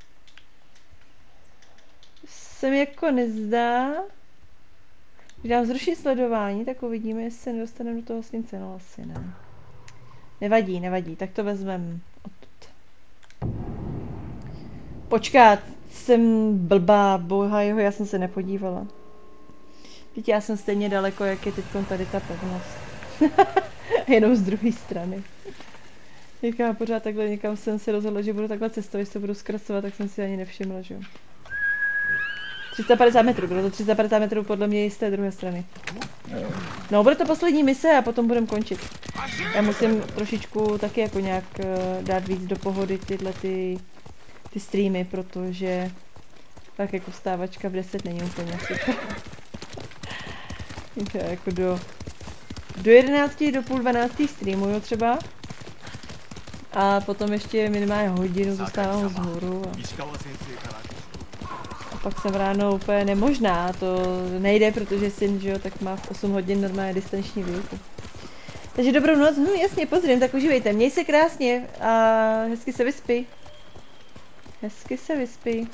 Se mi jako nezdá. Když dám zrušit sledování, tak uvidíme, jestli se nedostaneme do toho hostince. No asi ne. Nevadí, nevadí, tak to vezmeme odtud. Počkat, jsem blbá, boha jeho, já jsem se nepodívala. Teď já jsem stejně daleko, jak je teď tady ta pevnost. Jenom z druhé strany. Jak já pořád takhle někam jsem se rozhodla, že budu takhle cestovat, že se budu zkracovat, tak jsem si ani nevšimla, že jo. 350 metrů, bylo to 350 metrů podle mě z té druhé strany. No, bude to poslední mise a potom budeme končit. Já musím trošičku taky jako nějak dát víc do pohody tyhle ty streamy, protože tak jako vstávačka v 10 není úplně super. Jako do 11, do půl 12 streamuju třeba. A potom ještě minimálně hodinu zůstávám vzhůru. A pak jsem ráno úplně nemožná, to nejde, protože syn, že jo, tak má v 8 hodin normálně distanční výuku. Takže dobrou noc, no jasně, pozdravím, tak užívejte, měj se krásně a hezky se vyspí. Hezky se vyspí.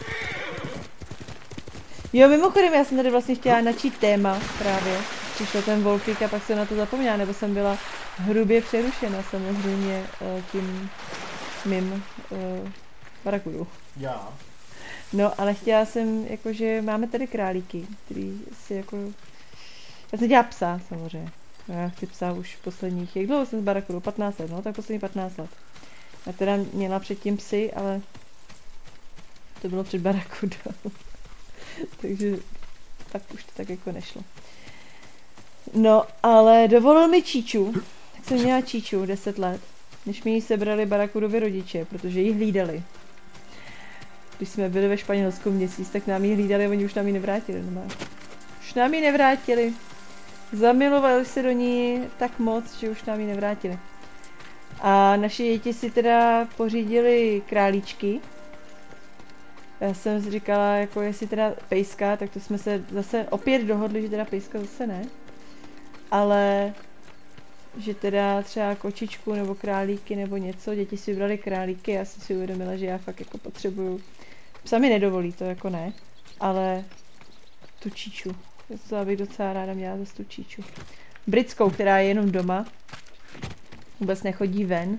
Jo, mimochodem, já jsem tady vlastně chtěla načít téma právě. Přišel ten Wolfík a pak jsem na to zapomněla, nebo jsem byla hrubě přerušena samozřejmě tím mým barakudou. Já. No, ale chtěla jsem, jakože máme tady králíky, který si jako... Já jsem dělala psa, samozřejmě. Já chci psa už posledních, jak dlouho jsem s barakudou? 15 let, no, tak poslední 15 let. Já teda měla předtím psy, ale to bylo před barakudou. Takže tak už to tak jako nešlo. No, ale dovolil mi Číču, tak jsem měla Číču 10 let, než mi ji sebrali barakudovi rodiče, protože ji hlídali. Když jsme byli ve Španělsku měsíc, tak nám ji hlídali a oni už nám ji nevrátili. Už nám ji nevrátili. Zamilovali se do ní tak moc, že už nám ji nevrátili. A naše děti si teda pořídili králíčky. Já jsem si říkala, jako jestli teda pejska, tak to jsme se zase opět dohodli, že teda pejska zase ne. Ale že teda třeba kočičku nebo králíky nebo něco, děti si vybrali králíky, já jsem si uvědomila, že já fakt jako potřebuju. Psa mi nedovolí, to jako ne, ale tu Číču. To bych docela ráda měla zase tu Číču. Britskou, která je jenom doma. Vůbec nechodí ven.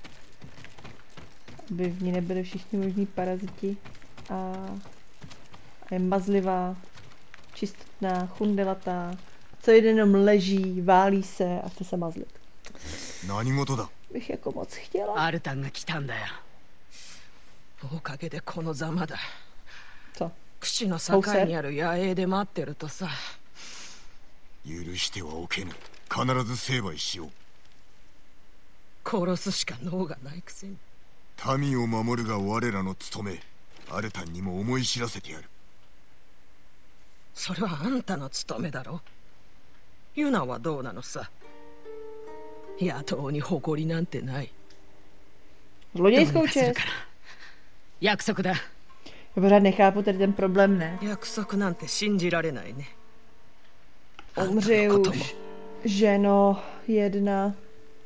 Aby v ní nebyli všichni možní paraziti. A je mazlivá, čistotná, chundelatá. Celý den jenom leží, válí se a chce se mazlit. Bych jako moc chtěla. Co? 口の境にある野営で待ってるとさ。 許してはおけぬ。必ず成敗しよう。 殺すしか能がないくせに。 民を守るが我らの務め。アルタンにも思い知らせてやる。 それはあんたの務めだろ。ユナはどうなのさ。野党に誇りなんてない。 Zlodějskou čest. 約束だ。 Já pořád nechápu tady ten problém, ne? 約束なんて信じられないね。 Umři už, ženo, jedna.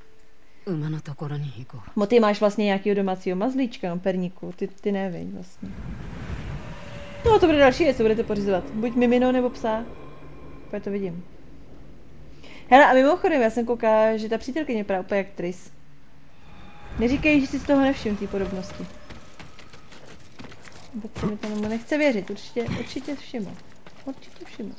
Mo, ty máš vlastně nějakého domácího mazlíčka, no, perníku, ty nevím vlastně. No, to bude další věc, co budete pořizovat. Buď mimino nebo psa. Pojď to vidím. Hele, a mimochodem, já jsem koukala, že ta přítelkyně vypadá úplně jak Tris. Neříkej, že si z toho nevšiml, té podobnosti. Vůbec se mi to nechce věřit, určitě všiml. Určitě všiml.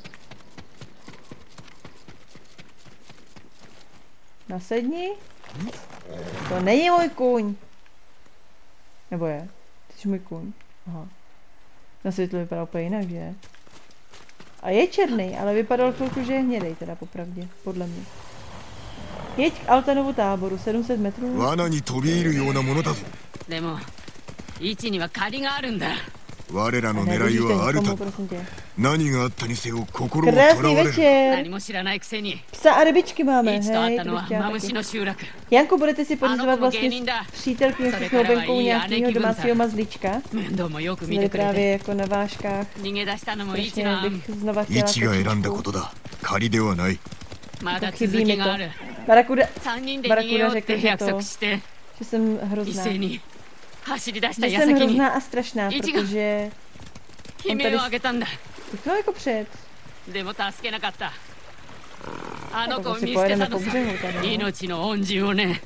Nasedni. To není můj kůň. Nebo je? Ty jsi můj kůň. Aha. Na světlu vypadá úplně jinak, že? A je černý, ale vypadal chvilku, že je hnědej, teda popravdě, podle mě. Jeď k Altanovu táboru, 700 metrů. 我らの狙いはあるただ。何があったにせよ心をとらわ Krásný れる。 večer. 何も知らないくせに Psa a rybičky máme, いつと会っ hej, た to の bych は chtěla マム taky. シの集落 Janko, budete si pořizovat Ano, vlastně Geninda. s přítelkyní se snoubenkou nějakého domácího mazlíčka. 面倒もよく見 Jsme てくれ právě て jako na vážkách. 逃げ出したのもいいち Strašně な bych znova イ chtěla チが選んだこ kočičku. とだ。仮ではない。 まだ Chybí 続 mi き to. がある Barakuda, 3人で逃げようって約束して že jsem 一 hrozná. 斉に走り出した Že 矢 jsem 先に hrozná a strašná, Ichigo. protože 悲鳴を上げたんだ to jako před. でも助けなかったあの Tak 子を asi 見捨て pojedeme た po のさ břehu tady. No. 命の恩人をね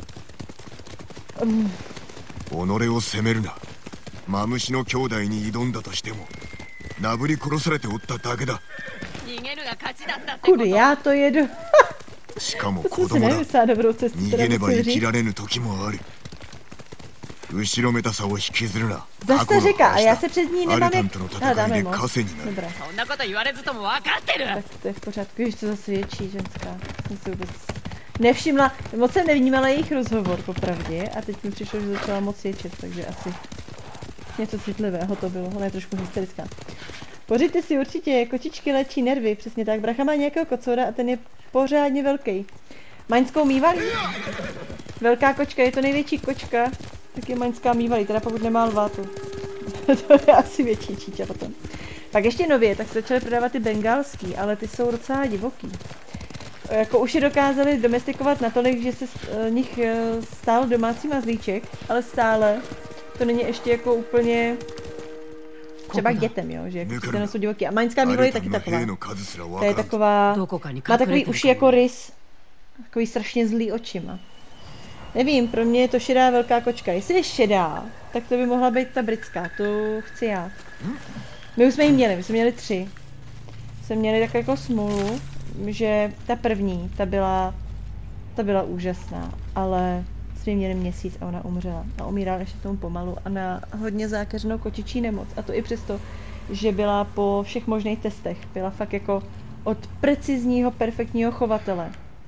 己を責めるな。マムシの兄弟に挑んだとしても、なぶり殺されておっただけだ。 逃げるが勝ちだったってこ Kudy, と já to jedu. しかも To 子 jsem si 供だ。 nemyslela dobrou cestu, 逃 teda げねば musím 生き říct. られぬ時もある。後ろめたさを引きずるな。 Zas to říká a já se před ní アル nemám タ jak... ンとの Hele, 戦い dáme で moc. 稼になる。 Dobré, そんなこと言われずとも分かってる tak to je v pořádku, že to zase větší ženská. Jsem si vůbec nevšimla, moc jsem nevnímala jejich rozhovor popravdě a teď mi přišlo, že začala moc ječet, takže asi něco citlivého to bylo, ona je trošku hysterická. Pořiďte si určitě, kočičky léčí nervy, přesně tak, bracha má nějakého kocoura a ten je pořádně velký. Maňskou mývalí? Velká kočka, je to největší kočka, tak je maňská mývalí, teda pokud nemá lvátu. To je asi větší číča potom. Pak ještě nově, tak se začaly prodávat ty bengalský, ale ty jsou docela divoký. Jako už je dokázali domestikovat natolik, že se z nich stál domácí mazlíček, ale stále to není ještě jako úplně třeba k dětem, jo, že jako ty jsou divoký. A maňská mývalí je taky taková. To je taková, どこかに má 隠れ takový てる uši か jako も rys. Takový strašně zlý očima. Nevím, pro mě je to šedá velká kočka. Jestli je šedá, tak to by mohla být ta britská, to chci já. My už jsme ji měli, my jsme měli 3. Jsme měli tak jako smůlu, že ta první, ta byla úžasná, ale jsme ji měli měsíc a ona umřela. A umírala ještě tomu pomalu a na hodně zákeřnou kočičí nemoc. A to i přesto, že byla po všech možných testech. Byla fakt jako od precizního, perfektního chovatele.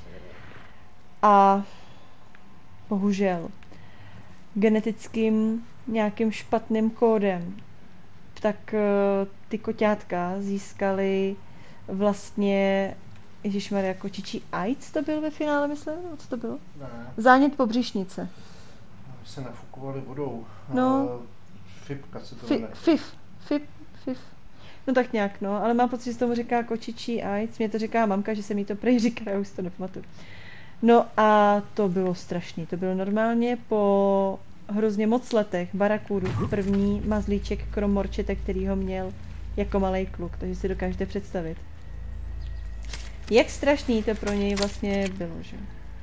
A bohužel genetickým nějakým špatným kódem, tak ty koťátka získaly vlastně, ježišmarja, kočičí AIDS to byl ve finále, myslím, no, co to bylo? Ne, Zánět pobřišnice. se nafukovali vodou. No. Fipka se to jmenuje. FIF. No tak nějak, no, ale mám pocit, že se tomu říká kočičí AIDS, mě to říká mamka, že se mi to prej říká, já už to nepamatuju. No a to bylo strašný, to bylo normálně po hrozně moc letech Barakudu, první mazlíček krom Morčete, který ho měl jako malej kluk, takže si dokážete představit. Jak strašný to pro něj vlastně bylo, že?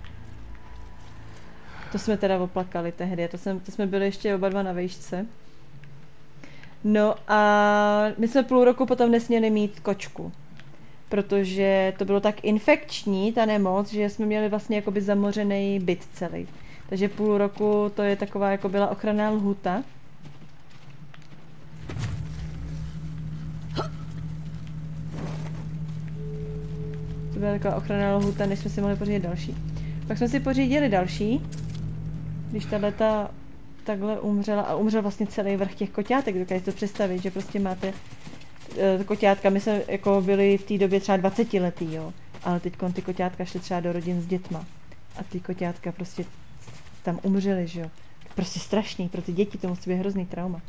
To jsme teda oplakali tehdy, to jsme byli ještě oba dva na vejšce. No a my jsme půl roku potom nesměli mít kočku. Protože to bylo tak infekční, ta nemoc, že jsme měli vlastně jakoby zamořený byt celý. Takže půl roku to je taková, jako byla ochranná lhuta. To byla taková ochranná lhuta, než jsme si mohli pořídit další. Pak jsme si pořídili další, když tahleta takhle umřela a umřel vlastně celý vrch těch koťátek, dokážete to představit, že prostě máte koťátka, my jsme jako byli v té době třeba 20 letý, jo, ale teď ty koťátka šly třeba do rodin s dětma a ty koťátka prostě tam umřely, že jo. Prostě strašný, pro ty děti to musí být hrozný trauma.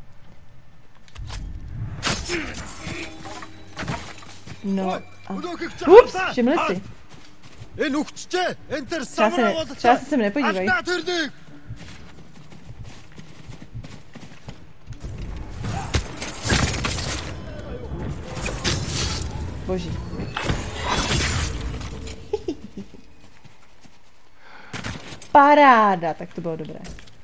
No a... Ups, všimli si. Třeba se sem nepodívej. Boží. Paráda, tak to bylo dobré.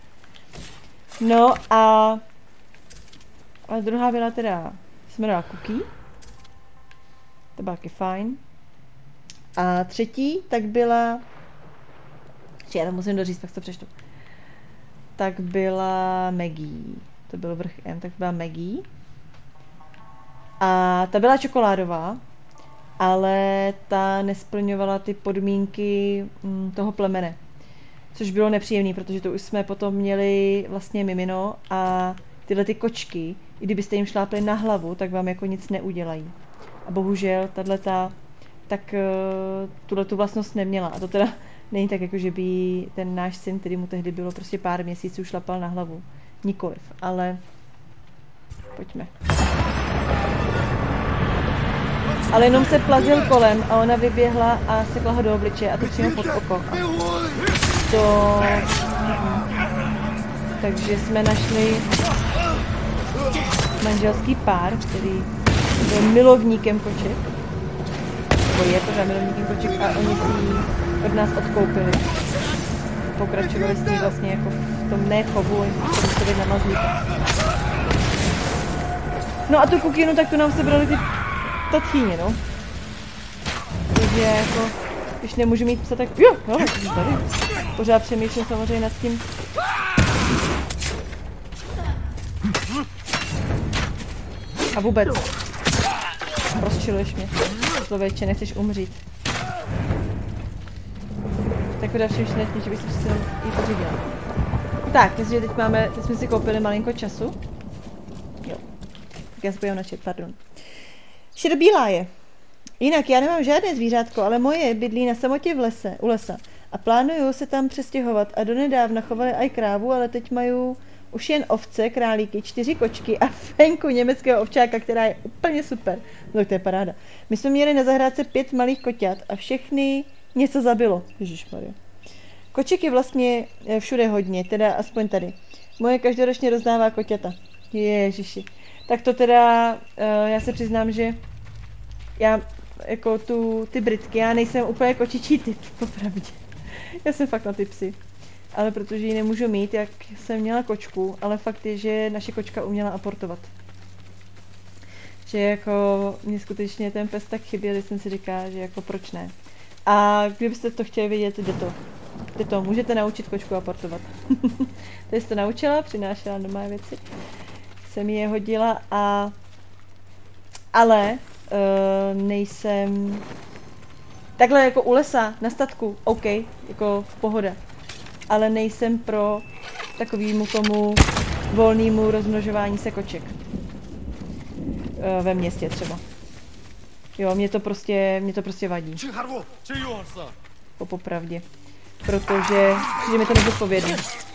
No a druhá byla teda, se jmenovala Cookie. To byla taky fajn. A třetí, tak byla, já to musím doříct, tak to přečtu. Tak byla Maggie. To byl vrch M, tak byla Maggie. A ta byla čokoládová, ale ta nesplňovala ty podmínky toho plemene. Což bylo nepříjemné, protože to už jsme potom měli vlastně mimino a tyhle ty kočky, i kdybyste jim šlápli na hlavu, tak vám jako nic neudělají. A bohužel tato, tak tuhletu vlastnost neměla. A to teda není tak, jako že by ten náš syn, který mu tehdy bylo prostě pár měsíců, šlapal na hlavu. Nikoliv, ale pojďme. Ale jenom se plazil kolem a ona vyběhla a sekla ho do obličeje a to přímo pod oko. To... Takže jsme našli manželský pár, který byl milovníkem koček. Nebo je pořád milovníkem koček a oni si ji od nás odkoupili. Pokračovali s ní vlastně jako v tom nechovu, oni to museli namazlit. No a tu kukinu, tak tu nám sebrali ty tatchýně, no. Takže jako, když nemůžu mít psa, tak jo, no, tady. Pořád přemýšlím samozřejmě nad tím. A vůbec. Rozčiluješ mě. Člověče, nechceš umřít. Tak vydá přemýšlím nad tím, že bych si jí pořídila. Tak, myslím, že teď jsme si koupili malinko času. Jo. Tak já se podívám na chat, pardon. Šedobílá je. Jinak já nemám žádné zvířátko, ale moje bydlí na samotě u lesa. A plánuju se tam přestěhovat a donedávna chovali aj krávu, ale teď mají už jen ovce, králíky, 4 kočky a venku německého ovčáka, která je úplně super. No to je paráda. My jsme měli na zahrádce 5 malých koťat a všechny něco zabilo. Ježišmarja. Koček je vlastně všude hodně, teda aspoň tady. Moje každoročně rozdává koťata. Ježiši. Tak to teda, já se přiznám, že já jako ty Britky, já nejsem úplně kočičí typ, popravdě. Já jsem fakt na ty psy. Ale protože ji nemůžu mít, jak jsem měla kočku, ale fakt je, že naše kočka uměla aportovat. Že jako mě skutečně ten pes tak chyběl, že jsem si říkala, že jako proč ne. A kdybyste to chtěli vědět, jde to. Můžete naučit kočku aportovat. Teď jste naučila, přinášela doma věci. Jsem je hodila ale nejsem takhle jako u lesa, na statku, OK, jako pohoda. Ale nejsem pro takovému tomu volnému rozmnožování se koček. Ve městě třeba. Jo, mě to prostě vadí. Popravdě. Protože přijde mi to nezodpovědný.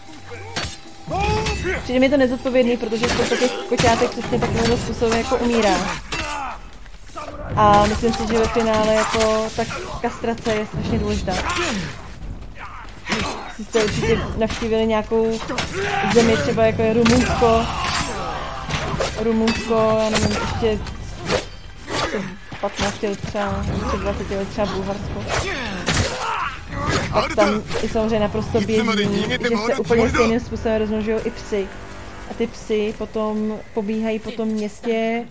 Přijde mi to nezodpovědný, protože spousta těch koťátek přesně takovým způsobem jako umírá. A myslím si, že ve finále jako tak kastrace je strašně důležitá. Jste určitě navštívili nějakou zemi, třeba jako je Rumunsko, já nevím, ještě 15 let třeba, ještě 20 let třeba Bulharsko. Tak tam je samozřejmě naprosto běžný, že se úplně stejným způsobem rozmnožují i psy. A ty psy potom pobíhají po tom městě,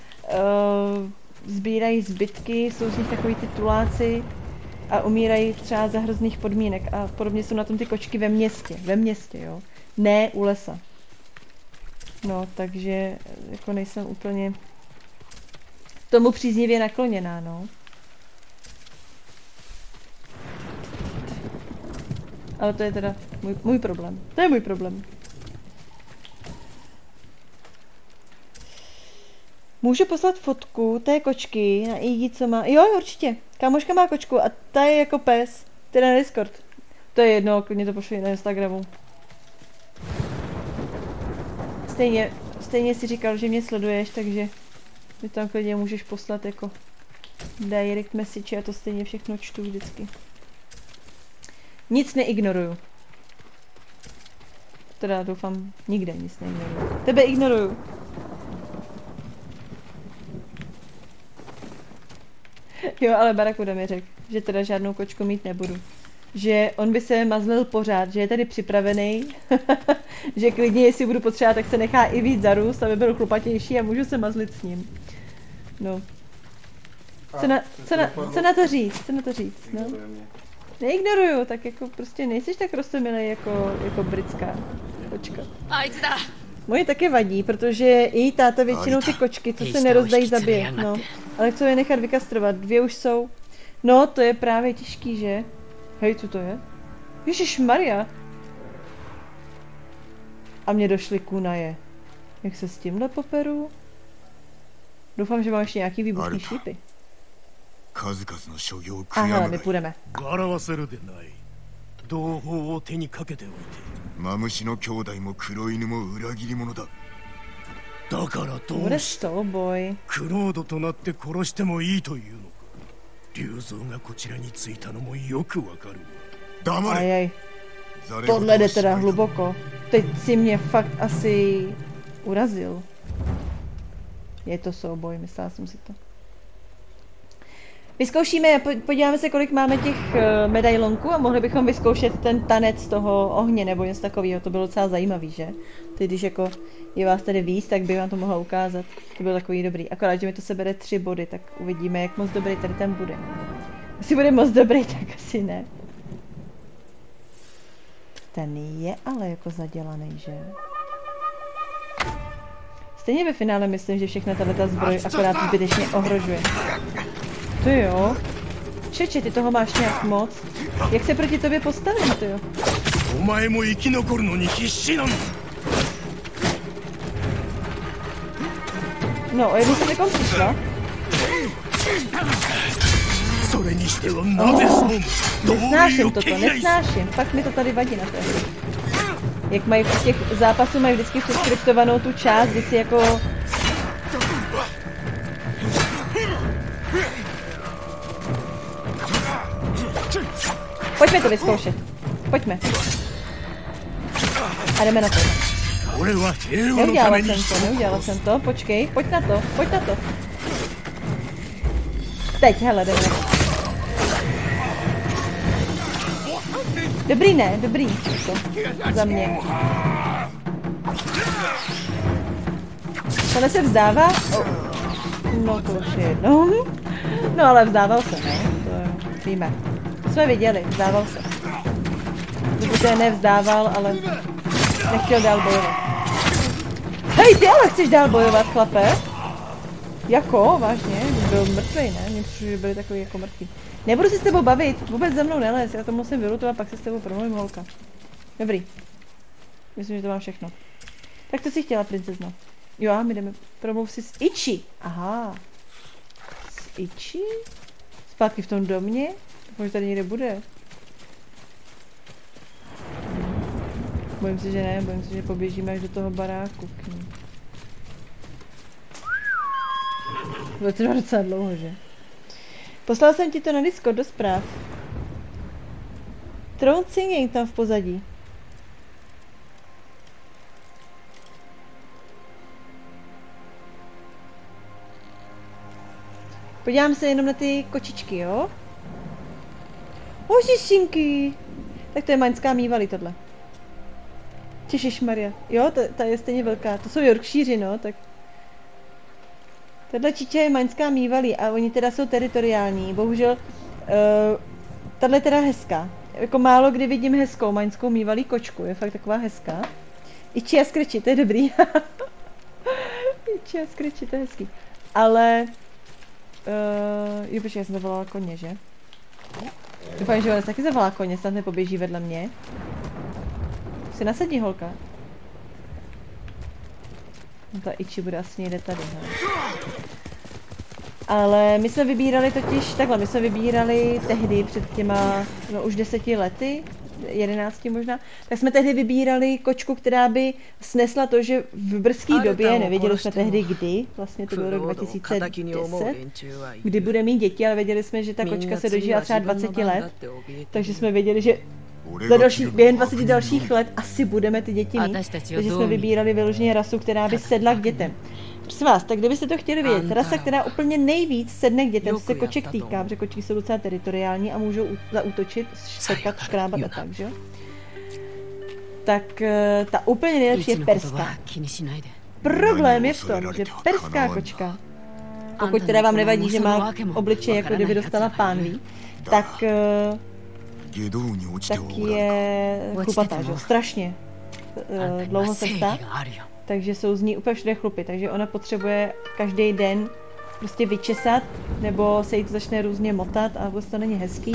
sbírají zbytky, jsou z nich takový ty tuláci a umírají třeba za hrozných podmínek. A podobně jsou na tom ty kočky ve městě, jo. Ne u lesa. No, takže jako nejsem úplně tomu příznivě nakloněná, no. Ale to je teda můj problém. To je můj problém. Můžu poslat fotku té kočky na ID, co má... Jo, určitě. Kámoška má kočku a ta je jako pes. Teda na Discord. To je jedno, klidně to pošli na Instagramu. Stejně si říkal, že mě sleduješ, takže mi tam klidně můžeš poslat jako direct message, já to stejně všechno čtu vždycky. Nic neignoruju. Teda doufám, nikde nic neignoruju. Tebe ignoruju. Jo, ale Barakuda mi řekl, že teda žádnou kočku mít nebudu. Že on by se mazlil pořád, že je tady připravený, že klidně, jestli budu potřebovat, tak se nechá i víc zarůst, aby byl chlupatější a můžu se mazlit s ním. No. Co na to říct, no. Neignoruju, tak jako prostě nejsiš tak roztomilej jako britská kočka. Moje taky vadí, protože její táta většinou ty kočky, co se nerozdají, zabije, no. Ale chcou je nechat vykastrovat, 2 už jsou. No, to je právě těžký, že? Hej, co to je? Ježišmarja. A mě došly kunaje. Jak se s tímhle poperu? Doufám, že mám ještě nějaký výbušný šípy. Aha, my půjdeme. マムシの兄弟も黒犬も裏切り者だ。 だからど Bude うして souboj. クロードとなって殺してもいいというのか。竜蔵がこちらに着いたのもよくわかる。 黙れ。 Ajaj. Tohle jde teda hluboko. Teď si mě fakt asi urazil. Je to souboj, myslela jsem si to. Vyzkoušíme, podíváme se, kolik máme těch medailonků a mohli bychom vyzkoušet ten tanec toho ohně nebo něco takového. To bylo docela zajímavý, že? Teď když jako je vás tady víc, tak by vám to mohla ukázat. To bylo takový dobrý. Akorát, že mi to sebere 3 body, tak uvidíme, jak moc dobrý tady ten bude. Jestli bude moc dobrý, tak asi ne. Ten je ale jako zadělaný, že? Stejně ve finále myslím, že všechna tato zbroj akorát zbytečně ohrožuje. To jo. Čeče, ty toho máš nějak moc. Jak se proti tobě postavím, to jo? No, o jednu jsem takom přišla. Nesnáším toto, nesnáším. Fakt mi to tady vadí na té hře. Jak mají v těch zápasů mají vždycky přeskriptovanou tu část, kdy si jako... Pojďme to vyzkoušet. Pojďme. A jdeme na to. Neudělala jsem to. Počkej, pojď na to, pojď na to. Teď, hele, jdeme na to. Dobrý ne, dobrý. To, za mě. Tohle se vzdává? Oh. No to už je jednou. No ale vzdával se, ne? To víme. To jsme viděli, vzdával se. Dokud nevzdával, ale nechtěl dál bojovat. Hej, ty ale chceš dál bojovat, chlape? Jako? Vážně? Byl mrtvej, ne? Mně přišlo, že byli takový jako mrtví. Nebudu si s tebou bavit, vůbec ze mnou nelez, já to musím vylutovat, pak se s tebou promluvím, holka. Dobrý. Myslím, že to mám všechno. Tak to si chtěla, princezno. Jo, a my jdeme, promluv si s Ichi. Aha. S Ichi? Zpátky v tom domě? Možná tady někde bude. Bojím se, že ne, bojím se, že poběžíme až do toho baráku. Bude to docela dlouho, že? Poslal jsem ti to na Discord do zpráv. Throne Singing tam v pozadí. Podívám se jenom na ty kočičky, jo? Ožišinky! Tak to je maňská mývali tohle. Ježišmarja. Jo, ta je stejně velká. To jsou Yorkshire, no, tak... Tahle čiča je maňská mývalí a oni teda jsou teritoriální. Bohužel, tahle je teda hezká. Jako málo kdy vidím hezkou maňskou mývalí kočku, je fakt taková hezká. Ichi a Scratchy, to je dobrý. Ichi a Scratchy, to je hezký. Ale... jo, počkej, já jsem zavolala koně, že? Doufám, že ona taky zavolá koně, snad nepoběží vedle mě. Si nasadí holka. No ta Ichi bude asi někde tady, hele. Ale my jsme vybírali totiž, takhle, my jsme vybírali tehdy před těma, no už 10 lety, 11 možná, tak jsme tehdy vybírali kočku, která by snesla to, že v brzké době, nevěděli jsme tehdy kdy, vlastně to byl rok 2010, kdy bude mít děti, ale věděli jsme, že ta kočka se dožívá třeba 20 let, takže jsme věděli, že během 20 dalších let asi budeme ty děti mít, takže jsme vybírali vyloženě rasu, která by sedla k dětem. Prosím vás, tak kdybyste to chtěli vědět, rasa, která úplně nejvíc sedne k dětem, se koček týká, protože kočky jsou docela teritoriální a můžou zaútočit, sekat, škrábat a tak, že jo? Tak ta úplně nejlepší je perská. Problém je v tom, že perská kočka, pokud teda vám nevadí, že má obličej, jako kdyby dostala pánví, tak je chlupatá, že jo? Strašně dlouho se ptá. Takže jsou z ní úplně všude chlupy, takže ona potřebuje každý den prostě vyčesat, nebo se jí to začne různě motat a vůbec to není hezký.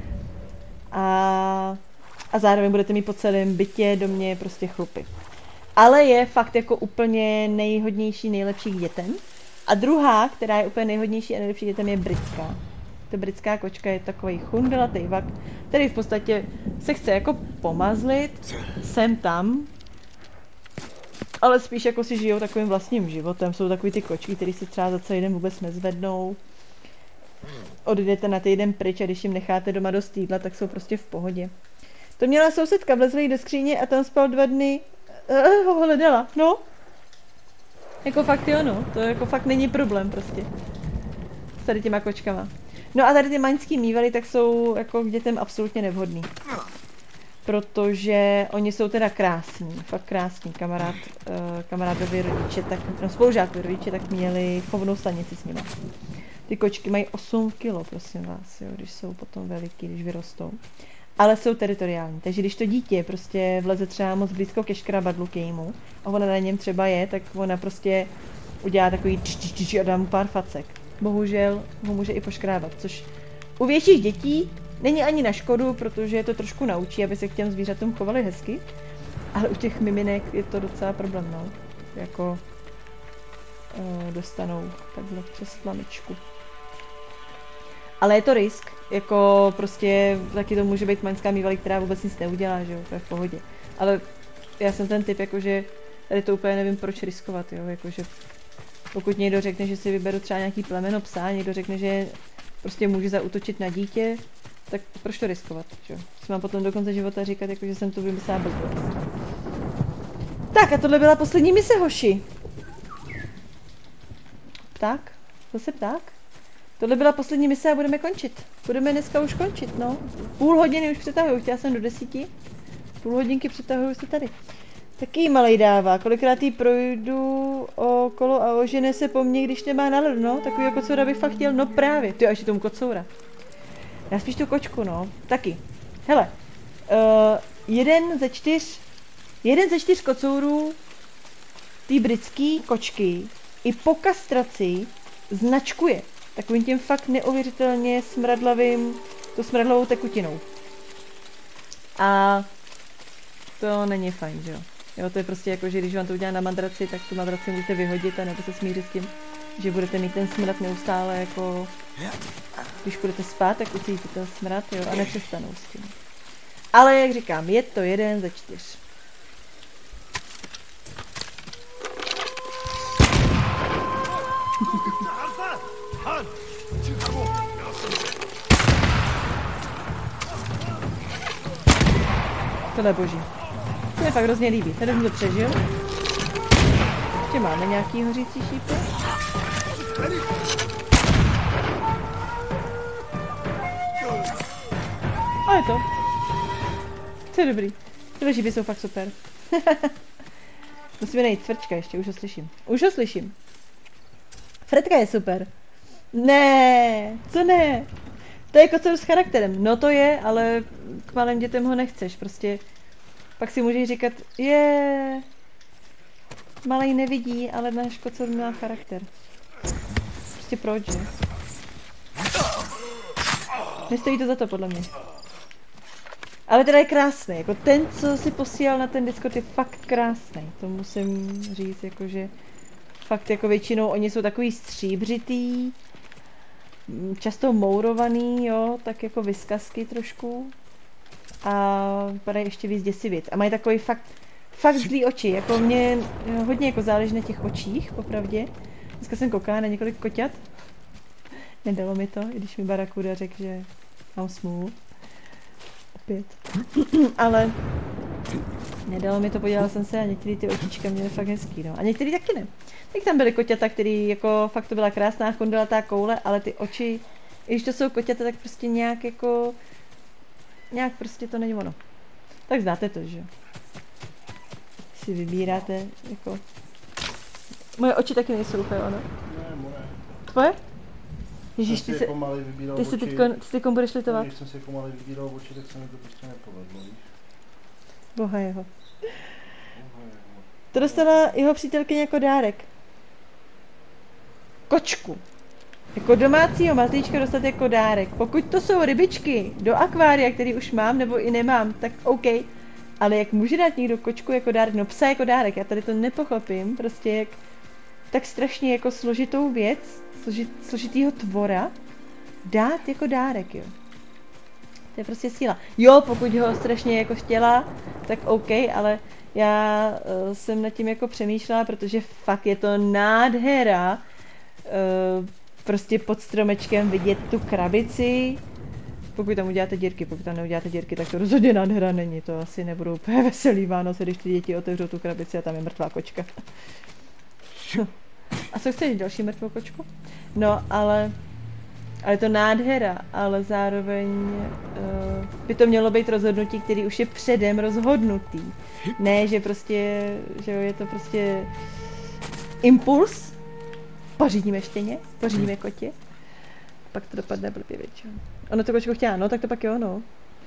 A zároveň budete mít po celém bytě, domě prostě chlupy. ale je fakt jako úplně nejhodnější, nejlepší k dětem. A druhá, která je úplně nejhodnější a nejlepší k dětem, je britská. Ta britská kočka je takový chundelatý vak, který v podstatě se chce jako pomazlit sem tam, ale spíš jako si žijou takovým vlastním životem. Jsou takový ty kočky, který se třeba za celý den vůbec nezvednou. Odjdete na týden pryč a když jim necháte doma dost jídla, tak jsou prostě v pohodě. To měla sousedka, vlezla jí do skříně a tam spal 2 dny. Ho hledala, no. Jako fakt jo, no. To jako fakt není problém prostě. S tady těma kočkama. No a tady ty maňský mývaly tak jsou jako k dětem absolutně nevhodný. Protože oni jsou teda krásní, fakt krásní. Kamarádovi rodiče, tak, no spolužákovi rodiče tak měli chovnou stanici s nimi. Ty kočky mají 8 kg, prosím vás, jo, když jsou potom veliký, když vyrostou. Ale jsou teritoriální, takže když to dítě prostě vleze třeba moc blízko ke škrabadlu k jejímu a ona na něm třeba je, tak ona prostě udělá takový a dá mu pár facek. Bohužel ho může i poškrábat, což u větších dětí není ani na škodu, protože je to trošku naučí, aby se k těm zvířatům chovali hezky. Ale u těch miminek je to docela problém, no. Jako dostanou takhle přes tlamičku. Ale je to risk, jako prostě taky to může být maňská mývalí, která vůbec nic neudělá, že jo, to je v pohodě. Ale já jsem ten typ, jakože tady to úplně nevím proč riskovat, jo, jakože pokud někdo řekne, že si vyberu třeba nějaký plemeno psa, někdo řekne, že prostě může zaútočit na dítě, tak proč to riskovat, že jo. Si mám potom do konce života říkat, jakože jsem to vymyslela blbost. Tak a tohle byla poslední mise, hoši. Pták? Zase pták? Tohle byla poslední mise a budeme končit. Budeme dneska už končit, no. Půl hodiny už přetahuju, chtěla jsem do 10. Půl hodinky přetahuju se tady. Taky malej dává, kolikrát jí projdu okolo a ožene se po mně, když nemá náladu, no. Takovýho kocoura bych fakt chtěl, no právě. Ty až tomu kocoura. Já spíš tu kočku, no. Taky. Hele, jeden ze 4 kocourů té britský kočky i po kastraci značkuje takovým tím fakt neuvěřitelně smradlavou tekutinou. A to není fajn, že jo. Jo, to je prostě jako, že když vám to udělá na madraci, tak tu madraci můžete vyhodit a nebo se smířit s tím, že budete mít ten smrad neustále jako... Když budete spát, tak ucítíte ten smrad, jo, a nepřestanou s tím. Ale jak říkám, je to 1 ze 4. Tohle je boží. To mě fakt hrozně líbí. Tady jsem to přežil. Ještě máme nějaký hořící šípy. A je to. To je dobrý. Tyhle šípy jsou fakt super. Musíme najít cvrčka ještě, už ho slyším. Už ho slyším. Fredka je super. Ne, co ne? To je kocour s charakterem. No to je, ale k malým dětem ho nechceš. Prostě pak si můžeš říkat, malej nevidí, ale náš kocour má charakter. Prostě proč, že? Nestojí to za to, podle mě. Ale teda je krásný, jako ten, co si posílal na ten Discord, je fakt krásný. To musím říct, jakože fakt jako většinou oni jsou takový stříbřitý, často mourovaný, jo, tak jako vyskazky trošku. A vypadají ještě víc děsivě. A mají takový fakt zlý oči, jako mě hodně jako záleží na těch očích, popravdě. Dneska jsem koukala na několik koťat. Nedalo mi to, i když mi Barakuda řekl, že mám smůlu. Opět. Ale nedalo mi to, podívala jsem se a některé ty očička měly fakt hezký, no. A některé taky ne. Tak tam byly koťata, který jako fakt to byla krásná chundelatá koule, ale ty oči, i když to jsou koťata, tak prostě nějak jako... Nějak prostě to není ono. Tak znáte to, že? Si vybíráte, jako... Moje oči taky nejsou úplně ono. Ne, moje. Tvoje? Ježíš, ty si teďko budeš litovat. Když jsem si pomalu vybíral oči, tak se mi to prostě nepovedlo, víš? Boha jeho. To dostala jeho přítelkyně jako dárek. Kočku. Jako domácího mazlíčka dostat jako dárek. Pokud to jsou rybičky do akvária, který už mám nebo i nemám, tak OK. Ale jak může dát někdo kočku jako dárek, no psa jako dárek, já tady to nepochopím, prostě jak tak strašně jako složitou věc, složitýho tvora dát jako dárek, jo. To je prostě síla. Jo, pokud ho strašně jako chtěla, tak OK, ale já jsem nad tím jako přemýšlela, protože fakt je to nádhera prostě pod stromečkem vidět tu krabici. Pokud tam uděláte dírky, pokud tam neuděláte dírky, tak to rozhodně nádhera není. To asi nebudou úplně veselý Vánoce, když ty děti otevřou tu krabici a tam je mrtvá kočka. A co chceš, další mrtvou kočku? No, ale to nádhera, ale zároveň by to mělo být rozhodnutí, který už je předem rozhodnutý. Ne, že prostě, že jo, je to prostě impuls, pořídíme štěně, pořídíme kotě, pak to dopadne blbě většinou. Ono to kočku chtěla, no tak to pak jo, no.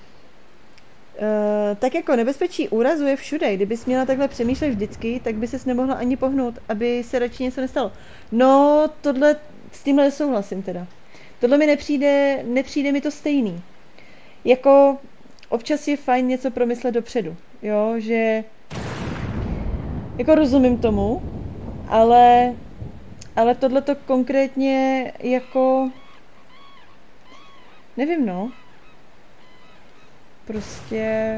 Tak jako nebezpečí úrazu je všude, kdybys měla takhle přemýšlet vždycky, tak by ses nemohla ani pohnout, aby se radši něco nestalo. No, tohle, s tímhle souhlasím teda. Tohle mi nepřijde mi to stejný. Jako občas je fajn něco promyslet dopředu, jo, že jako rozumím tomu, ale tohleto konkrétně jako nevím, no. Prostě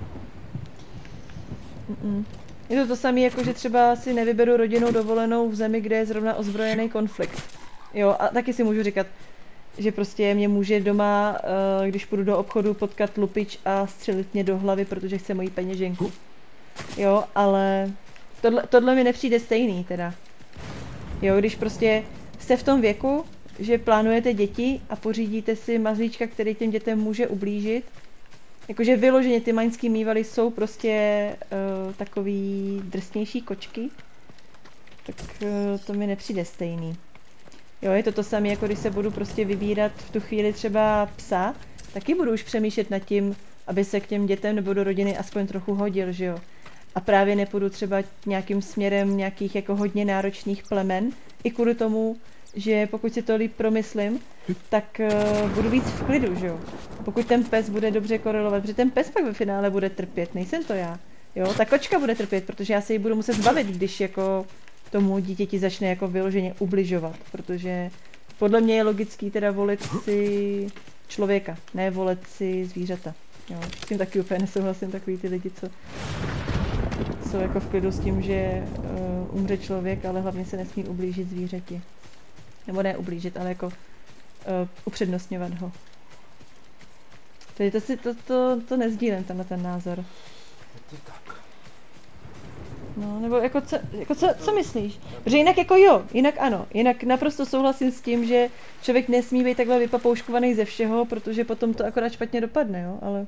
je to samé, jako že třeba si nevyberu rodinnou dovolenou v zemi, kde je zrovna ozbrojený konflikt. Jo, a taky si můžu říkat, že prostě mě může doma, když půjdu do obchodu, potkat lupič a střelit mě do hlavy, protože chce moji peněženku. Jo, ale tohle mi nepřijde stejný teda. Jo, když prostě jste v tom věku, že plánujete děti a pořídíte si mazlíčka, který těm dětem může ublížit. Jakože vyloženě ty maňský mývaly jsou prostě takový drsnější kočky. Tak to mi nepřijde stejný. Jo, je to samé, jako když se budu prostě vybírat v tu chvíli třeba psa, taky budu už přemýšlet nad tím, aby se k těm dětem nebo do rodiny aspoň trochu hodil, že jo. A právě nepůjdu třeba nějakým směrem nějakých jako hodně náročných plemen, i kvůli tomu, že pokud si to líp promyslím, tak budu víc v klidu, že jo. Pokud ten pes bude dobře korelovat, protože ten pes pak ve finále bude trpět, nejsem to já. Jo, ta kočka bude trpět, protože já se jí budu muset zbavit, když jako tomu dítěti začne jako vyloženě ubližovat, protože podle mě je logický teda volit si člověka, ne volit si zvířata. Jo, s tím taky úplně nesouhlasím, takový ty lidi, co jsou jako v klidu s tím, že umře člověk, ale hlavně se nesmí ublížit zvířeti. Nebo ne ublížit, ale jako upřednostňovat ho. Takže to nezdílím, ten názor. Je to tak. No, nebo jako co myslíš? Protože jinak jako jo, jinak ano. Jinak naprosto souhlasím s tím, že člověk nesmí být takhle vypapouškovaný ze všeho, protože potom to akorát špatně dopadne, jo, ale...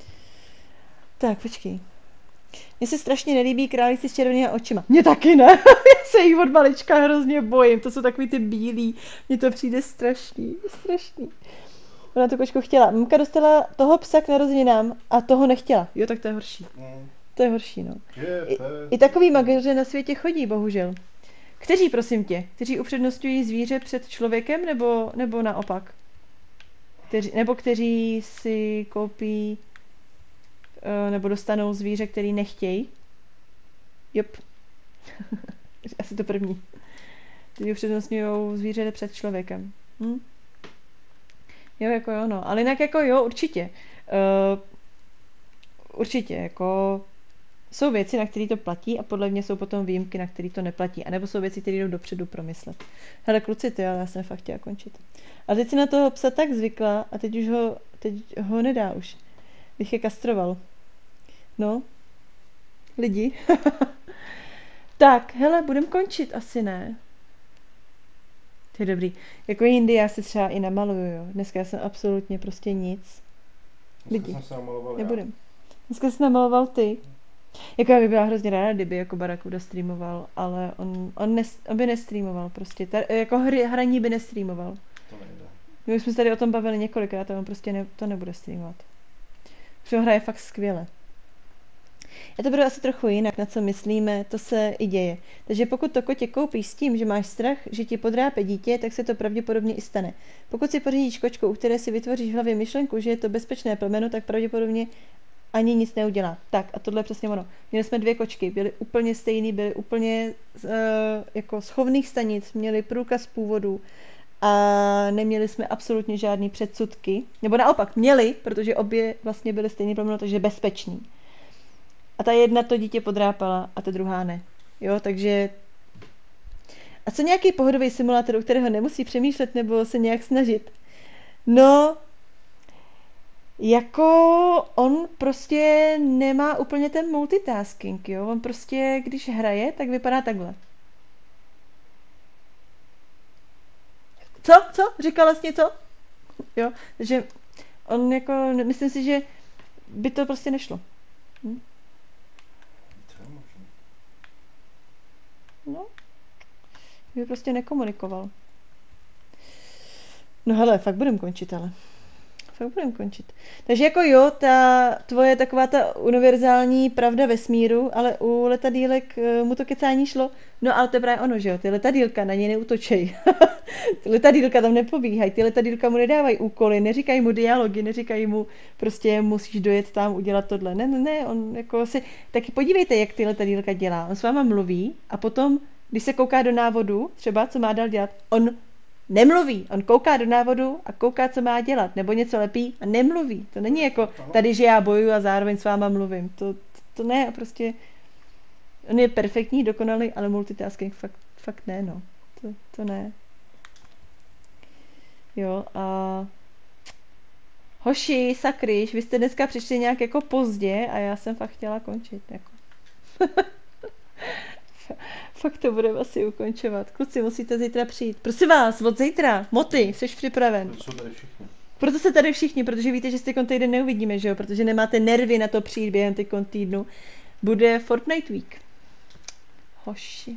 Tak, počkej. Mně se strašně nelíbí králíci s červenýma očima. Mně taky ne. Já se jí od malička hrozně bojím. To jsou takový ty bílí. Mně to přijde strašný. Ona tu kočku chtěla. Mamka dostala toho psa k narozeninám a toho nechtěla. Jo, tak to je horší. To je horší, no. I takový magaře na světě chodí, bohužel. Kteří, prosím tě? Kteří upřednostňují zvíře před člověkem, nebo naopak? Kteří si koupí nebo dostanou zvíře, který nechtějí? Jop. Asi to první. Kteří upřednostňují zvíře před člověkem. Jo, jako jo, no. Ale jinak jako jo, určitě. Určitě, jako... Jsou věci, na které to platí a podle mě jsou potom výjimky, na které to neplatí. A nebo jsou věci, které jdou dopředu promyslet. Hele, kluci, ty, ale já jsem fakt chtěla končit. A teď si na toho psa tak zvykla a teď ho nedá už. Bych je kastroval. No. Lidi. Tak, hele, budem končit, asi ne. To je dobrý. Jako jindy já se třeba i namaluju, jo. Dneska jsem absolutně prostě nic. Lidi. Nebudem. Dneska jsi namaloval ty. Jako já bych byla hrozně ráda, kdyby jako Barakuda streamoval, ale on by nestreamoval prostě. Jako hraní by nestreamoval. To nejde. My jsme se tady o tom bavili několikrát a on prostě to nebude streamovat. Protože hraje fakt skvěle. Já to budu asi trochu jinak, na co myslíme, to se i děje. Takže pokud to kotě koupíš s tím, že máš strach, že ti podrápe dítě, tak se to pravděpodobně i stane. Pokud si pořídíš kočku, u které si vytvoříš v hlavě myšlenku, že je to bezpečné plemeno, tak pravděpodobně ani nic neudělá. Tak a tohle je přesně ono. Měli jsme 2 kočky, byly úplně stejný, byly úplně jako z chovných stanic, měli průkaz původu a neměli jsme absolutně žádný předsudky. Nebo naopak, měli, protože obě vlastně byly stejný plemeno, takže bezpečný. A ta jedna to dítě podrápala a ta druhá ne. Jo, takže... A co nějaký pohodový simulátor, u kterého nemusí přemýšlet nebo se nějak snažit? No, jako on prostě nemá úplně ten multitasking, jo. On prostě, když hraje, tak vypadá takhle. Co? Říkala jsi něco? Jo, takže on jako, myslím si, že by to prostě nešlo. No, by prostě nekomunikoval. No hele, fakt budem končit, ale. Fakt budem končit. Takže jako jo, ta tvoje taková ta univerzální pravda vesmíru, ale u letadýlek mu to kecání šlo. No ale to je právě ono, že jo, ty letadýlka na něj neútočej. Ty letadýlka tam nepobíhají, ty letadýlka mu nedávají úkoly, neříkají mu dialogy, neříkají mu prostě musíš dojet tam, udělat tohle. Ne, on jako si... Taky podívejte, jak ty letadýlka dělá. On s váma mluví a potom, když se kouká do návodu, třeba co má dál dělat, on nemluví. On kouká do návodu a kouká, co má dělat. Nebo něco lepí a nemluví. To není jako tady, že já bojuju a zároveň s váma mluvím. To ne, prostě on je perfektní, dokonalý, ale multitasking fakt ne, no. To ne. Jo, a hoši, sakryš, vy jste dneska přišli nějak jako pozdě a já jsem fakt chtěla končit, jako. Fakt to budeme asi ukončovat. Kluci, musíte zítra přijít. Prosím vás, od zítra. Moty, jsi připraven. Proto jsou tady všichni. Proto se tady všichni, protože víte, že si týden neuvidíme, že jo? Protože nemáte nervy na to přijít během týdnu. Bude Fortnite Week. Hoši.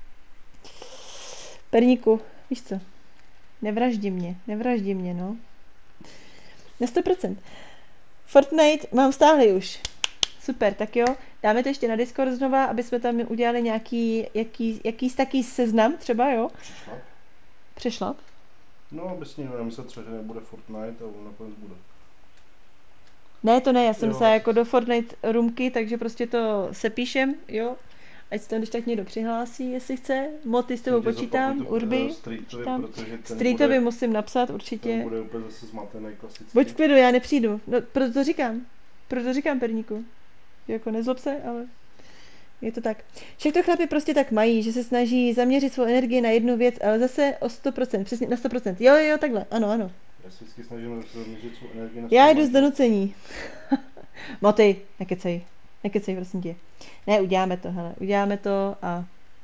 Perníku, víš co? Nevraždi mě, no. Na 100%. Fortnite mám stále už. Super, tak jo. Dáme to ještě na Discord znova, aby jsme tam udělali nějaký taký seznam třeba, jo? Přešlap? No, aby si někdo nemyslel třeba, že nebude Fortnite a on nakonec bude. Ne, to ne, já jsem myslela jako do Fortnite roomky, takže prostě to sepíšem, jo? Ať se tam když tak někdo přihlásí, jestli chce. Moty s tebou počítám, Urby. Streetovi musím napsat určitě. To bude úplně zase zmatený klasicky. Buď v klidu, já nepřijdu. No, proto to říkám, Perníku. Jako nezlob se, ale je to tak. Všechno chlapi prostě tak mají, že se snaží zaměřit svou energii na jednu věc, ale zase o 100%, přesně na 100%. Jo, takhle, ano. Já se vždycky snažím zaměřit svou energii na já jdu z donucení. Moty, nekecej, prosím tě. Ne, uděláme to a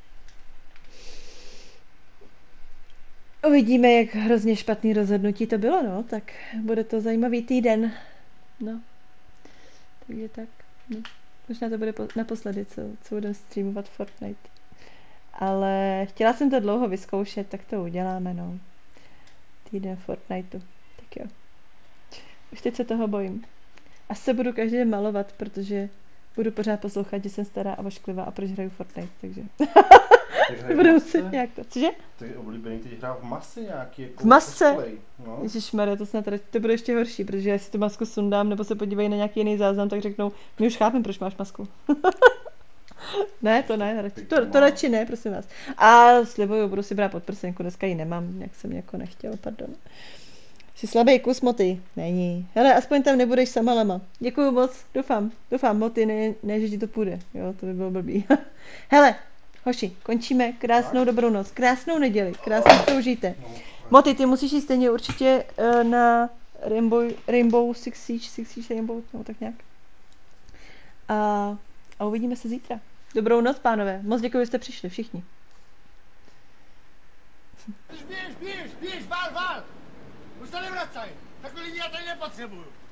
uvidíme, jak hrozně špatný rozhodnutí to bylo, no, tak bude to zajímavý týden, no. Takže tak, no. Možná to bude naposledy, co budeme streamovat Fortnite. Ale chtěla jsem to dlouho vyzkoušet, tak to uděláme, no. Týden Fortniteu, tak jo. Už teď se toho bojím. Asi se budu každý den malovat, protože budu pořád poslouchat, že jsem stará a ošklivá a proč hraju Fortnite, takže... Budu muset nějak to, cože? To je oblíbený, teď hrál v masce nějaký, jako v masce? Cosplay, no. Ježišmarja, to snad to bude ještě horší, protože já si tu masku sundám, nebo se podívají na nějaký jiný záznam, tak řeknou, my už chápem, proč máš masku. Ne, to ne, to radši ne, prosím vás. A slibuju, budu si brát podprsenku, dneska ji nemám, jak jsem jako nechtěla, pardon. Jsi slabý kus, Moty. Není. Hele, aspoň tam nebudeš sama lama. Děkuju moc, doufám, Moty, ne, že ti to půjde. Jo, to by bylo blbý. Hele, hoši, končíme, krásnou dobrou noc, krásnou neděli, krásně to užijte. Moty, ty musíš jít stejně určitě na Rainbow Six Siege Rainbow, nebo tak nějak. A uvidíme se zítra. Dobrou noc, pánové. Moc děkuji, že jste přišli, všichni. Běž, val! Už se nevracaj! Takový lidi já tady nepotřebuju!